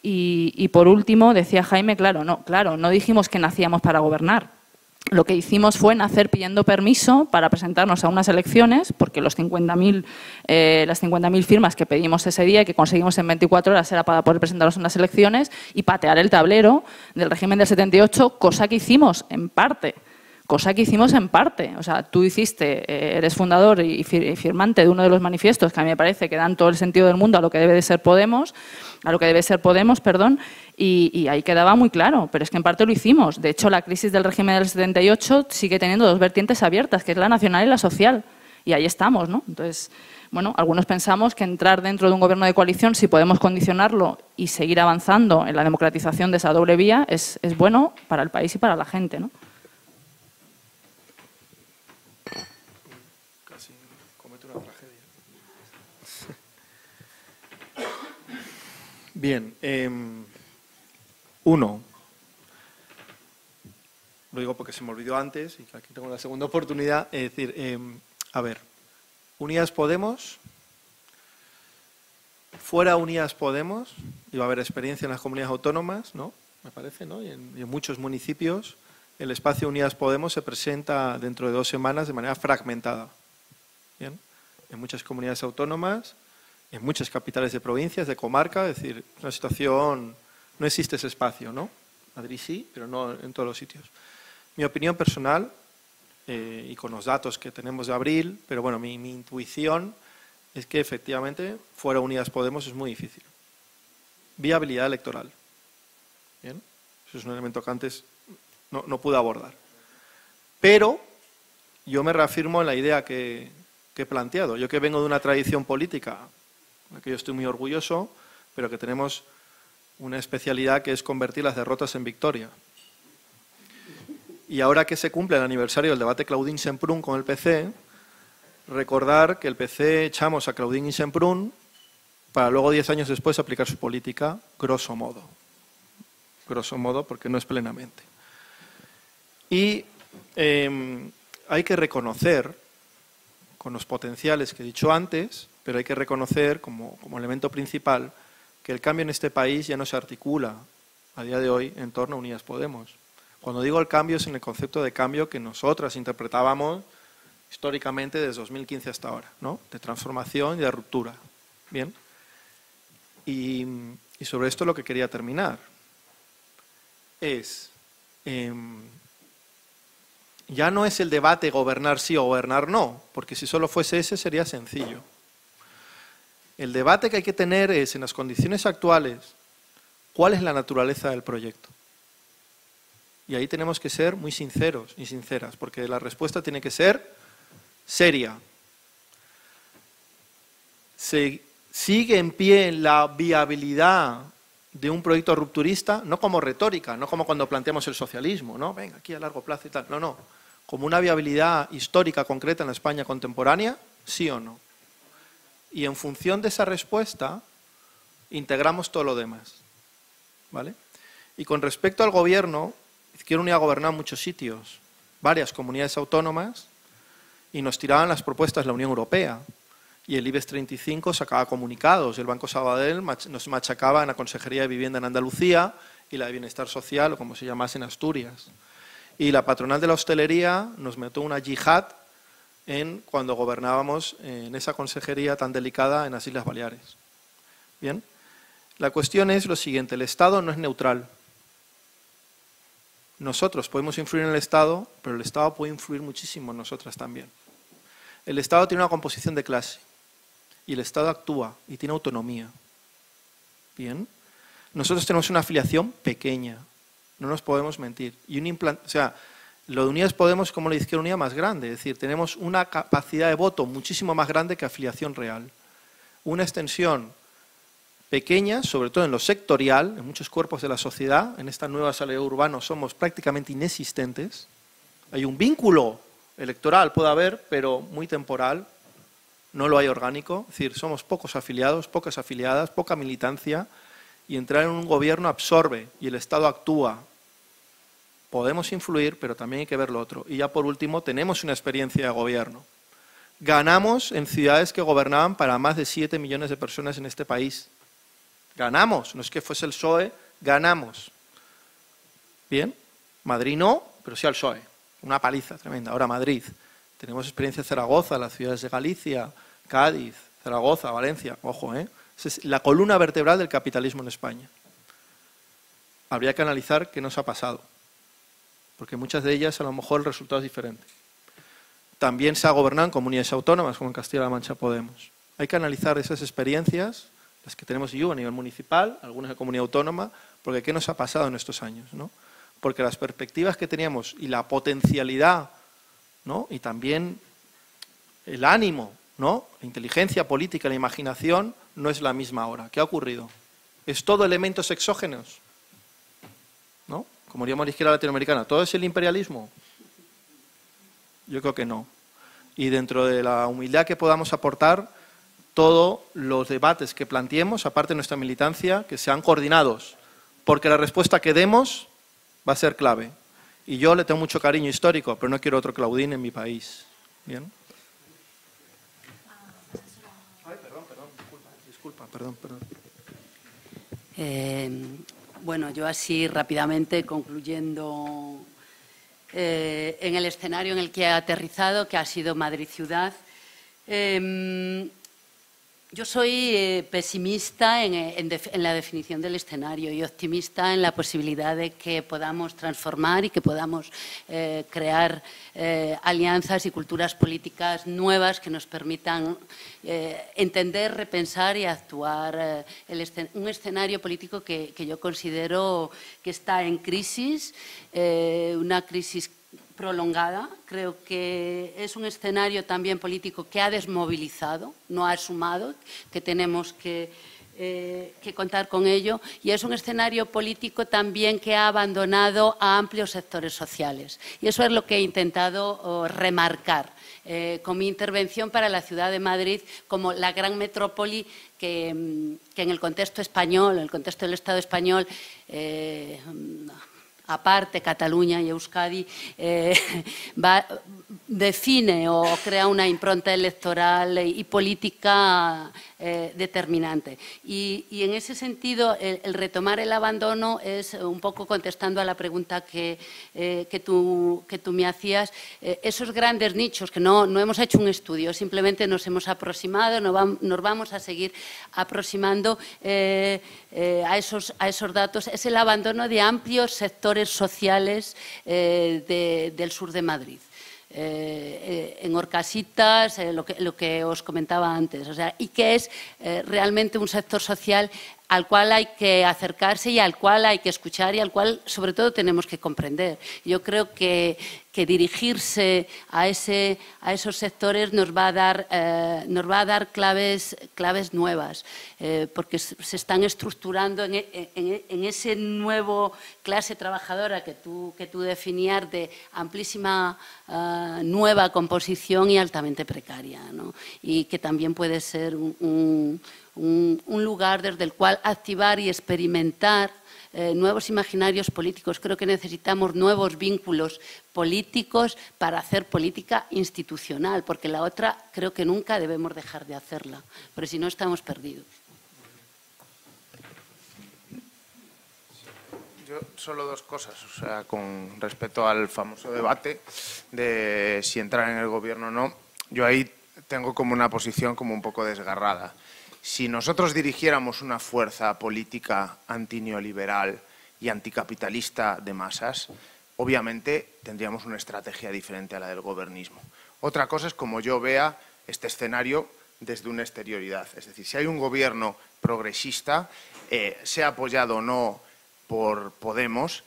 Speaker 5: Y, y por último, decía Jaime, claro, no, claro, no dijimos que nacíamos para gobernar. Lo que hicimos fue nacer pidiendo permiso para presentarnos a unas elecciones, porque los cincuenta mil, eh, las cincuenta mil firmas que pedimos ese día y que conseguimos en veinticuatro horas era para poder presentarnos a unas elecciones y patear el tablero del régimen del setenta y ocho, cosa que hicimos en parte. Cosa que hicimos en parte. O sea, tú hiciste, eh, eres fundador y firmante de uno de los manifiestos que a mí me parece que dan todo el sentido del mundo a lo que debe de ser Podemos, a lo que debe ser Podemos, perdón, y, y ahí quedaba muy claro, pero es que en parte lo hicimos. De hecho, la crisis del régimen del setenta y ocho sigue teniendo dos vertientes abiertas, que es la nacional y la social, y ahí estamos, ¿no? Entonces, bueno, algunos pensamos que entrar dentro de un gobierno de coalición, si podemos condicionarlo y seguir avanzando en la democratización de esa doble vía, es, es bueno para el país y para la gente, ¿no?
Speaker 4: Bien, eh, uno, lo digo porque se me olvidó antes y que aquí tengo la segunda oportunidad, es decir, eh, a ver, Unidas Podemos, fuera Unidas Podemos, iba a haber experiencia en las comunidades autónomas, ¿no? Me parece, ¿no? Y en, y en muchos municipios el espacio Unidas Podemos se presenta dentro de dos semanas de manera fragmentada, ¿bien? En muchas comunidades autónomas, en muchas capitales de provincias, de comarca, es decir, una situación, no existe ese espacio, ¿no? Madrid sí, pero no en todos los sitios. Mi opinión personal, eh, y con los datos que tenemos de abril, pero bueno, mi, mi intuición es que efectivamente fuera Unidas Podemos es muy difícil. Viabilidad electoral. ¿Bien? Eso es un elemento que antes no, no pude abordar. Pero yo me reafirmo en la idea que, que he planteado. Yo que vengo de una tradición política, de la que yo estoy muy orgulloso, pero que tenemos una especialidad que es convertir las derrotas en victoria. Y ahora que se cumple el aniversario del debate Claudín-Semprún con el P C, recordar que el P C echamos a Claudín y Semprún para luego diez años después aplicar su política, grosso modo. Grosso modo, porque no es plenamente. Y eh, hay que reconocer, con los potenciales que he dicho antes, pero hay que reconocer como, como elemento principal que el cambio en este país ya no se articula a día de hoy en torno a Unidas Podemos. Cuando digo el cambio es en el concepto de cambio que nosotras interpretábamos históricamente desde dos mil quince hasta ahora, ¿no? De transformación y de ruptura. Bien. Y, y sobre esto lo que quería terminar es, eh, ya no es el debate gobernar sí o gobernar no, porque si solo fuese ese sería sencillo. El debate que hay que tener es, en las condiciones actuales, ¿cuál es la naturaleza del proyecto? Y ahí tenemos que ser muy sinceros y sinceras, porque la respuesta tiene que ser seria. Se sigue en pie la viabilidad de un proyecto rupturista, no como retórica, no como cuando planteamos el socialismo, ¿no? Venga, aquí a largo plazo y tal. No, no. Como una viabilidad histórica concreta en la España contemporánea, sí o no. Y en función de esa respuesta, integramos todo lo demás. ¿Vale? Y con respecto al gobierno, Izquierda Unida ha gobernado en muchos sitios, varias comunidades autónomas, y nos tiraban las propuestas de la Unión Europea. Y el IBEX treinta y cinco sacaba comunicados, y el Banco Sabadell nos machacaba en la Consejería de Vivienda en Andalucía y la de Bienestar Social, o como se llamase en Asturias. Y la patronal de la hostelería nos metió una yihad en cuando gobernábamos en esa consejería tan delicada en las Islas Baleares. Bien, la cuestión es lo siguiente, el Estado no es neutral. Nosotros podemos influir en el Estado, pero el Estado puede influir muchísimo en nosotras también. El Estado tiene una composición de clase y el Estado actúa y tiene autonomía. Bien, nosotros tenemos una afiliación pequeña, no nos podemos mentir. Y un implant, o sea, lo de Unidas Podemos es como la Izquierda Unida más grande, es decir, tenemos una capacidad de voto muchísimo más grande que afiliación real. Una extensión pequeña, sobre todo en lo sectorial, en muchos cuerpos de la sociedad, en esta nueva salida urbana somos prácticamente inexistentes. Hay un vínculo electoral, puede haber, pero muy temporal, no lo hay orgánico, es decir, somos pocos afiliados, pocas afiliadas, poca militancia, y entrar en un gobierno absorbe y el Estado actúa. Podemos influir, pero también hay que ver lo otro. Y ya por último, tenemos una experiencia de gobierno. Ganamos en ciudades que gobernaban para más de siete millones de personas en este país. Ganamos, no es que fuese el P S O E, ganamos. Bien, Madrid no, pero sí al P S O E. Una paliza tremenda. Ahora Madrid. Tenemos experiencia en Zaragoza, las ciudades de Galicia, Cádiz, Zaragoza, Valencia. Ojo, ¿eh? Esa es la columna vertebral del capitalismo en España. Habría que analizar qué nos ha pasado, porque muchas de ellas a lo mejor el resultado es diferente. También se ha gobernado en comunidades autónomas, como en Castilla-La Mancha Podemos. Hay que analizar esas experiencias, las que tenemos yo a nivel municipal, algunas de comunidad autónoma, porque qué nos ha pasado en estos años, ¿no? Porque las perspectivas que teníamos y la potencialidad, ¿no? Y también el ánimo, ¿no? La inteligencia política, la imaginación, no es la misma ahora. ¿Qué ha ocurrido? ¿Es todo elementos exógenos? ¿No? Como diríamos la izquierda latinoamericana, ¿todo es el imperialismo? Yo creo que no. Y dentro de la humildad que podamos aportar, todos los debates que planteemos, aparte de nuestra militancia, que sean coordinados, porque la respuesta que demos va a ser clave. Y yo le tengo mucho cariño histórico, pero no quiero otro Claudín en mi país. ¿Bien? Ay, perdón, perdón, disculpa, disculpa, perdón, perdón.
Speaker 3: Eh, bueno, yo así rápidamente concluyendo eh, en el escenario en el que he aterrizado, que ha sido Madrid ciudad, eh, Yo soy eh, pesimista en, en, en la definición del escenario y optimista en la posibilidad de que podamos transformar y que podamos eh, crear eh, alianzas y culturas políticas nuevas que nos permitan eh, entender, repensar y actuar eh, el escen un escenario político que, que yo considero que está en crisis, eh, una crisis prolongada. Creo que es un escenario también político que ha desmovilizado, no ha sumado, que tenemos que, eh, que contar con ello, y es un escenario político también que ha abandonado a amplios sectores sociales. Y eso es lo que he intentado oh, remarcar eh, con mi intervención para la ciudad de Madrid como la gran metrópoli que, que en el contexto español, en el contexto del Estado español, eh, aparte Cataluña y Euskadi, eh, va, define o crea una impronta electoral y política eh, determinante. Y, y en ese sentido, el, el retomar el abandono es un poco contestando a la pregunta que, eh, que, tú, que tú me hacías. Eh, esos grandes nichos, que no, no hemos hecho un estudio, simplemente nos hemos aproximado, nos, va, nos vamos a seguir aproximando eh, eh, a, esos, a esos datos, es el abandono de amplios sectores sociales eh, de, del sur de Madrid. Eh, eh, en Orcasitas, eh, lo, que, lo que os comentaba antes, o sea, y que es eh, realmente un sector social al cual hay que acercarse y al cual hay que escuchar y al cual, sobre todo, tenemos que comprender. Yo creo que, que dirigirse a, ese, a esos sectores nos va a dar, eh, nos va a dar claves, claves nuevas, eh, porque se están estructurando en, en, en ese nuevo clase trabajadora que tú, que tú definías de amplísima uh, nueva composición y altamente precaria, ¿no? Y que también puede ser un, un Un, un lugar desde el cual activar y experimentar eh, nuevos imaginarios políticos. Creo que necesitamos nuevos vínculos políticos para hacer política institucional, porque la otra creo que nunca debemos dejar de hacerla, porque si no estamos perdidos.
Speaker 2: Yo solo dos cosas, o sea, con respecto al famoso debate de si entrar en el gobierno o no, yo ahí tengo como una posición como un poco desgarrada. Si nosotros dirigiéramos una fuerza política antineoliberal y anticapitalista de masas, obviamente tendríamos una estrategia diferente a la del gobernismo. Otra cosa es como yo vea este escenario desde una exterioridad. Es decir, si hay un gobierno progresista, eh, sea apoyado o no por Podemos,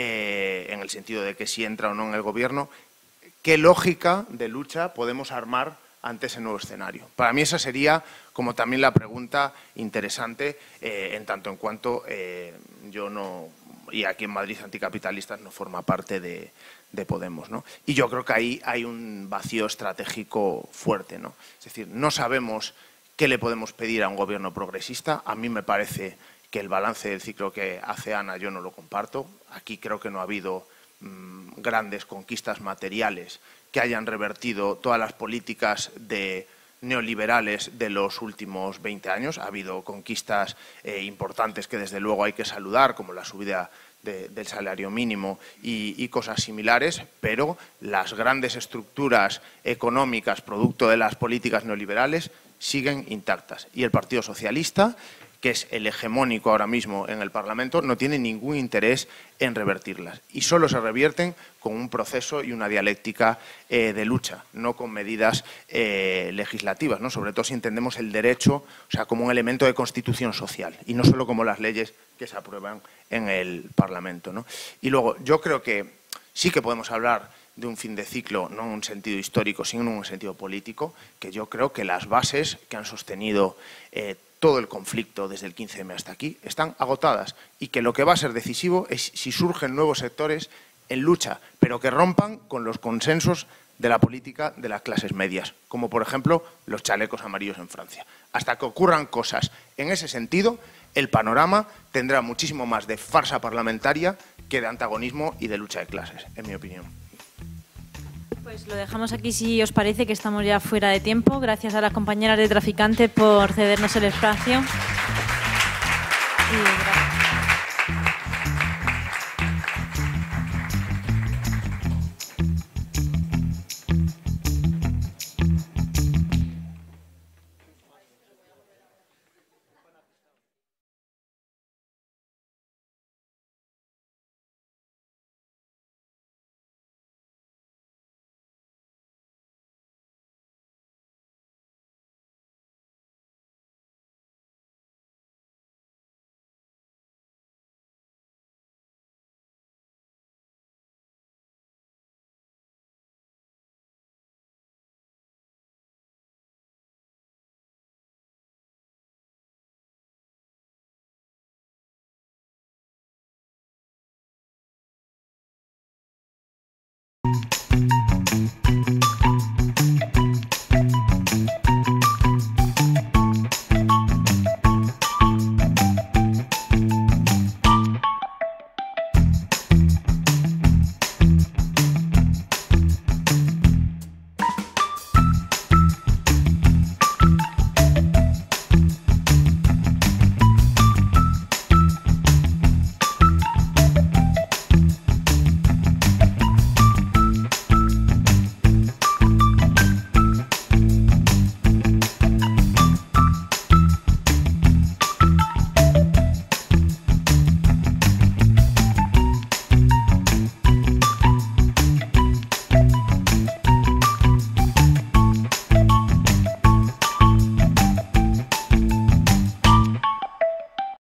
Speaker 2: eh, en el sentido de que si entra o no en el gobierno, ¿qué lógica de lucha podemos armar ante ese nuevo escenario? Para mí esa sería como también la pregunta interesante, eh, en tanto en cuanto eh, yo no, y aquí en Madrid Anticapitalistas no forma parte de, de Podemos, ¿no? Y yo creo que ahí hay un vacío estratégico fuerte, ¿no? Es decir, no sabemos qué le podemos pedir a un gobierno progresista. A mí me parece que el balance del ciclo que hace Ana yo no lo comparto. Aquí creo que no ha habido mmm, grandes conquistas materiales que hayan revertido todas las políticas de neoliberales de los últimos veinte años. Ha habido conquistas eh, importantes que desde luego hay que saludar, como la subida de, del salario mínimo y, y cosas similares, pero las grandes estructuras económicas producto de las políticas neoliberales siguen intactas. Y el Partido Socialista, que es el hegemónico ahora mismo en el Parlamento, no tiene ningún interés en revertirlas. Y solo se revierten con un proceso y una dialéctica eh, de lucha, no con medidas eh, legislativas, ¿no? Sobre todo si entendemos el derecho, o sea, como un elemento de constitución social y no solo como las leyes que se aprueban en el Parlamento, ¿no? Y luego, yo creo que sí que podemos hablar de un fin de ciclo, no en un sentido histórico, sino en un sentido político, que yo creo que las bases que han sostenido eh, todo el conflicto desde el quince eme hasta aquí están agotadas y que lo que va a ser decisivo es si surgen nuevos sectores en lucha, pero que rompan con los consensos de la política de las clases medias, como por ejemplo los chalecos amarillos en Francia. Hasta que ocurran cosas en ese sentido, el panorama tendrá muchísimo más de farsa parlamentaria que de antagonismo y de lucha de clases, en mi opinión.
Speaker 1: Pues lo dejamos aquí, si os parece, que estamos ya fuera de tiempo. Gracias a las compañeras de Traficante por cedernos el espacio. Y gracias.